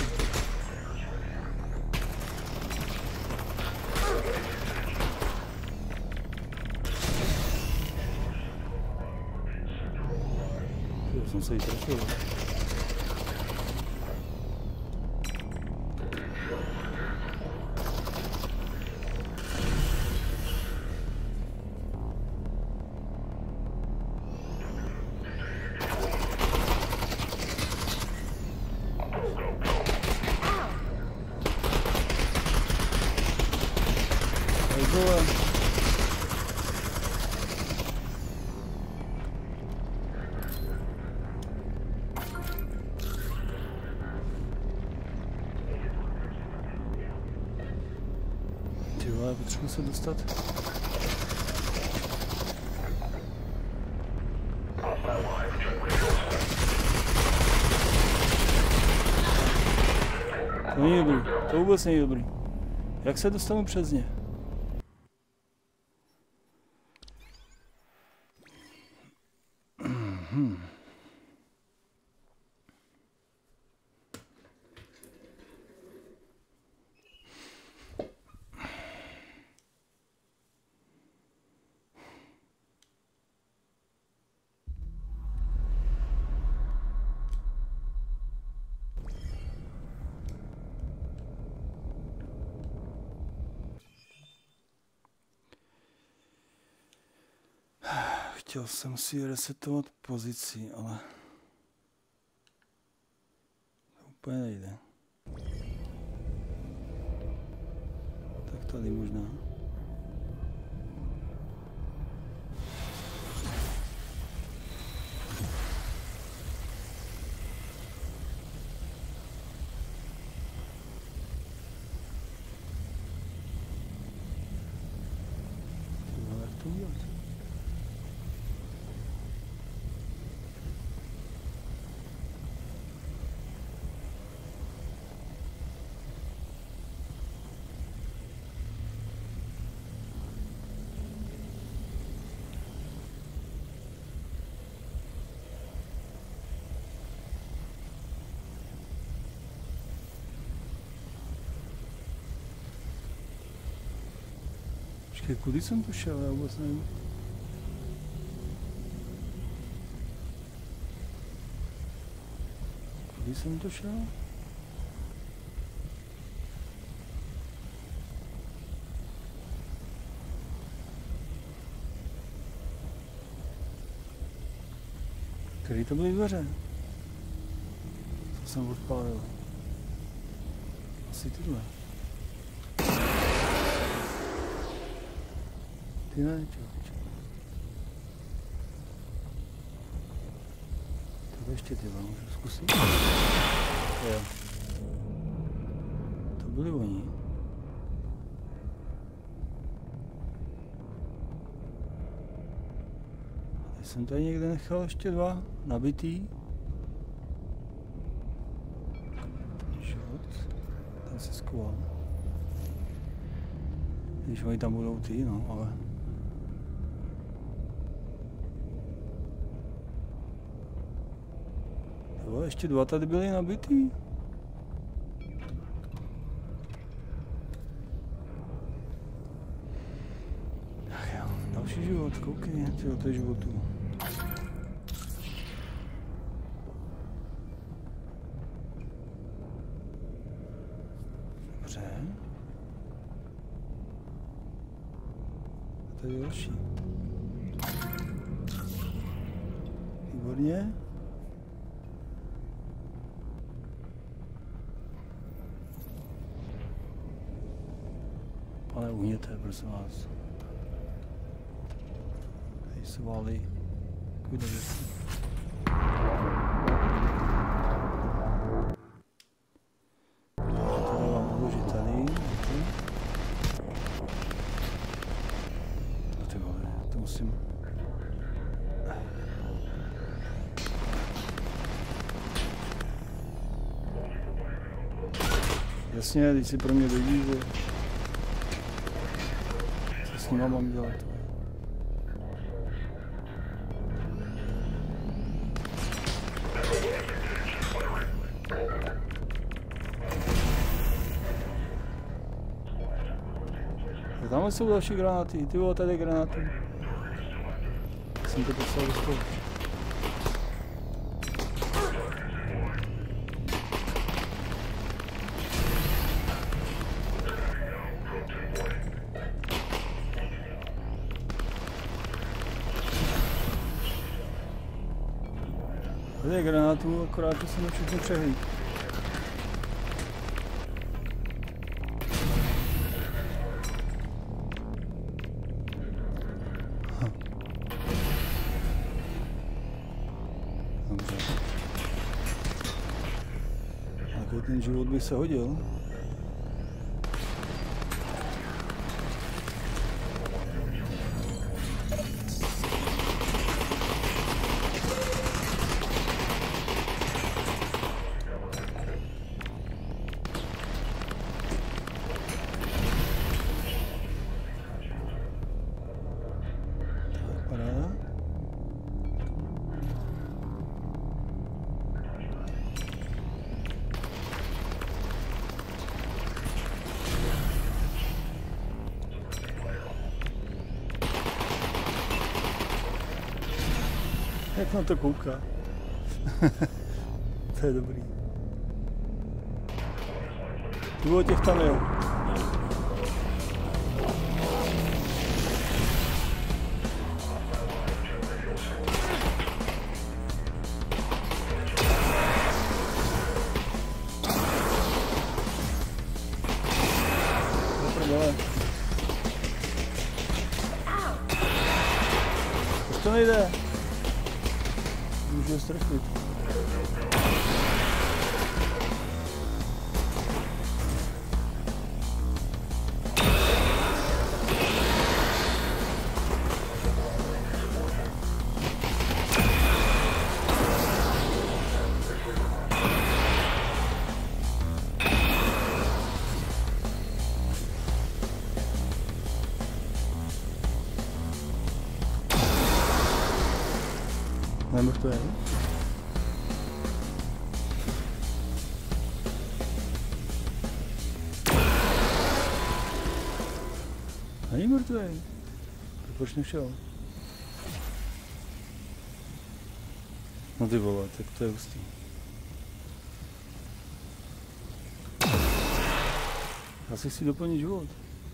Я сам стоит расширил. Potřebuji se dostat. To není dobrý, to vůbec není dobrý. Jak se dostanu přes ně? Chtěl jsem si resetovat pozici, ale to úplně nejde. Tak tady možná. Jak to udělat? Počkej, kudy jsem to šel? Já vůbec nevím. Kudy jsem to šel? Který to byly dveře? Co jsem odpálil? Asi tyhle. Ty ne, čo. Tak ještě ty můžu zkusit. Jo. To byli oni. Já jsem tady někde nechal ještě dva nabitý. Život. Ten se skoval. Když oni tam budou ty, no, ale... Jo, ještě dva tady byly nabitý. Ach jo, další život, koukej, tyjo, to je životu. Dobře. A tady je další. Výborně. Ale uhněte, prosím vás. Tady se válí takovýhle věci. Tady mám uložit tady. No ty vole, to musím... Jasně, teď si pro mě dojdí, že... S nima mám dělat. Tamhle jsou další granáty, ty vole, tady granáty. Jsem to poslal do stolu. Tady je granátů, akorát, že jsem všechny přehlíd. Dobře. Takový ten život by se hodil. Jak na to kouká. To je dobrý. Bylo těch tam jo. Už to nejde. Můžu strefit. Nemůžu to je. Není mrtvý. Proč nešel? No ty vole, tak to je hustý. Já si chci doplnit život.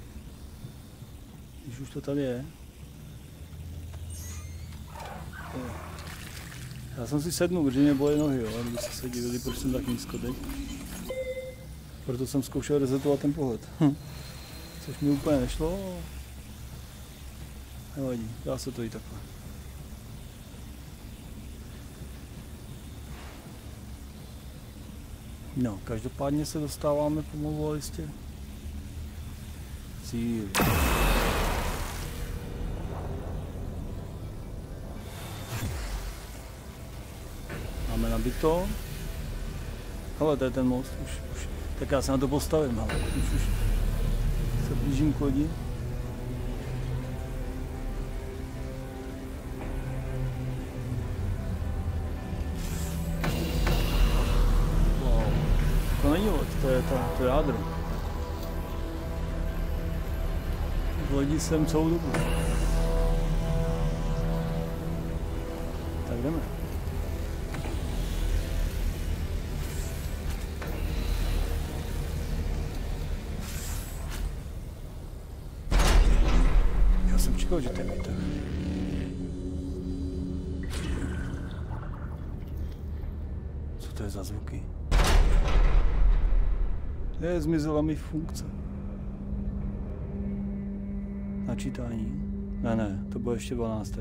Když už to tady je. Já jsem si sednul, protože mě bolí nohy, jo, a když se divili, proč jsem tak nízko teď. Proto jsem zkoušel resetovat ten pohled. Což mi úplně nešlo. Nevadí, dá se to i takhle. No, každopádně se dostáváme pomalu, ale jistě. Cíl. Máme nabito. Hele, to je ten most, už. Tak já se na to postavím, ale už se blížím k lodi. Wow. To není loď, to je to jádro. V lodi jsem celou dobu. Tak jdeme. Že to je výtah. Co to je za zvuky? Zmizela mi funkce. Načítání. Ne, to bylo ještě 12.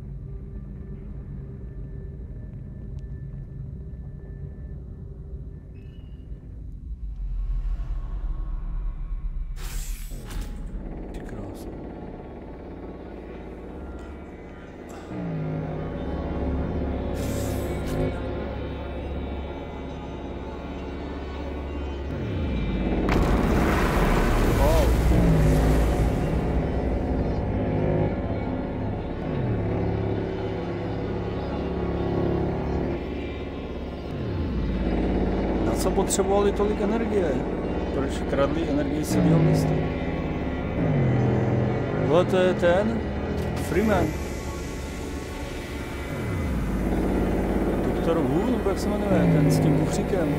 Potřebovali tolik energie. Proč kradli energii z celého města? Tohle to je ten Freeman. Doktor Wu, nebo jak se jmenuje, ten s tím kufříkem.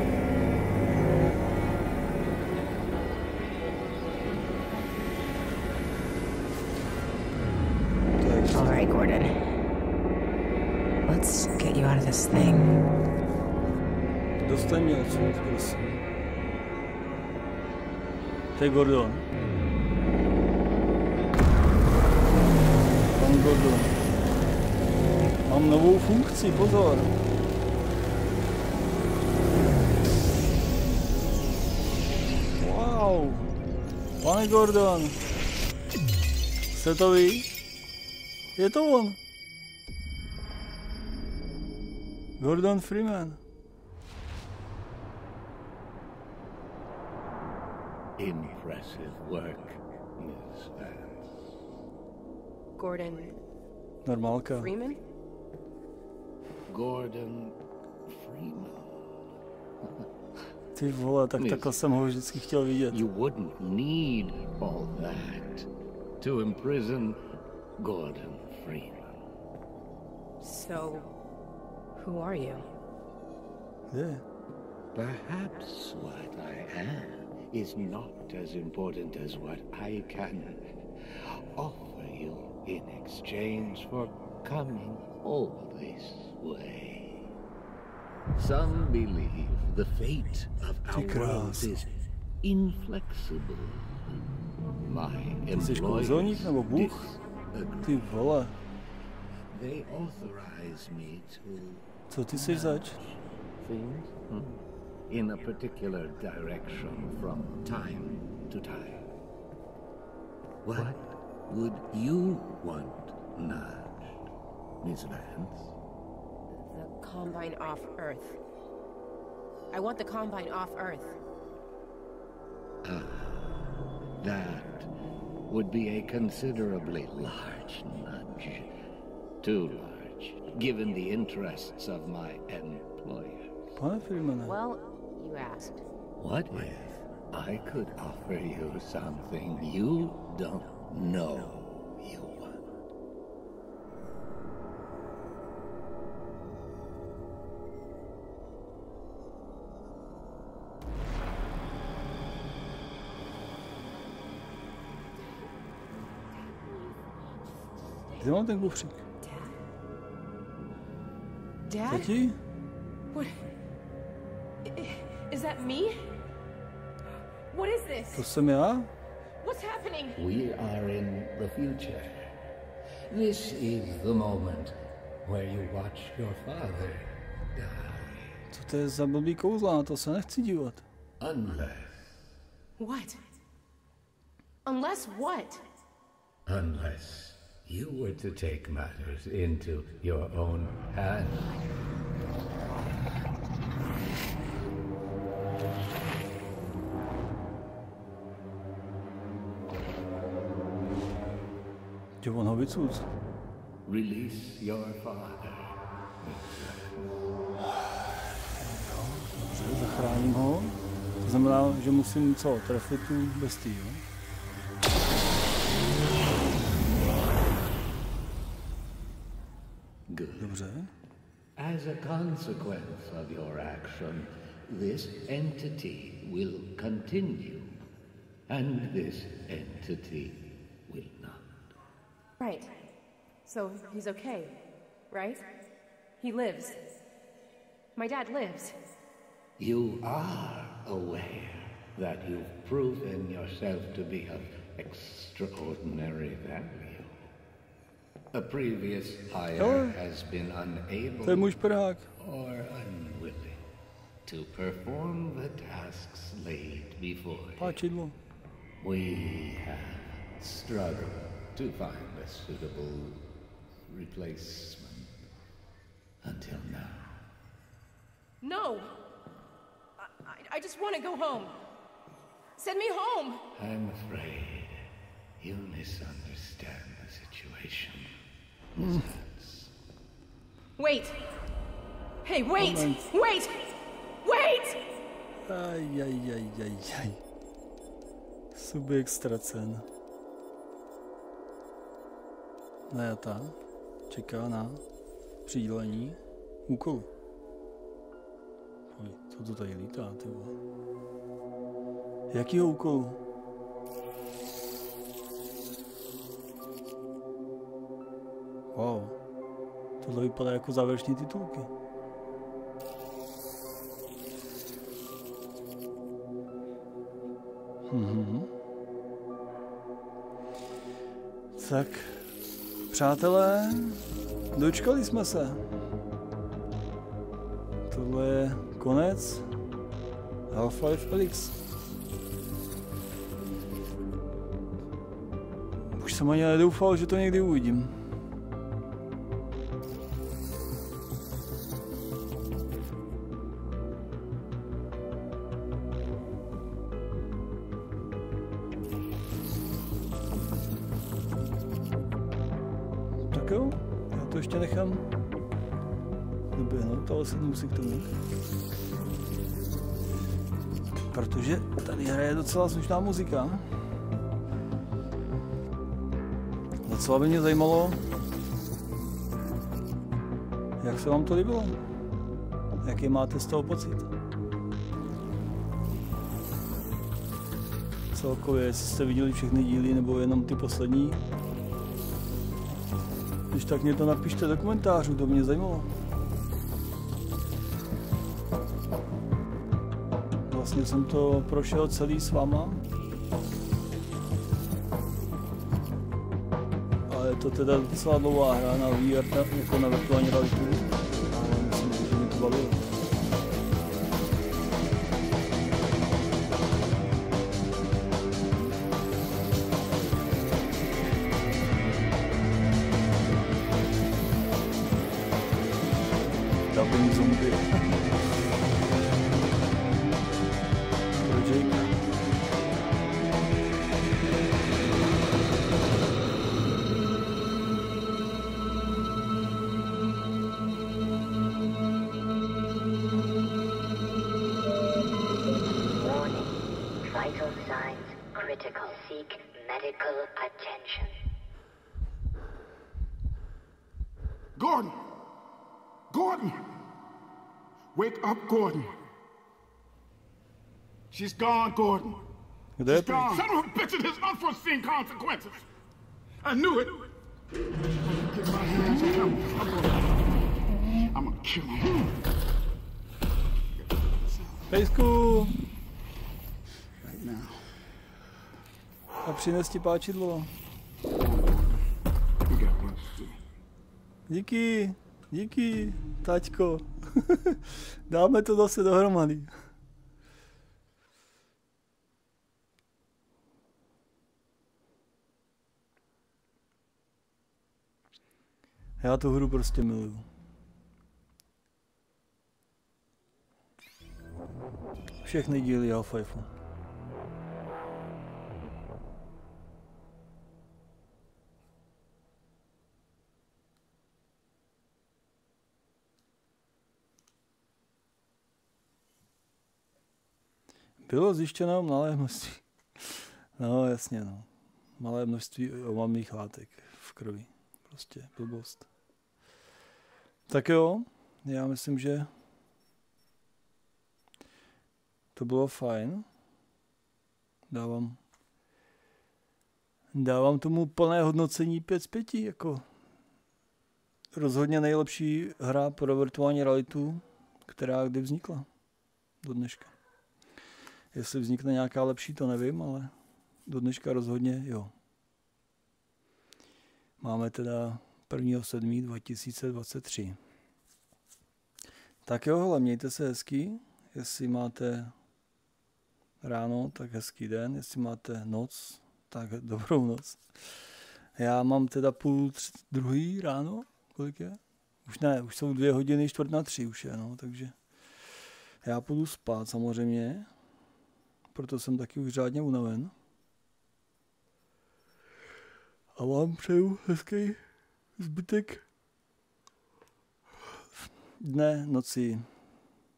All right, Gordon. Let's get you out of this thing. Dostaň mě odsud, prosím. To je Gordon. Pan Gordon. Mám novou funkci, pozor. Wow. Pane Gordon. Jste to vy? Je to on. Gordon Freeman. Impressive work, Miss Vance. Gordon Normálka. Freeman? Gordon Freeman. Ty vole, tak takhle jsem ho vždycky chtěl vidět. You wouldn't need all that to imprison Gordon Freeman. So, who are you? Kde? Perhaps what I am is not as important as what I can offer you in exchange for coming all this way. Some believe the fate of our world is inflexible. My Jsi kouzelník nebo Bůh? Ty vole. They authorize me to Co ty jsi zač? things in a particular direction from time to time. What would you want nudged, Miss Vance? The Combine off Earth. I want the Combine off Earth. That would be a considerably large nudge. Too large, given the interests of my employer. Pane Freemane. Well, you asked. What if I could offer you something you don't know you want? Kde mám ten kufřík? Dad? Tati? What? Is that me? What is this? To jsem já? What's happening? We are in the future. This is the moment where you watch your father die. Co to je za blbý kouzla? Na to se nechci dívat. Unless What? Unless what? Unless you were to take matters into your own hands. Že on ho vycůz. Release your father. Dobře, zachráním ho. To znamená, že musím co? Trefit tu bestii, jo? Good. Dobře. As a consequence of your action, this entity will continue, and this entity will not. Right. So he's okay, right? He lives. My dad lives. You are aware that you've proven yourself to be of extraordinary value. A previous hire has been unable To je můj šperhák. or unwilling to perform the tasks laid before you. Páčidlo. We have struggled to find a suitable replacement until now. No! I just want to go home. Send me home! I'm afraid you misunderstand the situation. Wait! Hey, wait! Moment. Wait! Wait! Ajajajajaj. Subjekt ztracen. Najatá čeká na přidělení úkolu. Oj, co to tady lítá, ty vole? Jakýho úkolu? Wow. Tohle vypadá jako závěrečné titulky. Tak, přátelé, dočkali jsme se. Tohle je konec Half-Life Alyx. Už jsem ani nedoufal, že to někdy uvidím. Tak jo, já to ještě nechám doběhnout, ale sednu si k tomu. Protože tady hraje docela slušná muzika. Docela by mě zajímalo, Jak se vám to líbilo? Jaký máte z toho pocit? Celkově, jestli jste viděli všechny díly nebo jenom ty poslední? Když tak mě to napište do komentářů, to mě zajímalo. Vlastně jsem to prošel celý s váma. Ale je to teda docela dlouhá hra na VR, jako na virtuální realitu. Ale myslím, že mě to bavilo. Dubbing zombie. Pro Jakea. Warning. Vital signs critical. Seek medical attention. Gordon! Gordon! Wake up, Gordon. She's gone, Gordon. Kde je She's to? gone. Son of a bitch, it has unforeseen consequences. I knew it. Get my hands on him. I'm gonna kill him. Pejsku! Right now. A přines ti páčidlo. We got work to do. Díky, díky, taťko. Dáme to zase dohromady. Já tu hru prostě miluju. Všechny díly Half-Lifeu. Bylo zjištěno malé množství. No jasně, no. Malé množství omamných látek v krvi. Prostě blbost. Tak jo, já myslím, že to bylo fajn. Dávám tomu plné hodnocení 5 z 5, jako rozhodně nejlepší hra pro virtuální realitu, která kdy vznikla do dneška. Jestli vznikne nějaká lepší, to nevím, ale do dneška rozhodně jo. Máme teda 1.7.2023. Tak jo, hele, mějte se hezky. Jestli máte ráno, tak hezký den. Jestli máte noc, tak dobrou noc. Já mám teda 2:30 ráno. Kolik je? Už ne, už jsou 2 hodiny, 2:45 už je, no, takže já půjdu spát samozřejmě. Proto jsem taky už řádně unaven. A vám přeju hezký zbytek dne, noci,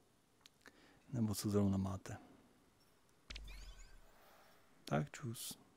nebo co zrovna máte. Tak čus.